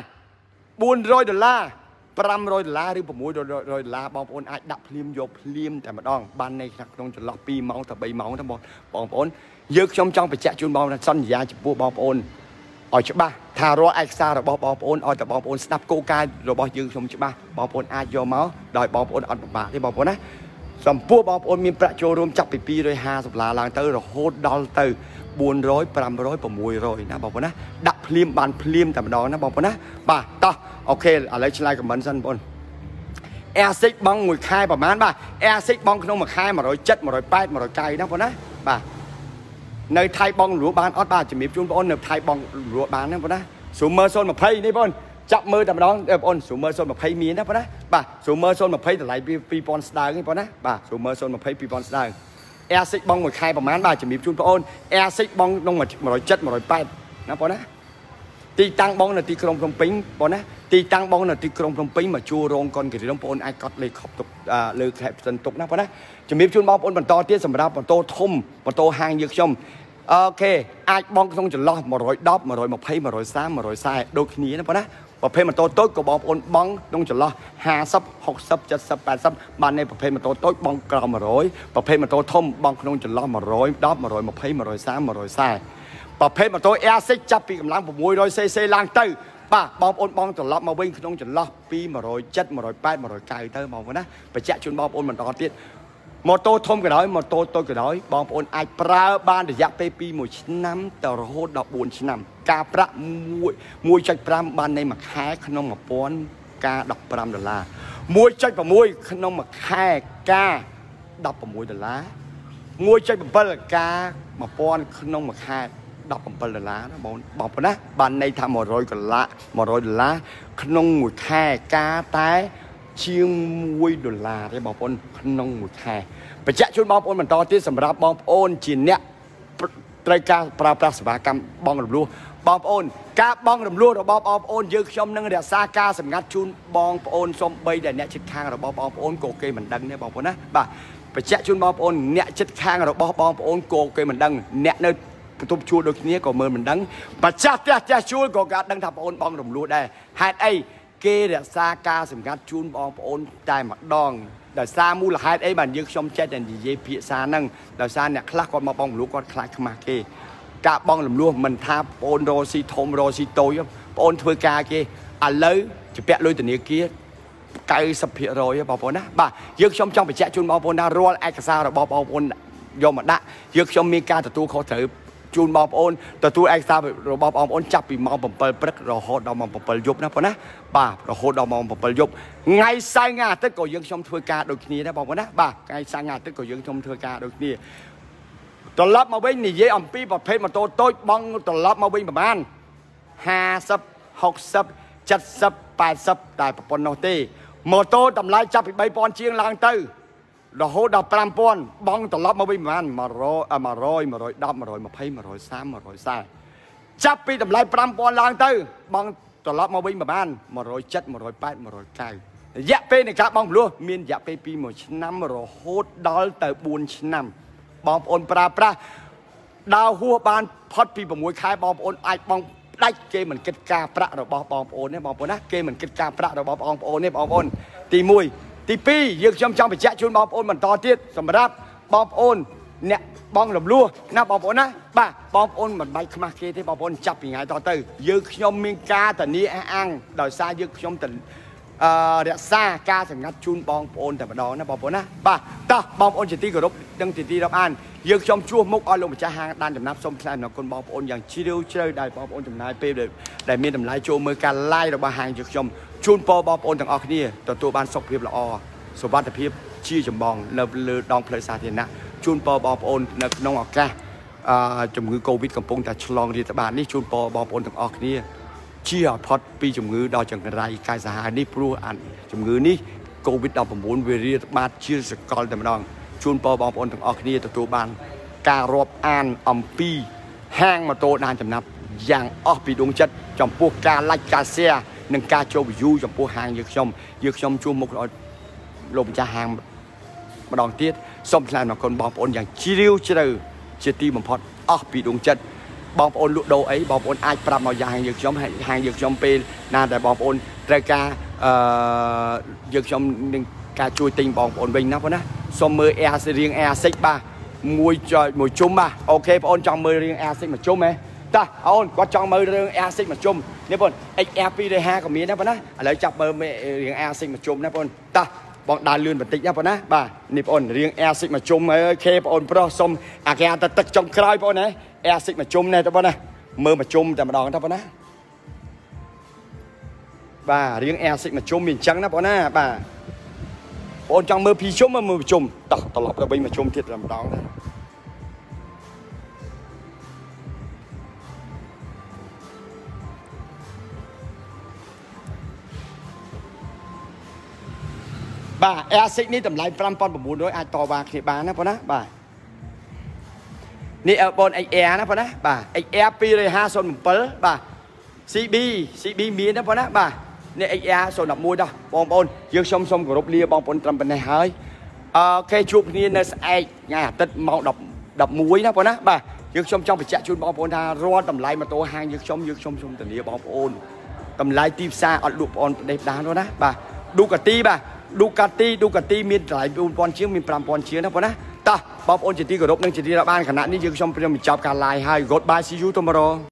$600បងប្អូនអាចដាក់ភ្លាមយកភ្លាមតែម្ដងបាននៅក្នុងចន្លោះ2ម៉ោងទៅ3ម៉ោងទេបងប្អូនយើងខ្ញុំចង់បញ្ជាក់ជូនបងសន្យាចំពោះបងប្អូនឲ្យច្បាស់ថារាល់ឯកសាររបស់បងប្អូនឲ្យតែបងប្អូនស្ដាប់គោលការណ៍របស់យើងខ្ញុំច្បាស់បងប្អូនអាចយកមកដោយបងប្អូនអត់ពិបាកទេបងប្អូនណាចំពោះបងប្អូនមានប្រាក់ចូលរួមចាប់ពី$250ឡើងទៅរហូតដល់ទៅ$400 $500 $600ណាបងប្អូនណាដាក់ភ្លាមបានភ្លាមតែម្ដងណាបងប្អូនណាបាទតោះអូខេឥឡូវឆ្លើយខមមិនសិនបងប្អូន Airsick បងមួយខែប្រហែលបាទ Airsick បងក្នុងមួយខែ170 180 190ណាបងប្អូនណាបាទនៅថៃបងលួបានអត់បាទជំរាបជូនបងប្អូននៅថៃបងលួបានណាបងប្អូនណា Sumer 020នេះបងប្អូនចាប់មើលតែម្ដងបងប្អូន Sumer 020មានណាបងប្អូនណាបាទ Sumer 020តម្លៃ2000ស្ដើងនេះបងប្អូនណាបាទ Sumer 020 2000ស្ដើង Airsick បងមួយខែប្រហែលបាទជំរាបជូនបងប្អូន Airsick បងក្នុង170 180ណាបងប្អូនណាទីតាំងបងនៅទីក្រុងភ្នំពេញបងណាទីតាំងបងនៅទីក្រុងភ្នំពេញមកជួររោងកុនគិរីបងប្អូនអាចកត់លេខខប់ទុកលើខែផ្សិនទុកណាបងណាជំរាបជូនបងប្អូនបន្តទៀតសម្រាប់ម៉ូតូធំម៉ូតូហាងយើងខ្ញុំអូខេអាចបងក្នុងចន្លោះ110 120 130 140ដូចគ្នាណាបងណាប្រភេទម៉ូតូតូចក៏បងប្អូនបងក្នុងចន្លោះ50 60 70 80បាននៃប្រភេទម៉ូតូតូចបងក្រោម100ប្រភេទម៉ូតូធំបងក្នុងចន្លោះ110 120 130 140ប្រភេទម៉ូតូ Airsick ចាប់ពីកម្លាំង 600cc ឡើងទៅបាទបងប្អូនបងត្រឡប់មកវិញក្នុងចន្លោះពី170 180 190ទៅបងប្អូនណាបញ្ជាក់ជូនបងប្អូនបន្តទៀតម៉ូតូធំក៏ដោយម៉ូតូតូចក៏ដោយបងប្អូនអាចប្រើបានរយៈពេលពី1ឆ្នាំទៅរហូតដល់4ឆ្នាំការប្រាក់ 1.5 បាននៃមួយខែក្នុង1000ការ$15 1.6 ក្នុងមួយខែការ$16 1.7 ការ1000ក្នុងមួយខែ$17ណាបងប្អូនណាបានន័យថា$100ក្នុងមួយខែការតែជាង$1ទេបងប្អូនក្នុងមួយខែបញ្ជាក់ជូនបងប្អូនបន្តទៀតសម្រាប់បងប្អូនជាអ្នកត្រូវការប្រើប្រាស់សេវាកម្មបងរំលោះបងប្អូនការបង់រំលោះរបស់បងប្អូនយើងខ្ញុំនឹងរក្សាការសម្ងាត់ជូនបងប្អូនសំបីដែលអ្នកជិតខាងរបស់បងប្អូនក៏គេមិនដឹងទេបងប្អូនណាបាទបញ្ជាក់ជូនបងប្អូនអ្នកជិតខាងរបស់បងប្អូនក៏គេមិនដឹងអ្នកនៅបន្ទប់ជួលដូចគ្នាក៏មើលមិនដឹងបច្ចាស់ផ្ទះជួលក៏គេដឹងថាបងប្អូនបងរំលោះដែរហេតុអីគេរក្សាការសម្ងាត់ជូនបងប្អូនតែម្ដងដោយសារមូលហេតុអីបានយើងខ្ញុំចេះតែនិយាយភាសាហ្នឹងដោយសារអ្នកខ្លះគាត់មកបងរំលោះគាត់ខ្លាចខ្មាស់គេការបងរំលោះមិនថាបងប្អូនរស៊ីធំរស៊ីតូចបងប្អូនធ្វើការគេឥឡូវជាពាក់លុយធនាគារ 90% បងប្អូនណាបាទយើងខ្ញុំចង់បញ្ជាក់ជូនបងប្អូនថារាល់ឯកសាររបស់បងប្អូនយកមកដាក់យើងខ្ញុំមានការទទួលខុសត្រូវជូនបងប្អូនទទួលឯកសាររបស់បងប្អូនចាប់ពីម៉ោង 7 ព្រឹករហូតដល់ម៉ោង 7 យប់ណាបងប្អូនណាបាទរហូតដល់ម៉ោង 7 យប់ថ្ងៃសៅរ៍ថ្ងៃអាទិត្យក៏យើងខ្ញុំធ្វើការដូចគ្នាដែរបងប្អូនណាបាទថ្ងៃសៅរ៍ថ្ងៃអាទិត្យក៏យើងខ្ញុំធ្វើការដូចគ្នាត្រឡប់មកវិញនិយាយអំពីប្រភេទម៉ូតូតូចបងត្រឡប់មកវិញប្រហែល50 60 70 80តែប្រព័ន្ធនោះទេម៉ូតូតម្លៃចាប់ពី 3000 ជាងឡើងទៅរហូតដល់ 5000 បងត្រឡប់មកវិញប្រហែល100 110 120 130 140ចាប់ពីតម្លៃ 5000 ឡើងទៅបងត្រឡប់មកវិញប្រហែល170 180 190រយៈពេលនៃការបង់រំលោះមានរយៈពេលពី1ឆ្នាំរហូតដល់ទៅ4ឆ្នាំបងប្អូនប្រើប្រាស់ដើរហួសបានផុតពី6ខែបងប្អូនអាចបងផ្ដាច់គេមិនគិតការប្រាក់របស់បងប្អូនទេបងប្អូនណាគេមិនគិតការប្រាក់របស់បងប្អូនទេបងប្អូនទី1ទី2យើងខ្ញុំចង់បញ្ជាក់ជូនបងប្អូនបន្តទៀតសម្រាប់បងប្អូនអ្នកបងរំលោះណាបងប្អូនណាបាទបងប្អូនមិនបាច់ខ្មាស់គេទេបងប្អូនចាប់ពីថ្ងៃតទៅយើងខ្ញុំមានការធានាអះអាងដោយសារយើងខ្ញុំរក្សាការសម្ងាត់ជូនបងប្អូនតែម្ដងណាបងប្អូនណាបាទតោះបងប្អូនជាទីគោរពនិងជាទីរាប់អានយើងខ្ញុំជួសមុខឲ្យលោកម្ចាស់ហាងដានចំណាប់សូមថ្លែងអំណរគុណបងប្អូនយ៉ាងជ្រាលជ្រៅដែលបងប្អូនចំណាយពេលដែលមានតម្លៃចូលមើលការ live របស់ហាងយើងខ្ញុំជូនពរបងប្អូនទាំងអស់គ្នាទទួលបានសុខភាពល្អសុវត្ថិភាពជាចម្បងនៅលើដងផ្លូវសាធារណៈជូនពរបងប្អូននៅក្នុងឱកាសជំងឺ Covid កំពុងតែឆ្លងរាតត្បាតនេះជូនពរបងប្អូនទាំងអស់គ្នាជាអផុតពីជំងឺដល់ចង្រៃកាយសាហាវនេះព្រោះជំងឺនេះ COVID-19 វារាតត្បាតជាសកលតែម្ដងជូនពរបងប្អូនទាំងអស់គ្នាទទួលបានការរាប់អានអំពីហាងម៉ូតូដានចំណាប់យ៉ាងអស់ពីដួងចិត្តចំពោះការ like ការ share និងការចូល view ចំពោះហាងយើងខ្ញុំជួបមុខឲ្យលោកម្ចាស់ហាងម្ដងទៀតសូមថ្លែងអំណរគុណបងប្អូនយ៉ាងជ្រាលជ្រៅជាទីបំផុតអស់ពីដួងចិត្តបងប្អូនលក់ដូរអីបងប្អូនអាចប្រាប់មកយ៉ាងហាងយើងខ្ញុំពេលណាដែលបងប្អូនត្រូវការយើងខ្ញុំនឹងការជួយទិញបងប្អូនវិញណាបងណាសូមមើល Air រៀង Air6 បាទមួយជុំបាទអូខេបងប្អូនចង់មើលរៀង Air6 មួយជុំហ៎តាអូនគាត់ចង់មើលរឿង Air6 មួយជុំនេះបង XR 250ក៏មានដែរបងណាឥឡូវចាប់មើលរៀង Air6 មួយជុំណាបងតាបងដើរលឿនបន្តិចណាបងណាបាទនេះបងរៀង Air6 មួយជុំអូខេបងប្រុសសូមអាគេទៅទឹកចុងក្រោយបងណា Air6 មួយជុំនេះទៅបងណាមើលមួយជុំតែម្ដងទៅបងណាបាទរៀង Air6 មួយជុំមានអញ្ចឹងណាបងណាបាទបងចង់មើល2ជុំមើល1ជុំតោះត្រឡប់ទៅវិញ1ជុំទៀតតែម្ដងដែរបាទ Air6 នេះតម្លៃ 5,900 អាចតវ៉ាគ្នាបានណាបងណាបាទនេះបង XR ណាបងណាបាទ XR 25007បាទ CB មានណាបងណាបាទនេះ XR 011ដោះបងប្អូនយើងខ្ញុំសូមគោរពលាបងប្អូនត្រឹមប៉ុណ្ណេះហើយគេជួបគ្នានៅស្អែកថ្ងៃអាទិត្យម៉ោង11ណាបងណាបាទយើងខ្ញុំចង់បញ្ជាក់ជូនបងប្អូនថារាល់តម្លៃម៉ូតូហាងយើងខ្ញុំសូមធានាបងប្អូនតម្លៃទីផ្សារអត់លក់បងប្អូនផ្ដេសផ្ដាសណាបាទឌូកាទីបាទឌូកាទីមានតម្លៃ 4000 ជាងមាន 5000 ជាងណាបងណាតោះបងប្អូនជាទីគោរពនិងជាទីរាប់អានខណៈនេះយើងខ្ញុំព្រាមបញ្ចប់ការ live ហើយ Goodbye see you tomorrow